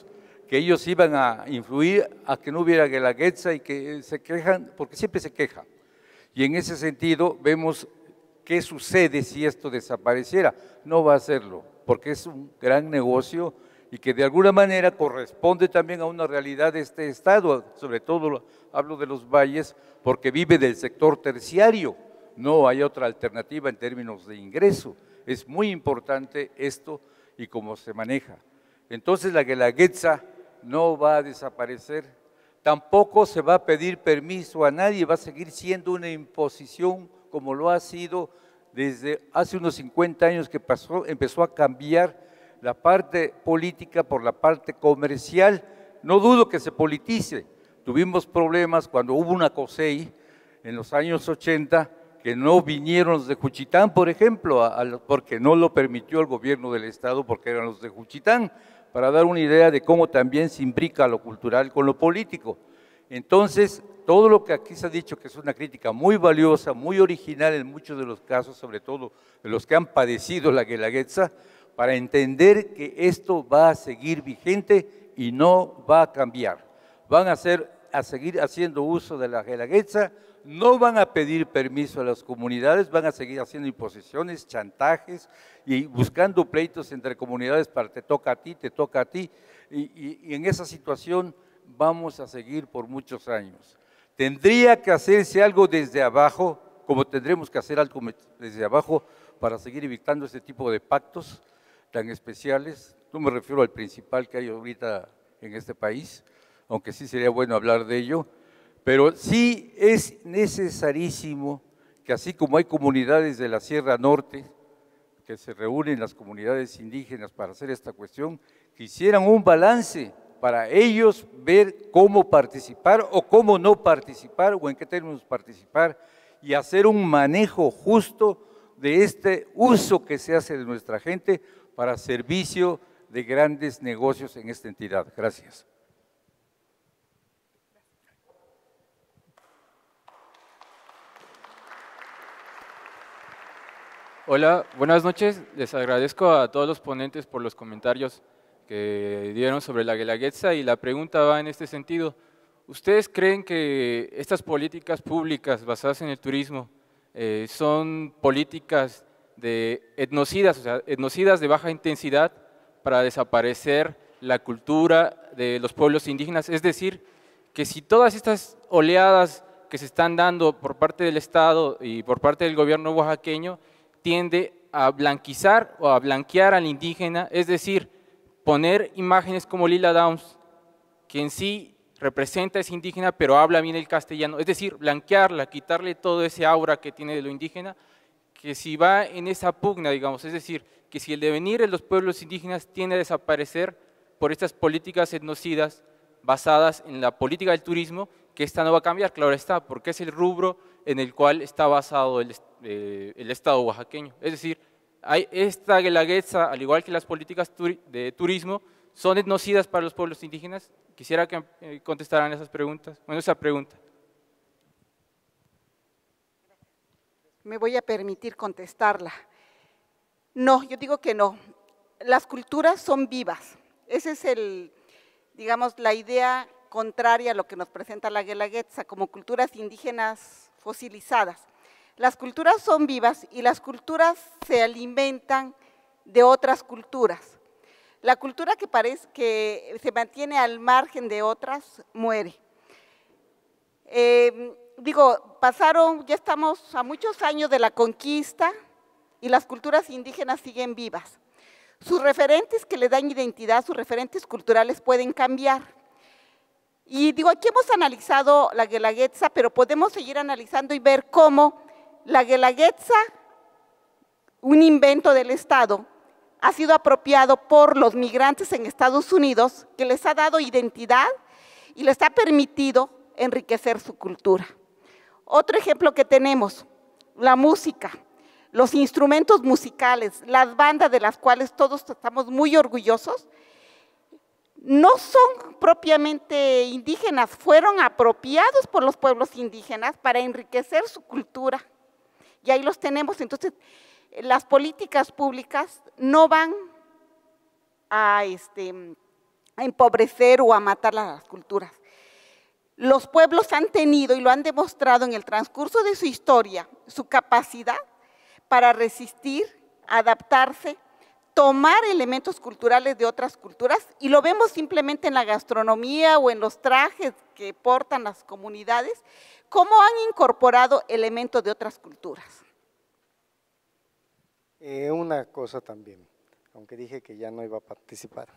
que ellos iban a influir a que no hubiera Guelaguetza y que se quejan, porque siempre se quejan. Y en ese sentido vemos qué sucede si esto desapareciera. No va a hacerlo, porque es un gran negocio y que de alguna manera corresponde también a una realidad de este estado, sobre todo hablo de los valles, porque vive del sector terciario, no hay otra alternativa en términos de ingreso. Es muy importante esto y cómo se maneja. Entonces la Guelaguetza no va a desaparecer, tampoco se va a pedir permiso a nadie, va a seguir siendo una imposición como lo ha sido desde hace unos 50 años que empezó a cambiar la parte política por la parte comercial. No dudo que se politice. Tuvimos problemas cuando hubo una COSEI en los años 80 que no vinieron los de Juchitán, por ejemplo, porque no lo permitió el gobierno del estado porque eran los de Juchitán, para dar una idea de cómo también se imbrica lo cultural con lo político. Entonces, todo lo que aquí se ha dicho, que es una crítica muy valiosa, muy original en muchos de los casos, sobre todo de los que han padecido la Guelaguetza, para entender que esto va a seguir vigente y no va a cambiar. Van a seguir haciendo uso de la Guelaguetza, no van a pedir permiso a las comunidades, van a seguir haciendo imposiciones, chantajes y buscando pleitos entre comunidades para te toca a ti, te toca a ti, y en esa situación vamos a seguir por muchos años. Tendría que hacerse algo desde abajo, como tendremos que hacer algo desde abajo para seguir evitando este tipo de pactos tan especiales. No me refiero al principal que hay ahorita en este país, aunque sí sería bueno hablar de ello, pero sí es necesarísimo que así como hay comunidades de la Sierra Norte, que se reúnen las comunidades indígenas para hacer esta cuestión, que hicieran un balance para ellos ver cómo participar o cómo no participar o en qué términos participar y hacer un manejo justo de este uso que se hace de nuestra gente para servicio de grandes negocios en esta entidad. Gracias.
Hola, buenas noches. Les agradezco a todos los ponentes por los comentarios que dieron sobre la Guelaguetza y la pregunta va en este sentido. ¿Ustedes creen que estas políticas públicas basadas en el turismo son políticas de etnocidas, o sea, etnocidas de baja intensidad para desaparecer la cultura de los pueblos indígenas? Es decir, que si todas estas oleadas que se están dando por parte del Estado y por parte del gobierno oaxaqueño tiende a blanquizar o a blanquear al indígena, es decir, poner imágenes como Lila Downs, que en sí representa a ese indígena, pero habla bien el castellano, es decir, blanquearla, quitarle todo ese aura que tiene de lo indígena, que si va en esa pugna, digamos, es decir, que si el devenir de los pueblos indígenas tiende a desaparecer por estas políticas etnocidas basadas en la política del turismo, que esta no va a cambiar, claro está, porque es el rubro en el cual está basado el Estado oaxaqueño. Es decir, esta Guelaguetza, al igual que las políticas de turismo, son etnocidas para los pueblos indígenas. Quisiera que contestaran esas preguntas, bueno, esa pregunta.
Me voy a permitir contestarla. No, yo digo que no. Las culturas son vivas. Esa es digamos, la idea contraria a lo que nos presenta la Guelaguetza como culturas indígenas fosilizadas. Las culturas son vivas y las culturas se alimentan de otras culturas. La cultura que se mantiene al margen de otras muere. Ya estamos a muchos años de la conquista y las culturas indígenas siguen vivas. Sus referentes que le dan identidad, sus referentes culturales pueden cambiar. Y aquí hemos analizado la Guelaguetza, pero podemos seguir analizando y ver cómo la Guelaguetza, un invento del Estado, ha sido apropiado por los migrantes en Estados Unidos, que les ha dado identidad y les ha permitido enriquecer su cultura. Otro ejemplo que tenemos, la música, los instrumentos musicales, las bandas de las cuales todos estamos muy orgullosos, no son propiamente indígenas, fueron apropiados por los pueblos indígenas para enriquecer su cultura. Y ahí los tenemos. Entonces, las políticas públicas no van a empobrecer o a matar las culturas. Los pueblos han tenido y lo han demostrado en el transcurso de su historia, su capacidad para resistir, adaptarse, tomar elementos culturales de otras culturas, y lo vemos simplemente en la gastronomía o en los trajes que portan las comunidades, cómo han incorporado elementos de otras culturas.
Una cosa también, aunque dije que ya no iba a participar.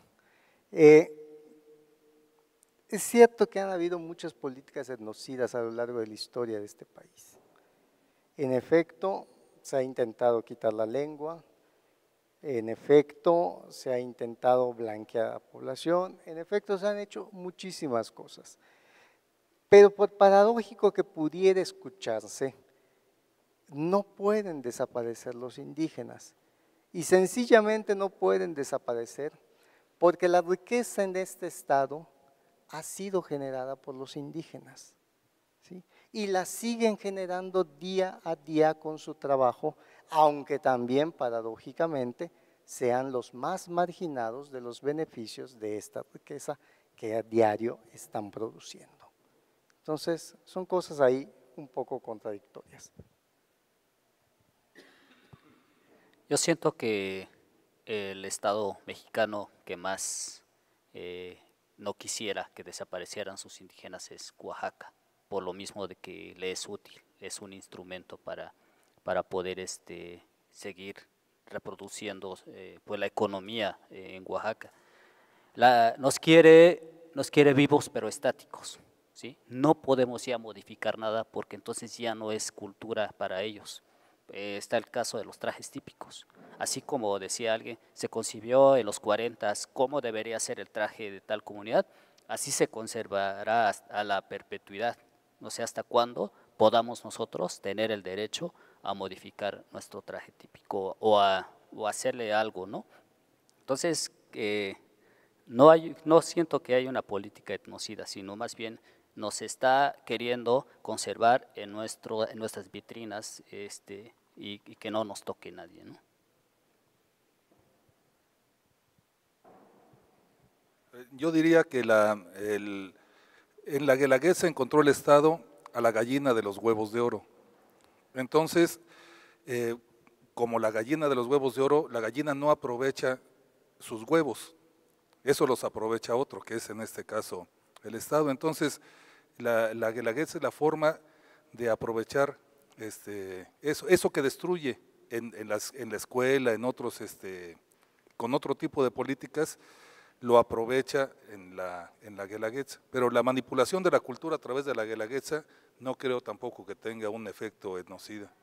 Es cierto que han habido muchas políticas etnocidas a lo largo de la historia de este país. En efecto, se ha intentado quitar la lengua, en efecto, se ha intentado blanquear a la población, en efecto, se han hecho muchísimas cosas. Pero por paradójico que pudiera escucharse, no pueden desaparecer los indígenas, y sencillamente no pueden desaparecer porque la riqueza en este estado ha sido generada por los indígenas, ¿sí? Y la siguen generando día a día con su trabajo, aunque también paradójicamente sean los más marginados de los beneficios de esta riqueza que a diario están produciendo. Entonces, son cosas ahí un poco contradictorias.
Yo siento que el Estado mexicano que más no quisiera que desaparecieran sus indígenas es Oaxaca, por lo mismo de que le es útil, es un instrumento para poder seguir reproduciendo pues la economía en Oaxaca. Nos quiere vivos pero estáticos, ¿sí? No podemos ya modificar nada porque entonces ya no es cultura para ellos. Está el caso de los trajes típicos. Así como decía alguien, se concibió en los 40 cómo debería ser el traje de tal comunidad, así se conservará hasta la perpetuidad. No sé hasta cuándo podamos nosotros tener el derecho a modificar nuestro traje típico o hacerle algo, ¿no? Entonces, no siento que haya una política etnocida, sino más bien nos está queriendo conservar en nuestras vitrinas y que no nos toque nadie, ¿no?
Yo diría que en la Guelaguetza encontró el Estado a la gallina de los huevos de oro. Entonces, como la gallina de los huevos de oro, la gallina no aprovecha sus huevos, eso los aprovecha otro, que es en este caso el Estado. Entonces, la Guelaguetza es la forma de aprovechar eso que destruye en la escuela, en otros, con otro tipo de políticas, lo aprovecha en la Guelaguetza. Pero la manipulación de la cultura a través de la Guelaguetza no creo tampoco que tenga un efecto etnocida.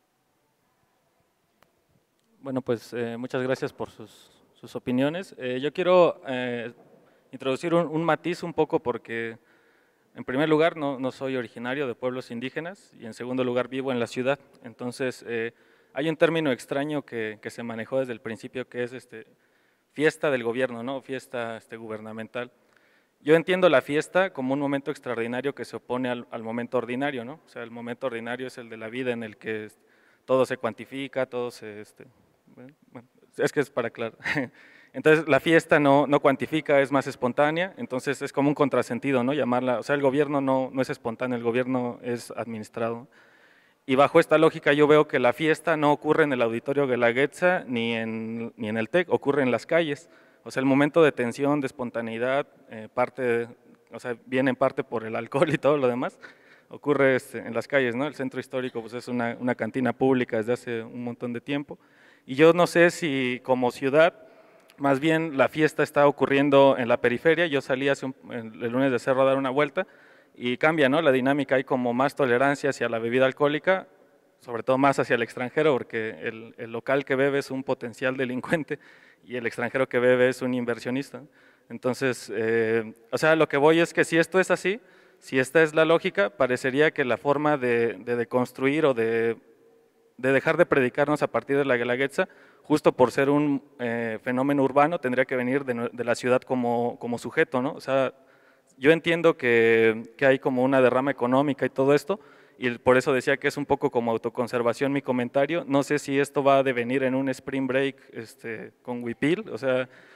Bueno, pues muchas gracias por sus opiniones. Yo quiero introducir un matiz un poco porque, en primer lugar, no soy originario de pueblos indígenas y en segundo lugar vivo en la ciudad. Entonces, hay un término extraño que se manejó desde el principio que es fiesta del gobierno, ¿no? Fiesta gubernamental. Yo entiendo la fiesta como un momento extraordinario que se opone al momento ordinario, ¿no? O sea, el momento ordinario es el de la vida en el que todo se cuantifica, todo se… bueno, es que es para aclarar. Entonces, la fiesta no cuantifica, es más espontánea, entonces es como un contrasentido, ¿no? Llamarla, o sea, el gobierno no es espontáneo, el gobierno es administrado. Y bajo esta lógica yo veo que la fiesta no ocurre en el auditorio Guelaguetza ni en el TEC, ocurre en las calles. O sea, el momento de tensión, de espontaneidad, viene en parte por el alcohol y todo lo demás, ocurre en las calles, ¿no? El centro histórico pues es una cantina pública desde hace un montón de tiempo. Y yo no sé si como ciudad, más bien la fiesta está ocurriendo en la periferia. Yo salí el lunes de Cerro a dar una vuelta y cambia, ¿no? La dinámica, hay como más tolerancia hacia la bebida alcohólica, sobre todo más hacia el extranjero, porque el local que bebe es un potencial delincuente y el extranjero que bebe es un inversionista. Entonces, o sea, lo que voy es que si esto es así, si esta es la lógica, parecería que la forma de deconstruir o de dejar de predicarnos a partir de la Guelaguetza, justo por ser un fenómeno urbano, tendría que venir de la ciudad como sujeto, ¿no? O sea, yo entiendo que hay como una derrama económica y todo esto, y por eso decía que es un poco como autoconservación mi comentario. No sé si esto va a devenir en un spring break con huipil, o sea,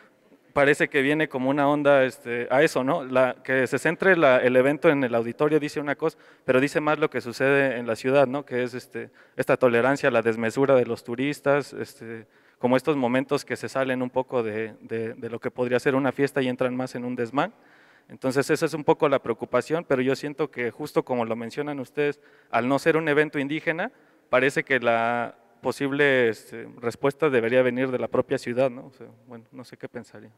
parece que viene como una onda a eso, ¿no? Que se centre el evento en el auditorio dice una cosa, pero dice más lo que sucede en la ciudad, ¿no? Que es esta tolerancia a la desmesura de los turistas, como estos momentos que se salen un poco de lo que podría ser una fiesta y entran más en un desmán. Entonces esa es un poco la preocupación, pero yo siento que justo como lo mencionan ustedes, al no ser un evento indígena, parece que la posible respuesta debería venir de la propia ciudad, ¿no? O sea, bueno, no sé qué pensaría.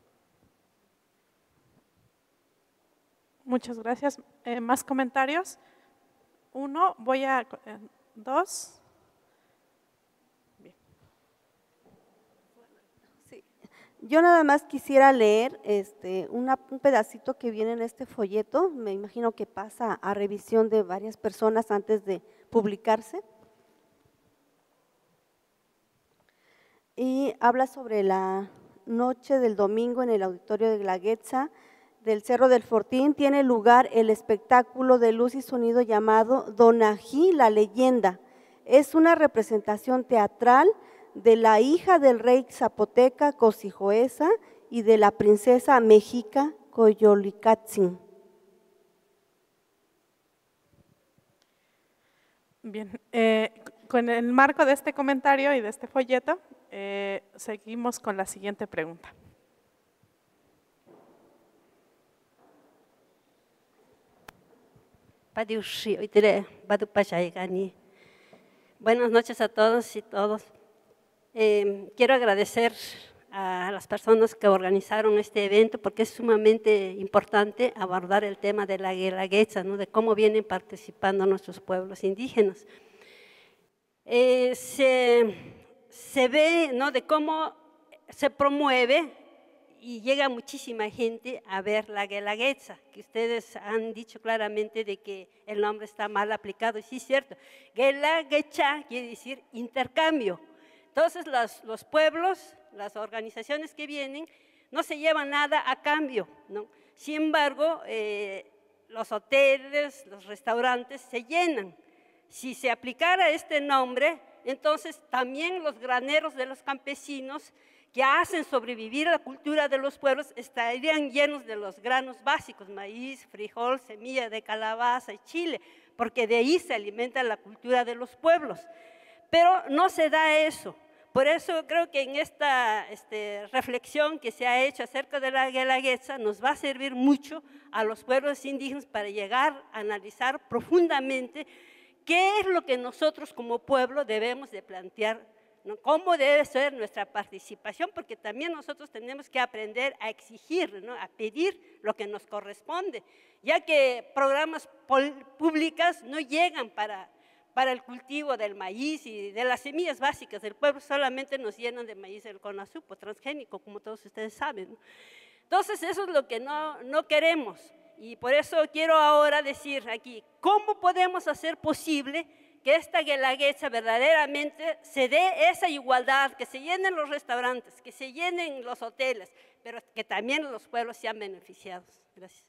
Muchas gracias. ¿Más comentarios? Uno, dos.
Yo nada más quisiera leer un pedacito que viene en este folleto, me imagino que pasa a revisión de varias personas antes de publicarse. Y habla sobre la noche del domingo en el auditorio de Guelaguetza del Cerro del Fortín. Tiene lugar el espectáculo de luz y sonido llamado Donají, la leyenda. Es una representación teatral de la hija del rey zapoteca Cosijoesa y de la princesa mexica Coyolicatzin.
Bien, con el marco de este comentario y de este folleto, seguimos con la siguiente pregunta.
Buenas noches a todos y todos. Quiero agradecer a las personas que organizaron este evento porque es sumamente importante abordar el tema de la Guelaguetza, ¿no? De cómo vienen participando nuestros pueblos indígenas. Se ve, ¿no?, de cómo se promueve y llega muchísima gente a ver la Guelaguetza, que ustedes han dicho claramente de que el nombre está mal aplicado, y sí es cierto. Guelaguetza quiere decir intercambio. Entonces los pueblos, las organizaciones que vienen, no se llevan nada a cambio, ¿no? Sin embargo, los hoteles, los restaurantes se llenan. Si se aplicara este nombre, entonces también los graneros de los campesinos que hacen sobrevivir la cultura de los pueblos estarían llenos de los granos básicos, maíz, frijol, semilla de calabaza y chile, porque de ahí se alimenta la cultura de los pueblos. Pero no se da eso. Por eso creo que en esta reflexión que se ha hecho acerca de la Guelaguetza nos va a servir mucho a los pueblos indígenas para llegar a analizar profundamente qué es lo que nosotros como pueblo debemos de plantear, ¿no? Cómo debe ser nuestra participación, porque también nosotros tenemos que aprender a exigir, ¿no?, a pedir lo que nos corresponde, ya que programas públicos no llegan para el cultivo del maíz y de las semillas básicas del pueblo, solamente nos llenan de maíz el conazupo transgénico, como todos ustedes saben, ¿no? Entonces eso es lo que no queremos, y por eso quiero ahora decir aquí, ¿cómo podemos hacer posible que esta Guelaguetza verdaderamente se dé esa igualdad, que se llenen los restaurantes, que se llenen los hoteles, pero que también los pueblos sean beneficiados? Gracias.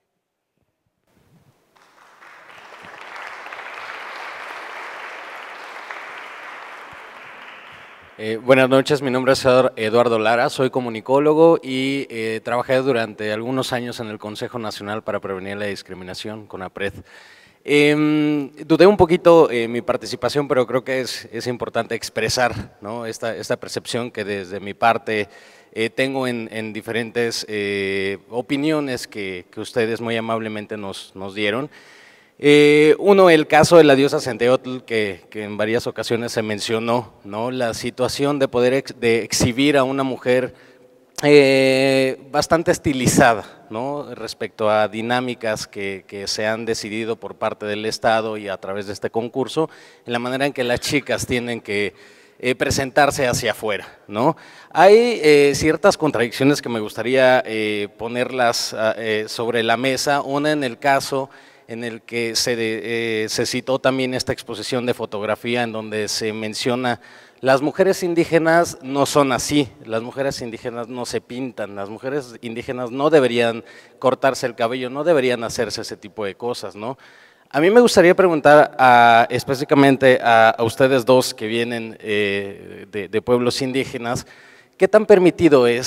Buenas noches, mi nombre es Eduardo Lara, soy comunicólogo y trabajé durante algunos años en el Consejo Nacional para Prevenir la Discriminación, CONAPRED. Dudé un poquito mi participación, pero creo que es importante expresar, ¿no?, esta percepción que desde mi parte tengo en diferentes opiniones que ustedes muy amablemente nos dieron. Uno, el caso de la diosa Centeotl, que en varias ocasiones se mencionó, ¿no?, la situación de poder de exhibir a una mujer bastante estilizada, ¿no?, respecto a dinámicas que se han decidido por parte del Estado y a través de este concurso, en la manera en que las chicas tienen que presentarse hacia afuera, ¿no? Hay ciertas contradicciones que me gustaría ponerlas sobre la mesa. Una, en el caso en el que se citó también esta exposición de fotografía en donde se menciona las mujeres indígenas no son así, las mujeres indígenas no se pintan, las mujeres indígenas no deberían cortarse el cabello, no deberían hacerse ese tipo de cosas, ¿no? A mí me gustaría preguntar específicamente a ustedes dos que vienen de pueblos indígenas, ¿qué tan permitido es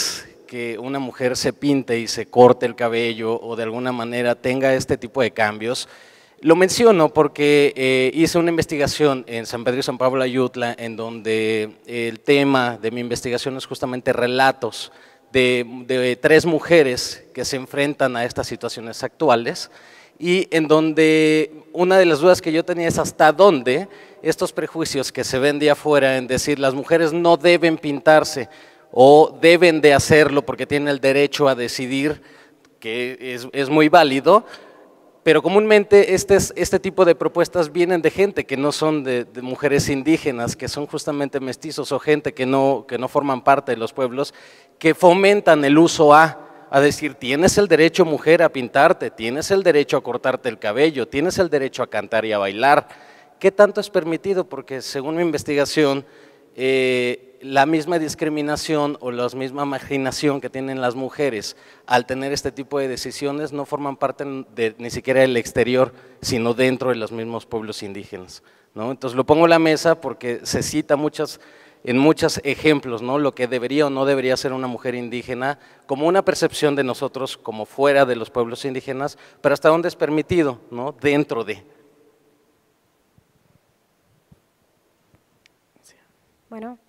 que una mujer se pinte y se corte el cabello o de alguna manera tenga este tipo de cambios. Lo menciono porque hice una investigación en San Pedro y San Pablo Ayutla, en donde el tema de mi investigación es justamente relatos de 3 mujeres que se enfrentan a estas situaciones actuales, y en donde una de las dudas que yo tenía es hasta dónde estos prejuicios que se ven de afuera en decir las mujeres no deben pintarse o deben de hacerlo porque tienen el derecho a decidir, que es muy válido, pero comúnmente este tipo de propuestas vienen de gente que no son de mujeres indígenas, que son justamente mestizos o gente que no forman parte de los pueblos, que fomentan el uso a decir, tienes el derecho, mujer, a pintarte, tienes el derecho a cortarte el cabello, tienes el derecho a cantar y a bailar. ¿Qué tanto es permitido? Porque según mi investigación, la misma discriminación o la misma marginación que tienen las mujeres al tener este tipo de decisiones no forman parte ni siquiera del exterior, sino dentro de los mismos pueblos indígenas, ¿no? Entonces lo pongo en la mesa porque se cita en muchos ejemplos, ¿no? Lo que debería o no debería ser una mujer indígena, como una percepción de nosotros como fuera de los pueblos indígenas, pero hasta dónde es permitido, ¿no? Dentro de.
Bueno,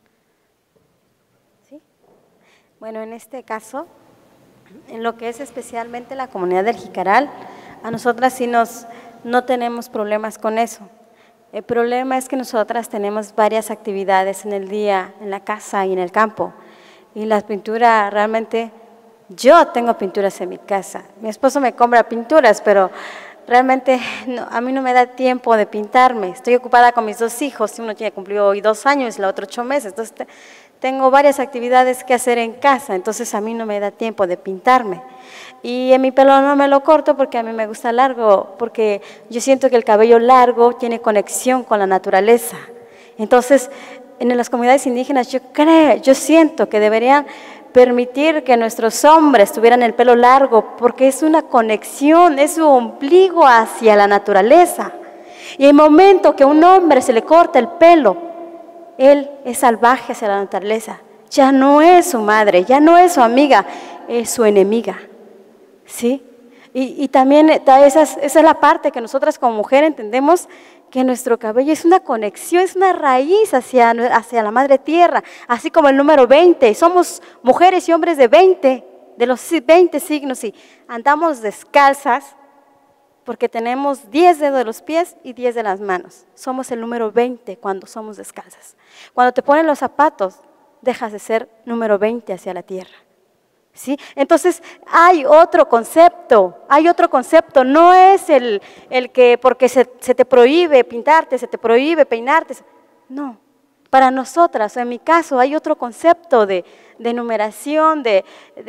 ¿sí? Bueno, en este caso, en lo que es especialmente la comunidad del Jicaral, a nosotras sí no tenemos problemas con eso. El problema es que nosotras tenemos varias actividades en el día, en la casa y en el campo. Y la pintura realmente, yo tengo pinturas en mi casa. Mi esposo me compra pinturas, pero realmente a mí no me da tiempo de pintarme. Estoy ocupada con mis 2 hijos, uno ya cumplió hoy 2 años y la otra 8 meses. Entonces tengo varias actividades que hacer en casa, entonces a mí no me da tiempo de pintarme. Y en mi pelo no me lo corto porque a mí me gusta largo, porque yo siento que el cabello largo tiene conexión con la naturaleza. Entonces, en las comunidades indígenas yo siento que deberían permitir que nuestros hombres tuvieran el pelo largo, porque es una conexión, es su ombligo hacia la naturaleza. Y el momento que a un hombre se le corta el pelo, él es salvaje hacia la naturaleza. Ya no es su madre, ya no es su amiga, es su enemiga. ¿Sí? Y también esa es la parte que nosotras como mujer entendemos, que nuestro cabello es una conexión, es una raíz hacia la madre tierra, así como el número 20, somos mujeres y hombres de 20, de los 20 signos, y andamos descalzas porque tenemos 10 dedos de los pies y 10 de las manos, somos el número 20 cuando somos descalzas. Cuando te ponen los zapatos, dejas de ser número 20 hacia la tierra. ¿Sí? Entonces hay otro concepto, no es el que porque se te prohíbe pintarte, se te prohíbe peinarte, no, para nosotras, en mi caso, hay otro concepto de numeración, de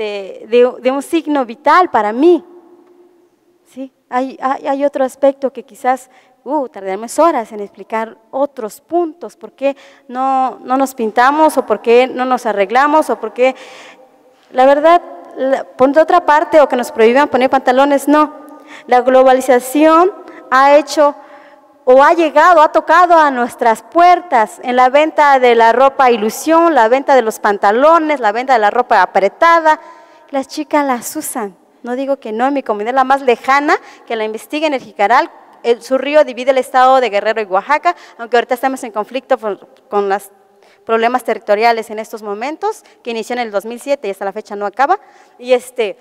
un signo vital para mí. ¿Sí? Hay otro aspecto que quizás tardaremos horas en explicar otros puntos, por qué no nos pintamos o por qué no nos arreglamos o por qué. La verdad, por otra parte, o que nos prohíban poner pantalones, no. La globalización ha hecho o ha llegado, ha tocado a nuestras puertas en la venta de la ropa ilusión, la venta de los pantalones, la venta de la ropa apretada. Las chicas las usan. No digo que no, en mi comunidad la más lejana, que la investigue en el Jicaral, su río divide el estado de Guerrero y Oaxaca, aunque ahorita estamos en conflicto con los problemas territoriales en estos momentos, que inició en el 2007 y hasta la fecha no acaba, y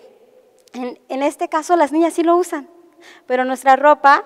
en este caso las niñas sí lo usan, pero nuestra ropa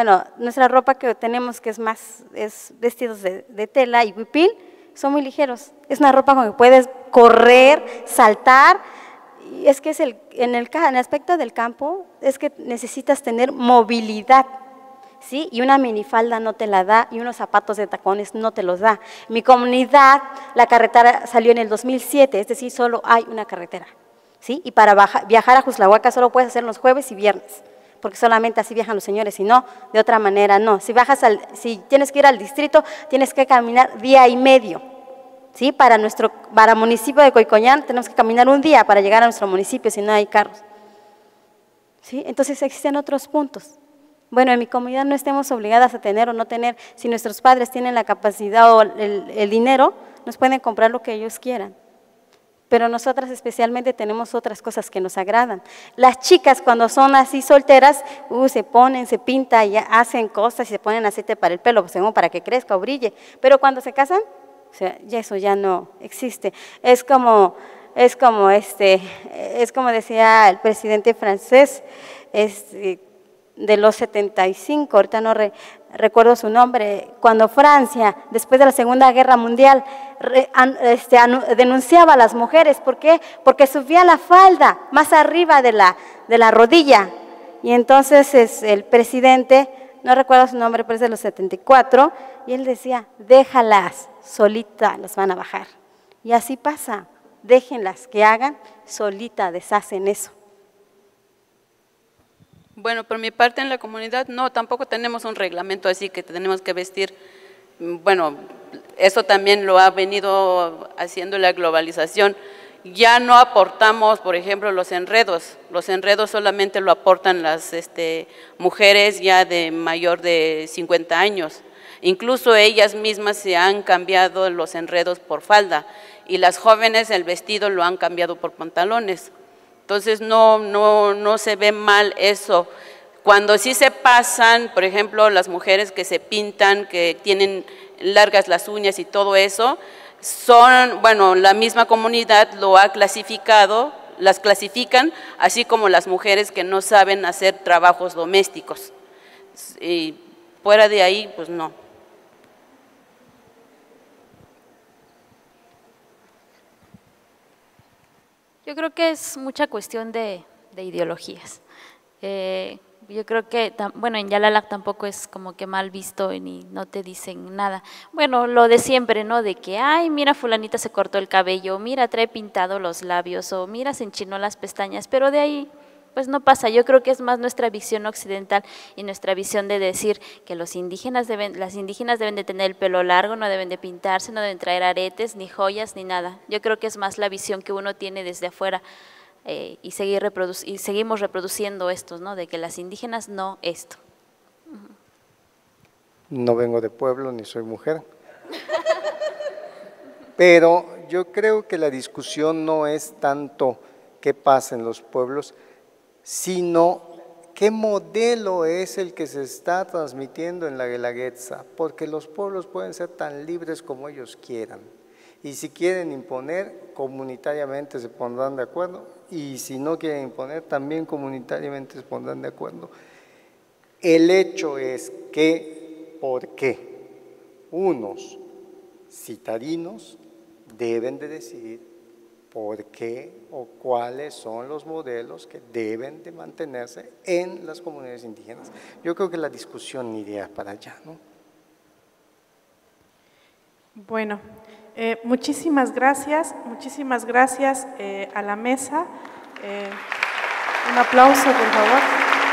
que tenemos, que es vestidos de tela y huipil, son muy ligeros, es una ropa con que puedes correr, saltar, y es que en el aspecto del campo, es que necesitas tener movilidad, ¿sí? Y una minifalda no te la da y unos zapatos de tacones no te los da. Mi comunidad, la carretera salió en el 2007, es decir, solo hay una carretera, ¿sí? Y para viajar a Juxtlahuaca solo puedes hacer los jueves y viernes, porque solamente así viajan los señores, y no, de otra manera no. Si tienes que ir al distrito, tienes que caminar día y medio, ¿sí? Para el municipio de Coicoñán tenemos que caminar un día para llegar a nuestro municipio si no hay carros, ¿sí? Entonces existen otros puntos. Bueno, en mi comunidad no estemos obligadas a tener o no tener, si nuestros padres tienen la capacidad o el dinero, nos pueden comprar lo que ellos quieran. pero nosotras especialmente tenemos otras cosas que nos agradan. Las chicas cuando son así solteras, se ponen, se pintan y hacen cosas y se ponen aceite para el pelo, según para que crezca o brille, pero cuando se casan, o sea, ya eso ya no existe. Es como decía el presidente francés, de los 75, ahorita no recuerdo su nombre, cuando Francia, después de la Segunda Guerra Mundial, denunciaba a las mujeres. ¿Por qué? Porque subía la falda más arriba de la rodilla. Y entonces el presidente, no recuerdo su nombre, pero es de los 74, y él decía, déjalas, solita las van a bajar. Y así pasa, déjenlas que hagan, solita deshacen eso.
Bueno, por mi parte en la comunidad no, tampoco tenemos un reglamento así que tenemos que vestir. Bueno, eso también lo ha venido haciendo la globalización. Ya no aportamos, por ejemplo, los enredos solamente lo aportan las mujeres ya de mayor de 50 años. Incluso ellas mismas se han cambiado los enredos por falda y las jóvenes el vestido lo han cambiado por pantalones. Entonces no se ve mal eso. Cuando sí se pasan, por ejemplo, las mujeres que se pintan, que tienen largas las uñas y todo eso, bueno, la misma comunidad lo ha clasificado, las clasifican, así como las mujeres que no saben hacer trabajos domésticos. Y fuera de ahí, pues no.
Yo creo que es mucha cuestión de ideologías. Yo creo que, bueno, en Yalalac tampoco es como que mal visto ni no te dicen nada. Bueno, lo de siempre, ¿no? De que, ay, mira, fulanita se cortó el cabello, mira, trae pintado los labios, o mira, se enchinó las pestañas, pero de ahí, pues no pasa. Yo creo que es más nuestra visión occidental y nuestra visión de decir que las indígenas deben de tener el pelo largo, no deben de pintarse, no deben traer aretes, ni joyas, ni nada. Yo creo que es más la visión que uno tiene desde afuera y seguimos reproduciendo estos, ¿no? De que las indígenas no esto.
No vengo de pueblo ni soy mujer, pero yo creo que la discusión no es tanto qué pasa en los pueblos, sino qué modelo es el que se está transmitiendo en la Guelaguetza, porque los pueblos pueden ser tan libres como ellos quieran, y si quieren imponer, comunitariamente se pondrán de acuerdo, y si no quieren imponer, también comunitariamente se pondrán de acuerdo. El hecho es que, ¿por qué? Unos citadinos deben de decidir por qué o cuáles son los modelos que deben de mantenerse en las comunidades indígenas. Yo creo que la discusión iría para allá, ¿no?
Bueno, muchísimas gracias a la mesa. Un aplauso, por favor.